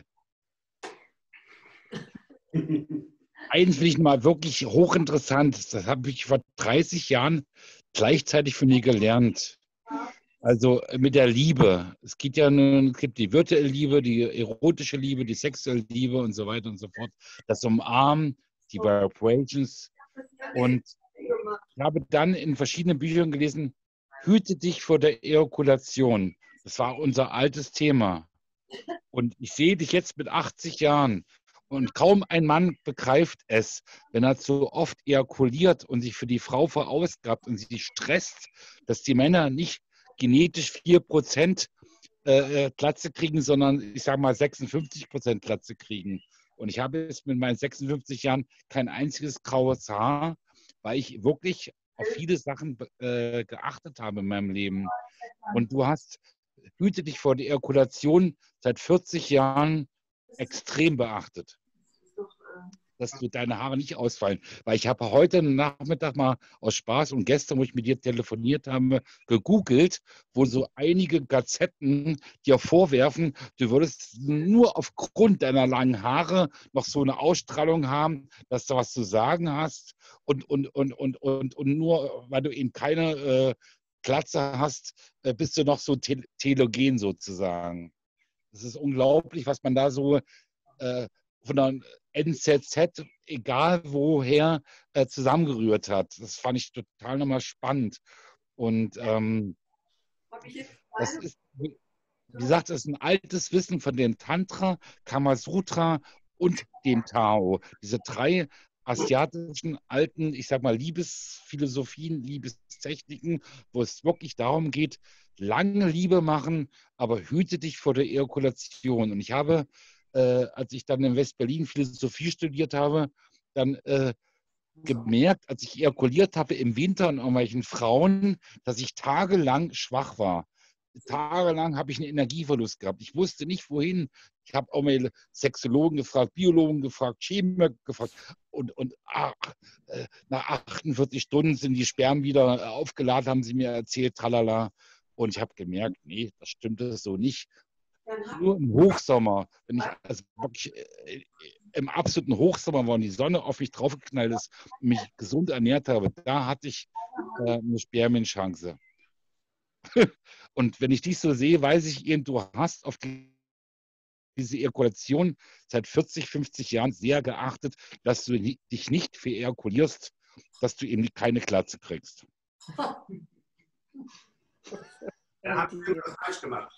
Eins finde ich mal wirklich hochinteressant. Das habe ich vor 30 Jahren gleichzeitig von dir gelernt. Also mit der Liebe. Es gibt ja nun, es gibt die virtuelle Liebe, die erotische Liebe, die sexuelle Liebe und so weiter und so fort. Das Umarmen, die Vibrations. Und ich habe dann in verschiedenen Büchern gelesen, hüte dich vor der Ejakulation. Das war unser altes Thema. Und ich sehe dich jetzt mit 80 Jahren. Und kaum ein Mann begreift es, wenn er so oft ejakuliert und sich für die Frau verausgabt und sie stresst, dass die Männer nicht genetisch 4% Glatze kriegen, sondern ich sage mal 56% Glatze kriegen. Und ich habe jetzt mit meinen 56 Jahren kein einziges graues Haar, weil ich wirklich auf viele Sachen geachtet habe in meinem Leben. Und du hast, hüte dich vor der Ejakulation, seit 40 Jahren extrem beachtet, dass du deine Haare nicht ausfallen. Weil ich habe heute Nachmittag mal aus Spaß und gestern, wo ich mit dir telefoniert habe, gegoogelt, wo so einige Gazetten dir vorwerfen, du würdest nur aufgrund deiner langen Haare noch so eine Ausstrahlung haben, dass du was zu sagen hast und nur, weil du eben keine Glatze hast, bist du noch so telogen sozusagen. Das ist unglaublich, was man da so von der NZZ, egal woher, zusammengerührt hat. Das fand ich total nochmal spannend. Und das ist, wie gesagt, das ist ein altes Wissen von den Tantra, Kamasutra und dem Tao. Diese drei asiatischen alten, ich sag mal, Liebesphilosophien, Liebestechniken, wo es wirklich darum geht, lange Liebe machen, aber hüte dich vor der Ejakulation. Und ich habe, als ich dann in West-Berlin Philosophie studiert habe, dann gemerkt, als ich ejakuliert habe im Winter an irgendwelchen Frauen, dass ich tagelang schwach war. Tagelang habe ich einen Energieverlust gehabt. Ich wusste nicht, wohin. Ich habe auch mal Sexologen gefragt, Biologen gefragt, Chemiker gefragt. Und nach 48 Stunden sind die Sperren wieder aufgeladen, haben sie mir erzählt, tralala. Und ich habe gemerkt, nee, das stimmte so nicht. Nur im Hochsommer, wenn ich also wirklich im absoluten Hochsommer war und die Sonne auf mich draufgeknallt ist und mich gesund ernährt habe, da hatte ich eine Spermienchance. Und wenn ich dich so sehe, weiß ich eben, du hast auf diese Ejakulation seit 40, 50 Jahren sehr geachtet, dass du dich nicht verejakulierst, dass du eben keine Glatze kriegst. Er hat was falsch gemacht.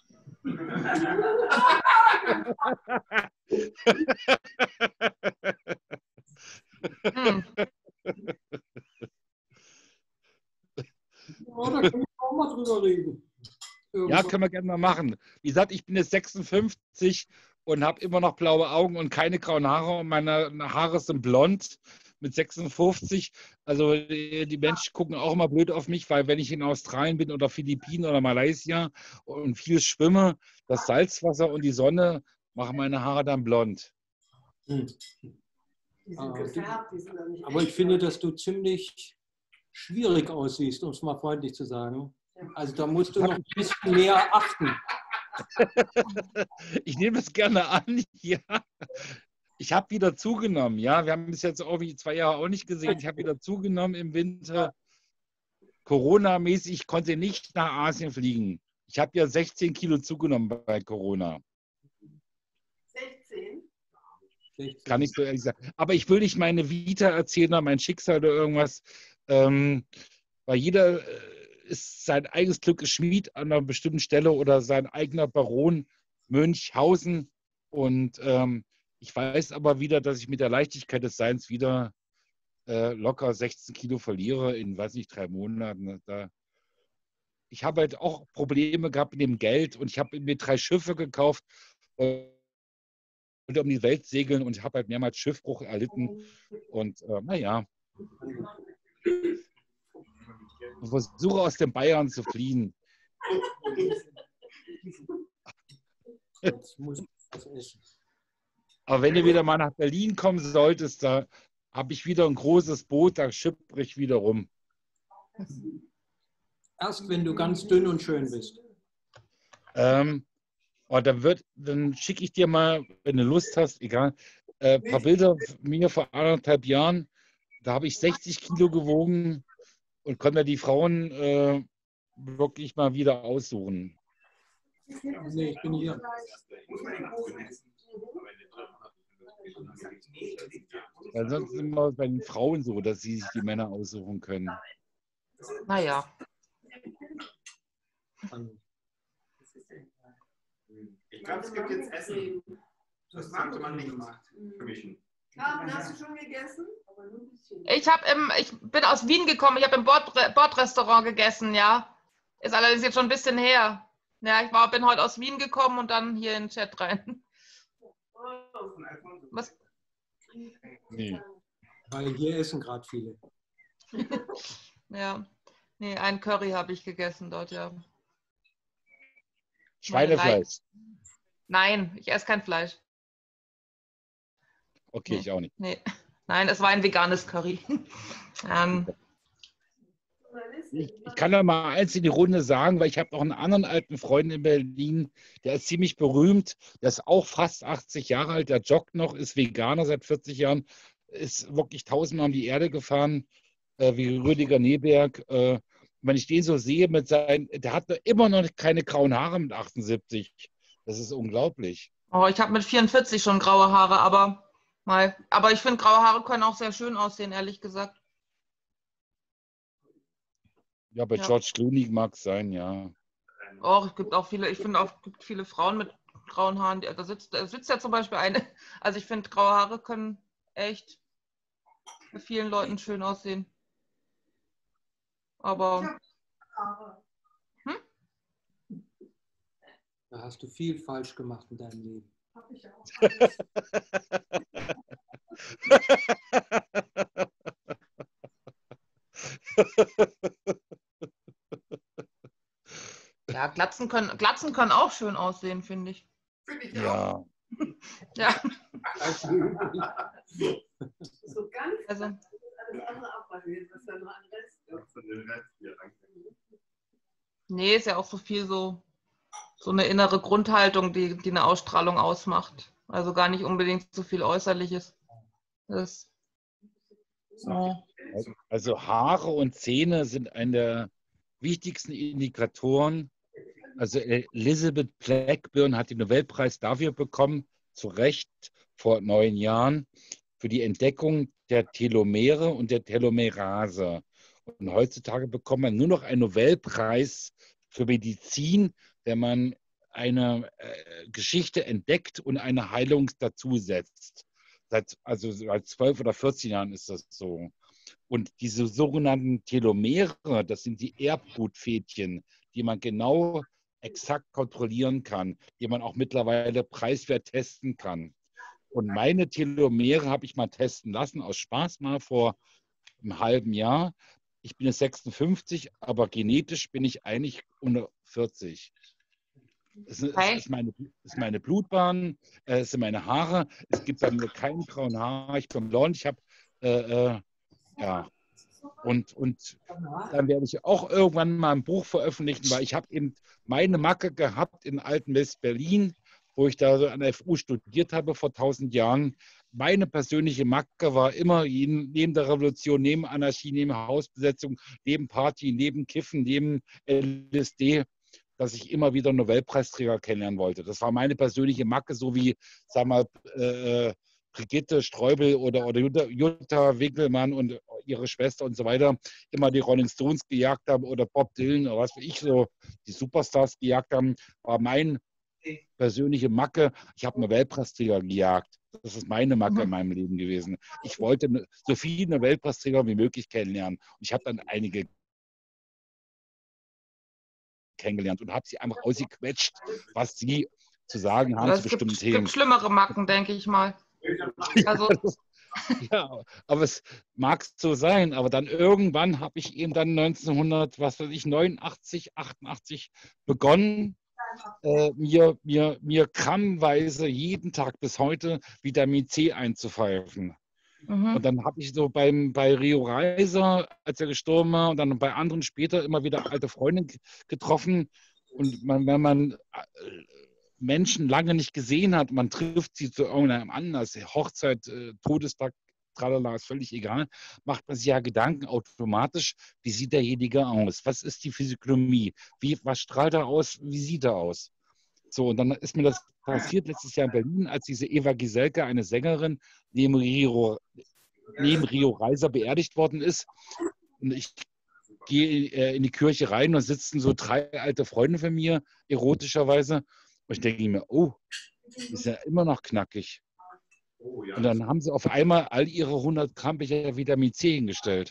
Oh, da können wir auch mal drüber reden. Ja, können wir gerne mal machen. Wie gesagt, ich bin jetzt 56 und habe immer noch blaue Augen und keine grauen Haare und meine Haare sind blond mit 56. Also die Menschen gucken auch immer blöd auf mich, weil wenn ich in Australien bin oder Philippinen oder Malaysia und viel schwimme, das Salzwasser und die Sonne machen meine Haare dann blond. Die sind gefärbt, die sind doch nicht aber ich finde, dass du ziemlich schwierig aussiehst, um es mal freundlich zu sagen. Also da musst du noch ein bisschen mehr achten. Ich nehme es gerne an, ja. Ich habe wieder zugenommen, ja. Wir haben es jetzt irgendwie 2 Jahre auch nicht gesehen. Ich habe wieder zugenommen im Winter. Corona-mäßig, ich konnte nicht nach Asien fliegen. Ich habe ja 16 Kilo zugenommen bei Corona. 16? Kann ich so ehrlich sagen. Aber ich will nicht meine Vita erzählen oder mein Schicksal oder irgendwas. Weil jeder ist sein eigenes Glück Schmied an einer bestimmten Stelle oder sein eigener Baron Münchhausen. Und ich weiß aber wieder, dass ich mit der Leichtigkeit des Seins wieder locker 16 Kilo verliere in, weiß nicht, 3 Monaten. Ich habe halt auch Probleme gehabt mit dem Geld und ich habe mir 3 Schiffe gekauft und um die Welt segeln und ich habe halt mehrmals Schiffbruch erlitten. Und naja, ich versuche aus dem Bayern zu fliehen. Aber wenn du wieder mal nach Berlin kommen solltest, da habe ich wieder ein großes Boot, da schippere ich wieder rum. Erst wenn du ganz dünn und schön bist. Dann schicke ich dir mal, wenn du Lust hast, egal, ein paar Bilder mir vor 1,5 Jahren. Da habe ich 60 Kilo gewogen und konnte die Frauen wirklich mal wieder aussuchen. Nee, ich bin hier. Weil sonst ist es immer bei den Frauen so, dass sie sich die Männer aussuchen können. Naja. Ich glaube, es gibt jetzt Essen. Das sollte man nicht vermischen. Carmen, hast du schon gegessen? Ich bin aus Wien gekommen, ich habe im Bordrestaurant gegessen, ja. Ist allerdings jetzt schon ein bisschen her. Ja, bin heute aus Wien gekommen und dann hier in den Chat rein. Was? Nee. Weil hier essen gerade viele. Ja. Nee, ein Curry habe ich gegessen dort, ja. Schweinefleisch. Nein, ich esse kein Fleisch. Okay, nee, ich auch nicht. Nee. Nein, es war ein veganes Curry. Ich kann da mal eins in die Runde sagen, weil ich habe noch einen anderen alten Freund in Berlin, der ist ziemlich berühmt, der ist auch fast 80 Jahre alt, der joggt noch, ist Veganer seit 40 Jahren, ist wirklich 1000-mal um die Erde gefahren, wie Rüdiger Neberg. Wenn ich den so sehe, der hat immer noch keine grauen Haare mit 78. Das ist unglaublich. Oh, ich habe mit 44 schon graue Haare, aber ich finde, graue Haare können auch sehr schön aussehen, ehrlich gesagt. Ja, bei George Clooney mag es sein, ja. Oh, es gibt auch viele, ich finde auch, es gibt viele Frauen mit grauen Haaren. Da sitzt ja zum Beispiel eine. Also ich finde, graue Haare können echt bei vielen Leuten schön aussehen. Aber. Da hast du viel falsch gemacht in deinem Leben. Hab ich auch. Ja, Glatzen können auch schön aussehen, finde ich. Finde ich ja. auch. Ja. So ganz also, alles andere abrasiert, was da noch an Rest ist. Nee, ist ja auch so viel so eine innere Grundhaltung, die eine Ausstrahlung ausmacht. Also gar nicht unbedingt so viel Äußerliches. Also Haare und Zähne sind einer der wichtigsten Indikatoren. Also Elizabeth Blackburn hat den Nobelpreis dafür bekommen, zu Recht vor 9 Jahren, für die Entdeckung der Telomere und der Telomerase. Und heutzutage bekommt man nur noch einen Nobelpreis für Medizin, wenn man eine Geschichte entdeckt und eine Heilung dazusetzt. Seit 12 oder 14 Jahren ist das so. Und diese sogenannten Telomere, das sind die Erbgutfädchen, die man genau exakt kontrollieren kann, die man auch mittlerweile preiswert testen kann. Und meine Telomere habe ich mal testen lassen, aus Spaß mal vor einem halben Jahr. Ich bin jetzt 56, aber genetisch bin ich eigentlich unter 40. Es ist meine Blutbahn, es sind meine Haare. Es gibt bei mir keinen grauen Haar. Ich bin blond. Ich habe, ja. Und dann werde ich auch irgendwann mal ein Buch veröffentlichen, weil ich habe eben meine Macke gehabt in alten West-Berlin, wo ich da so an der FU studiert habe vor 1000 Jahren. Meine persönliche Macke war immer neben der Revolution, neben Anarchie, neben Hausbesetzung, neben Party, neben Kiffen, neben LSD, dass ich immer wieder Nobelpreisträger kennenlernen wollte. Das war meine persönliche Macke, so wie, sag mal, Brigitte Streubel oder Jutta Winkelmann und ihre Schwester und so weiter immer die Rolling Stones gejagt haben oder Bob Dylan oder was weiß ich so, die Superstars gejagt haben, war mein persönliche Macke. Ich habe Nobelpreisträger gejagt. Das ist meine Macke in meinem Leben gewesen. Ich wollte so viele Nobelpreisträger wie möglich kennenlernen. Und ich habe dann einige kennengelernt und habe sie einfach ausgequetscht, was sie zu sagen haben zu bestimmten Themen. Es gibt schlimmere Macken, denke ich mal. Also, ja, aber es mag so sein. Aber dann irgendwann habe ich eben dann 1989, 88 begonnen, mir grammweise jeden Tag bis heute Vitamin C einzupfeifen. Und dann habe ich so bei Rio Reiser, als er gestorben war, und dann bei anderen später immer wieder alte Freunde getroffen. Und wenn man Menschen lange nicht gesehen hat, man trifft sie zu irgendeinem Anlass, Hochzeit, Todestag, tralala, ist völlig egal, macht man sich ja Gedanken automatisch, wie sieht derjenige aus? Was ist die Physiognomie? Was strahlt er aus? Wie sieht er aus? So, und dann ist mir das passiert letztes Jahr in Berlin, als diese Eva Giselke, eine Sängerin, neben Rio Reiser beerdigt worden ist. Und ich gehe in die Kirche rein und sitzen so 3 alte Freunde von mir, erotischerweise. Und ich denke mir, oh, ist ja immer noch knackig. Und dann haben sie auf einmal all ihre 100 Gramm Becher Vitamin C hingestellt.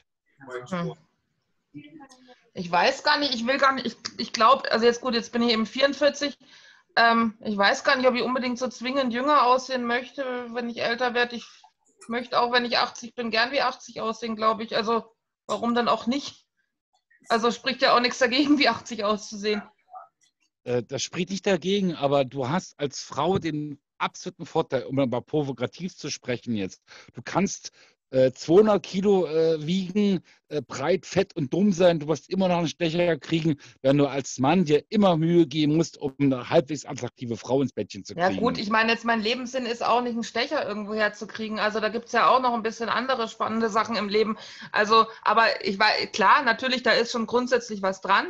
Ich weiß gar nicht, ich will gar nicht, ich glaube, also jetzt gut, jetzt bin ich eben 44. Ich weiß gar nicht, ob ich unbedingt so zwingend jünger aussehen möchte, wenn ich älter werde. Ich möchte auch, wenn ich 80 bin, gern wie 80 aussehen, glaube ich. Also warum dann auch nicht? Also spricht ja auch nichts dagegen, wie 80 auszusehen. Das spricht nicht dagegen, aber du hast als Frau den absoluten Vorteil, um mal provokativ zu sprechen jetzt. Du kannst 200 Kilo wiegen, breit, fett und dumm sein. Du wirst immer noch einen Stecher kriegen, wenn du als Mann dir immer Mühe geben musst, um eine halbwegs attraktive Frau ins Bettchen zu kriegen. Ja gut, ich meine jetzt, mein Lebenssinn ist auch nicht, einen Stecher irgendwo herzukriegen. Also da gibt es ja auch noch ein bisschen andere spannende Sachen im Leben. Also, aber ich war klar, natürlich, da ist schon grundsätzlich was dran.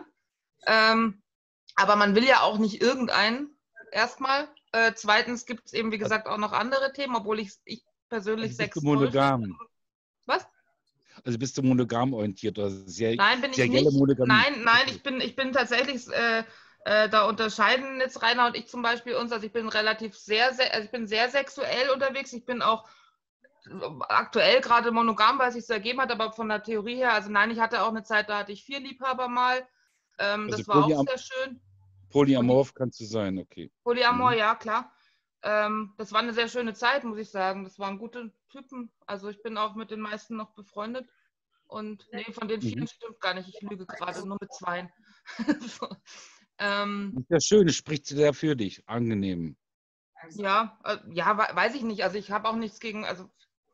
Aber man will ja auch nicht irgendeinen erstmal. Zweitens gibt es eben, wie gesagt, auch noch andere Themen, obwohl ich persönlich Sex monogam. Was? Also bist du monogam orientiert? Oder sehr, nein, bin ich nicht. Nein, ich bin tatsächlich, da unterscheiden jetzt Rainer und ich zum Beispiel uns, also ich bin ich bin sehr sexuell unterwegs. Ich bin auch aktuell gerade monogam, weil es sich so ergeben hat, aber von der Theorie her, also nein, ich hatte auch eine Zeit, da hatte ich 4 Liebhaber mal. Das war auch sehr schön. Polyamorph kannst du sein, okay. Polyamor, ja, klar. Das war eine sehr schöne Zeit, muss ich sagen. Das waren gute Typen. Also ich bin auch mit den meisten noch befreundet. Und nee, von den 4 stimmt gar nicht. Ich lüge gerade, nur mit 2. So. Ja, schön, es spricht sehr für dich. Angenehm. Ja, weiß ich nicht. Also ich habe auch nichts gegen, also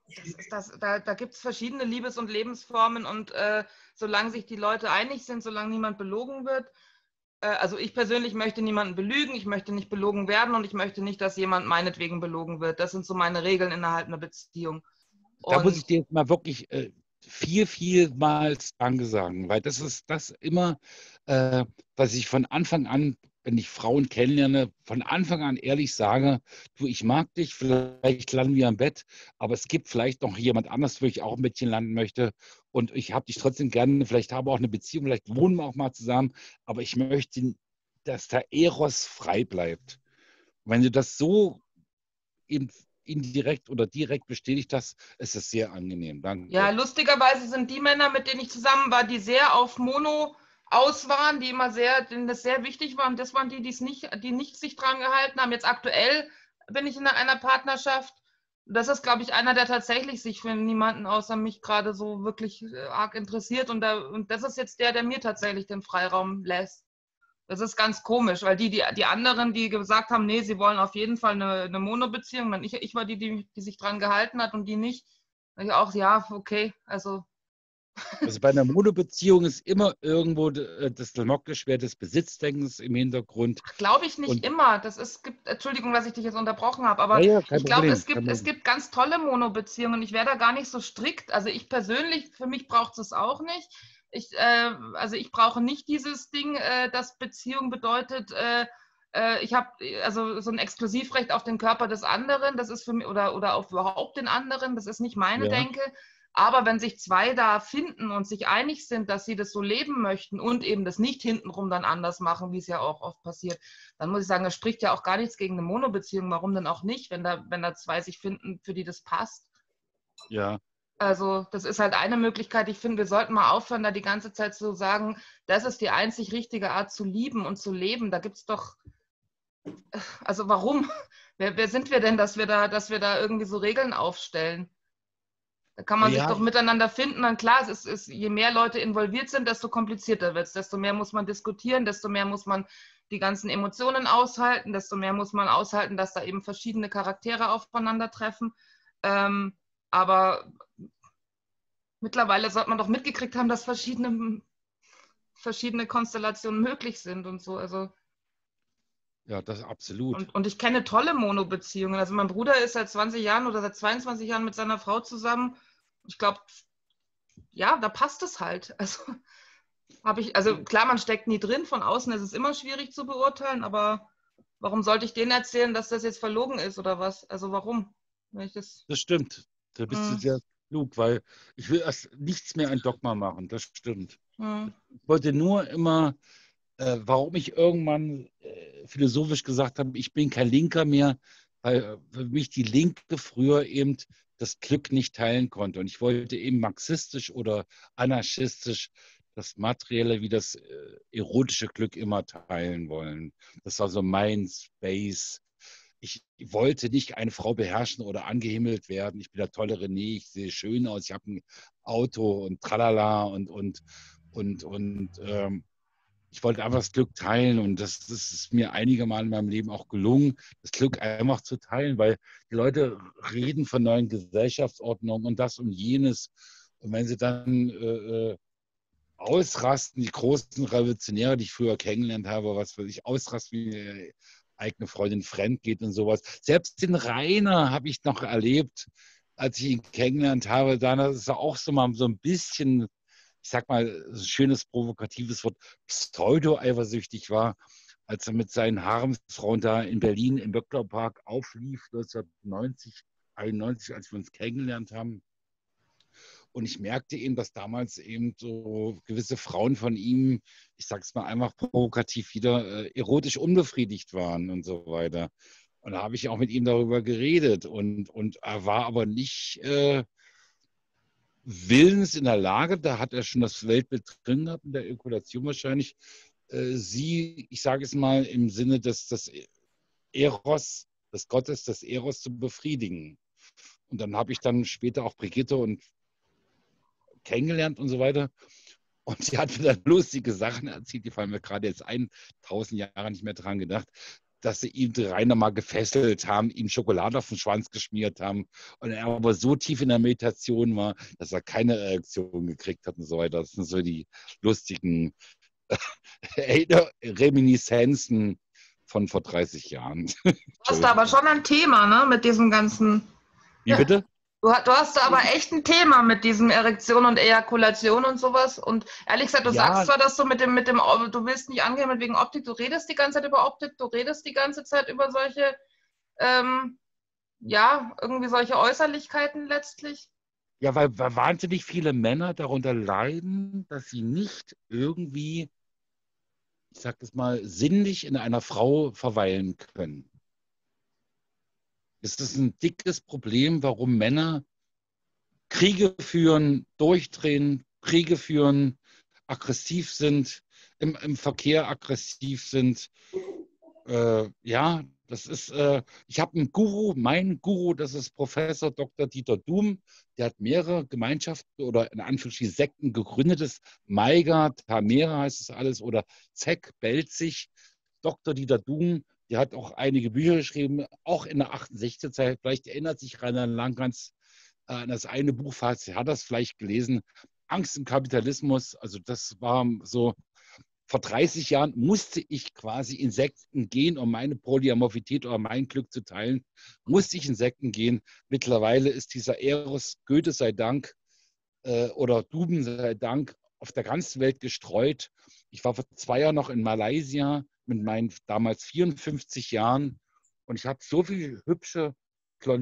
da gibt es verschiedene Liebes- und Lebensformen und solange sich die Leute einig sind, solange niemand belogen wird, also ich persönlich möchte niemanden belügen, ich möchte nicht belogen werden und ich möchte nicht, dass jemand meinetwegen belogen wird. Das sind so meine Regeln innerhalb einer Beziehung. Da muss ich dir jetzt mal wirklich vielmals Danke sagen, weil das ist das immer, was ich von Anfang an, wenn ich Frauen kennenlerne, von Anfang an ehrlich sage, du, ich mag dich, vielleicht landen wir im Bett, aber es gibt vielleicht noch jemand anderes, wo ich auch ein bisschen landen möchte und ich habe dich trotzdem gerne, vielleicht habe auch eine Beziehung, vielleicht wohnen wir auch mal zusammen, aber ich möchte, dass der Eros frei bleibt. Und wenn du das so indirekt oder direkt bestätigt hast, ist es sehr angenehm. Danke. Ja, lustigerweise sind die Männer, mit denen ich zusammen war, die sehr auf Mono aus waren, die immer denen das sehr wichtig war. Und das waren die nicht sich dran gehalten haben. Jetzt aktuell bin ich in einer Partnerschaft. Das ist, glaube ich, einer, der tatsächlich sich für niemanden außer mich gerade so wirklich arg interessiert. Und das ist jetzt der mir tatsächlich den Freiraum lässt. Das ist ganz komisch, weil die anderen, die gesagt haben, nee, sie wollen auf jeden Fall eine Mono-Beziehung. Ich war die sich dran gehalten hat und die nicht. Ich auch, ja, okay, also bei einer Mono-Beziehung ist immer irgendwo das Damoklesschwert des Besitzdenkens im Hintergrund. Glaube ich nicht immer. Entschuldigung, dass ich dich jetzt unterbrochen habe, aber ja, ich glaube, es gibt ganz tolle Mono-Beziehungen. Ich wäre da gar nicht so strikt. Also ich persönlich, für mich braucht es auch nicht. Also ich brauche nicht dieses Ding, das Beziehung bedeutet, ich habe also so ein Exklusivrecht auf den Körper des anderen. Das ist für mich, oder auf überhaupt den anderen. Das ist nicht meine Denke. Aber wenn sich zwei da finden und sich einig sind, dass sie das so leben möchten und eben das nicht hintenrum dann anders machen, wie es ja auch oft passiert, dann muss ich sagen, es spricht ja auch gar nichts gegen eine Monobeziehung. Warum denn auch nicht, wenn da zwei sich finden, für die das passt? Ja. Also das ist halt eine Möglichkeit. Ich finde, wir sollten mal aufhören, da die ganze Zeit zu sagen, das ist die einzig richtige Art zu lieben und zu leben. Da gibt es doch, also warum? Wer sind wir denn, dass wir da irgendwie so Regeln aufstellen? Da kann man sich doch miteinander finden. Und klar, je mehr Leute involviert sind, desto komplizierter wird es. Desto mehr muss man diskutieren, desto mehr muss man die ganzen Emotionen aushalten, desto mehr muss man aushalten, dass da eben verschiedene Charaktere aufeinandertreffen. Aber mittlerweile sollte man doch mitgekriegt haben, dass verschiedene Konstellationen möglich sind und so. Also Ja, das absolut. und ich kenne tolle Mono-Beziehungen. Also mein Bruder ist seit 20 Jahren oder seit 22 Jahren mit seiner Frau zusammen. Ich glaube, ja, da passt es halt. Also klar, man steckt nie drin. Von außen ist es immer schwierig zu beurteilen, aber warum sollte ich denen erzählen, dass das jetzt verlogen ist oder was? Also warum? Das stimmt. Da bist du sehr klug, weil ich will erst nichts mehr ein Dogma machen. Das stimmt. Ich wollte nur immer, warum ich irgendwann philosophisch gesagt habe, ich bin kein Linker mehr, weil für mich die Linke früher eben das Glück nicht teilen konnte. Und ich wollte eben marxistisch oder anarchistisch das materielle wie das erotische Glück immer teilen wollen. Das war so mein Space. Ich wollte nicht eine Frau beherrschen oder angehimmelt werden. Ich bin der tolle René, ich sehe schön aus, ich habe ein Auto und tralala und ich wollte einfach das Glück teilen und das ist mir einige Mal in meinem Leben auch gelungen, das Glück einfach zu teilen, weil die Leute reden von neuen Gesellschaftsordnungen und das und jenes. Und wenn sie dann ausrasten, die großen Revolutionäre, die ich früher kennengelernt habe, was weiß ich, ausrasten, wie eine eigene Freundin fremd geht und sowas. Selbst den Rainer habe ich noch erlebt, als ich ihn kennengelernt habe. Dann ist er auch so mal so ein bisschen, ich sag mal, ein schönes, provokatives Wort, pseudo-eifersüchtig war, als er mit seinen Haremsfrauen da in Berlin im Böckler Park auflief, 1991, als wir uns kennengelernt haben. Und ich merkte eben, dass damals eben so gewisse Frauen von ihm, ich sage es mal einfach provokativ wieder, erotisch unbefriedigt waren und so weiter. Und da habe ich auch mit ihm darüber geredet. Und er war aber nicht willens in der Lage, da hat er schon das Weltbild drin gehabt, in der Ökulation wahrscheinlich, sie, ich sage es mal, im Sinne des Eros, des Gottes, des Eros zu befriedigen. Und dann habe ich dann später auch Brigitte und kennengelernt und so weiter. Und sie hat mir dann lustige Sachen erzählt, die fallen mir gerade jetzt 1000 Jahre nicht mehr dran gedacht, dass sie ihn Rainer mal gefesselt haben, ihm Schokolade auf den Schwanz geschmiert haben und er aber so tief in der Meditation war, dass er keine Reaktion gekriegt hat und so weiter. Das sind so die lustigen Reminiszenzen von vor 30 Jahren. Du hast da aber schon ein Thema, ne, mit diesem ganzen... Wie bitte? Du hast da aber echt ein Thema mit diesem Erektion und Ejakulation und sowas. Und ehrlich gesagt, du sagst zwar, dass du mit dem, du willst nicht angehen wegen Optik, du redest die ganze Zeit über Optik, du redest die ganze Zeit über solche, irgendwie solche Äußerlichkeiten letztlich. Ja, weil wahnsinnig viele Männer darunter leiden, dass sie nicht irgendwie, ich sag das mal, sinnlich in einer Frau verweilen können. Es ist ein dickes Problem, warum Männer Kriege führen, durchdrehen, Kriege führen, aggressiv sind, im Verkehr aggressiv sind. Das ist, ich habe einen Guru, mein Guru, das ist Professor Dr. Dieter Duhm, der hat mehrere Gemeinschaften oder in Anführungsstrichen Sekten gegründet. Maiga, Tamera heißt es alles, oder Zeck, Belzig, Dr. Dieter Duhm. Der hat auch einige Bücher geschrieben, auch in der 68er-Zeit. Vielleicht erinnert sich Rainer Langhans an das eine Buch, er hat das vielleicht gelesen, Angst im Kapitalismus. Also das war so, vor 30 Jahren musste ich quasi in Sekten gehen, um meine Polyamorphität oder mein Glück zu teilen. Musste ich in Sekten gehen. Mittlerweile ist dieser Eros, Goethe sei Dank, oder Duben sei Dank, auf der ganzen Welt gestreut. Ich war vor 2 Jahren noch in Malaysia mit meinen damals 54 Jahren und ich habe so viele hübsche,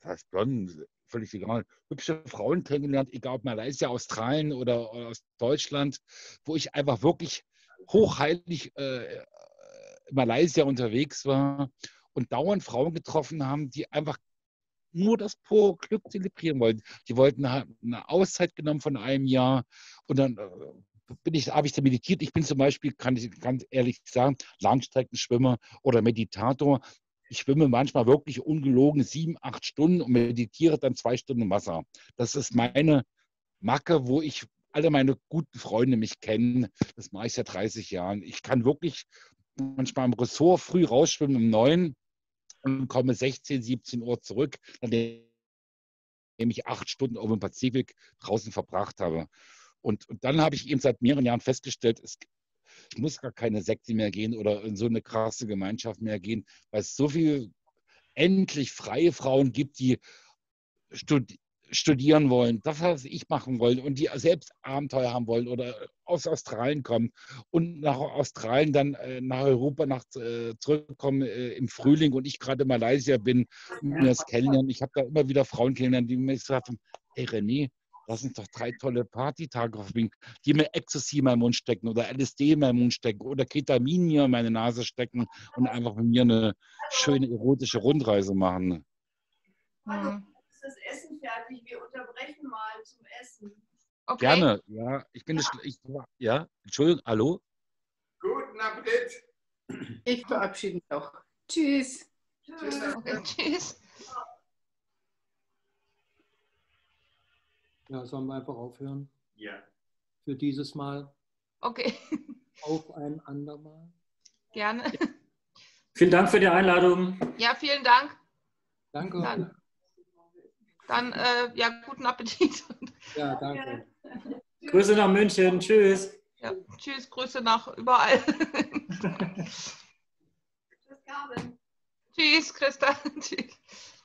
heißt blond, völlig egal, hübsche Frauen kennengelernt, egal ob Malaysia, Australien oder aus Deutschland, wo ich einfach wirklich hochheilig in Malaysia unterwegs war und dauernd Frauen getroffen haben, die einfach nur das pure Glück zelebrieren wollten. Die wollten eine Auszeit genommen von einem Jahr und dann habe ich da meditiert. Ich bin zum Beispiel, kann ich ganz ehrlich sagen, Langstreckenschwimmer oder Meditator. Ich schwimme manchmal wirklich ungelogen 7, 8 Stunden und meditiere dann 2 Stunden im Wasser. Das ist meine Macke, wo alle meine guten Freunde mich kennen. Das mache ich seit 30 Jahren. Ich kann wirklich manchmal im Ressort früh rausschwimmen um 9 und komme 16, 17 Uhr zurück, nachdem ich 8 Stunden auf dem Pazifik draußen verbracht habe. Und dann habe ich eben seit mehreren Jahren festgestellt, ich muss gar keine Sekte mehr gehen oder in so eine krasse Gemeinschaft mehr gehen, weil es so viele endlich freie Frauen gibt, die studieren wollen, das, was ich machen wollte und die selbst Abenteuer haben wollen oder aus Australien kommen und nach Australien dann nach Europa zurückkommen im Frühling und ich gerade in Malaysia bin und mir das kennenlernen. Ich habe da immer wieder Frauen kennengelernt, die mir gesagt haben, hey René, lass uns doch 3 tolle Partytage verbringen, die mir Ecstasy in meinen Mund stecken oder LSD in meinen Mund stecken oder Ketamin mir in meine Nase stecken und einfach mit mir eine schöne erotische Rundreise machen. Hallo, ist das Essen fertig? Wir unterbrechen mal zum Essen. Okay. Gerne, ja. Ja, Entschuldigung, hallo? Guten Appetit. Ich verabschiede mich auch. Tschüss. Tschüss. Okay, tschüss. Ja, sollen wir einfach aufhören? Ja. Für dieses Mal. Okay. Auf ein andermal. Gerne. Vielen Dank für die Einladung. Ja, vielen Dank. Danke. Dann ja, guten Appetit. Ja, danke. Grüße nach München. Tschüss. Ja, tschüss, Grüße nach überall. Tschüss, Carmen. Tschüss, Christa. Tschüss.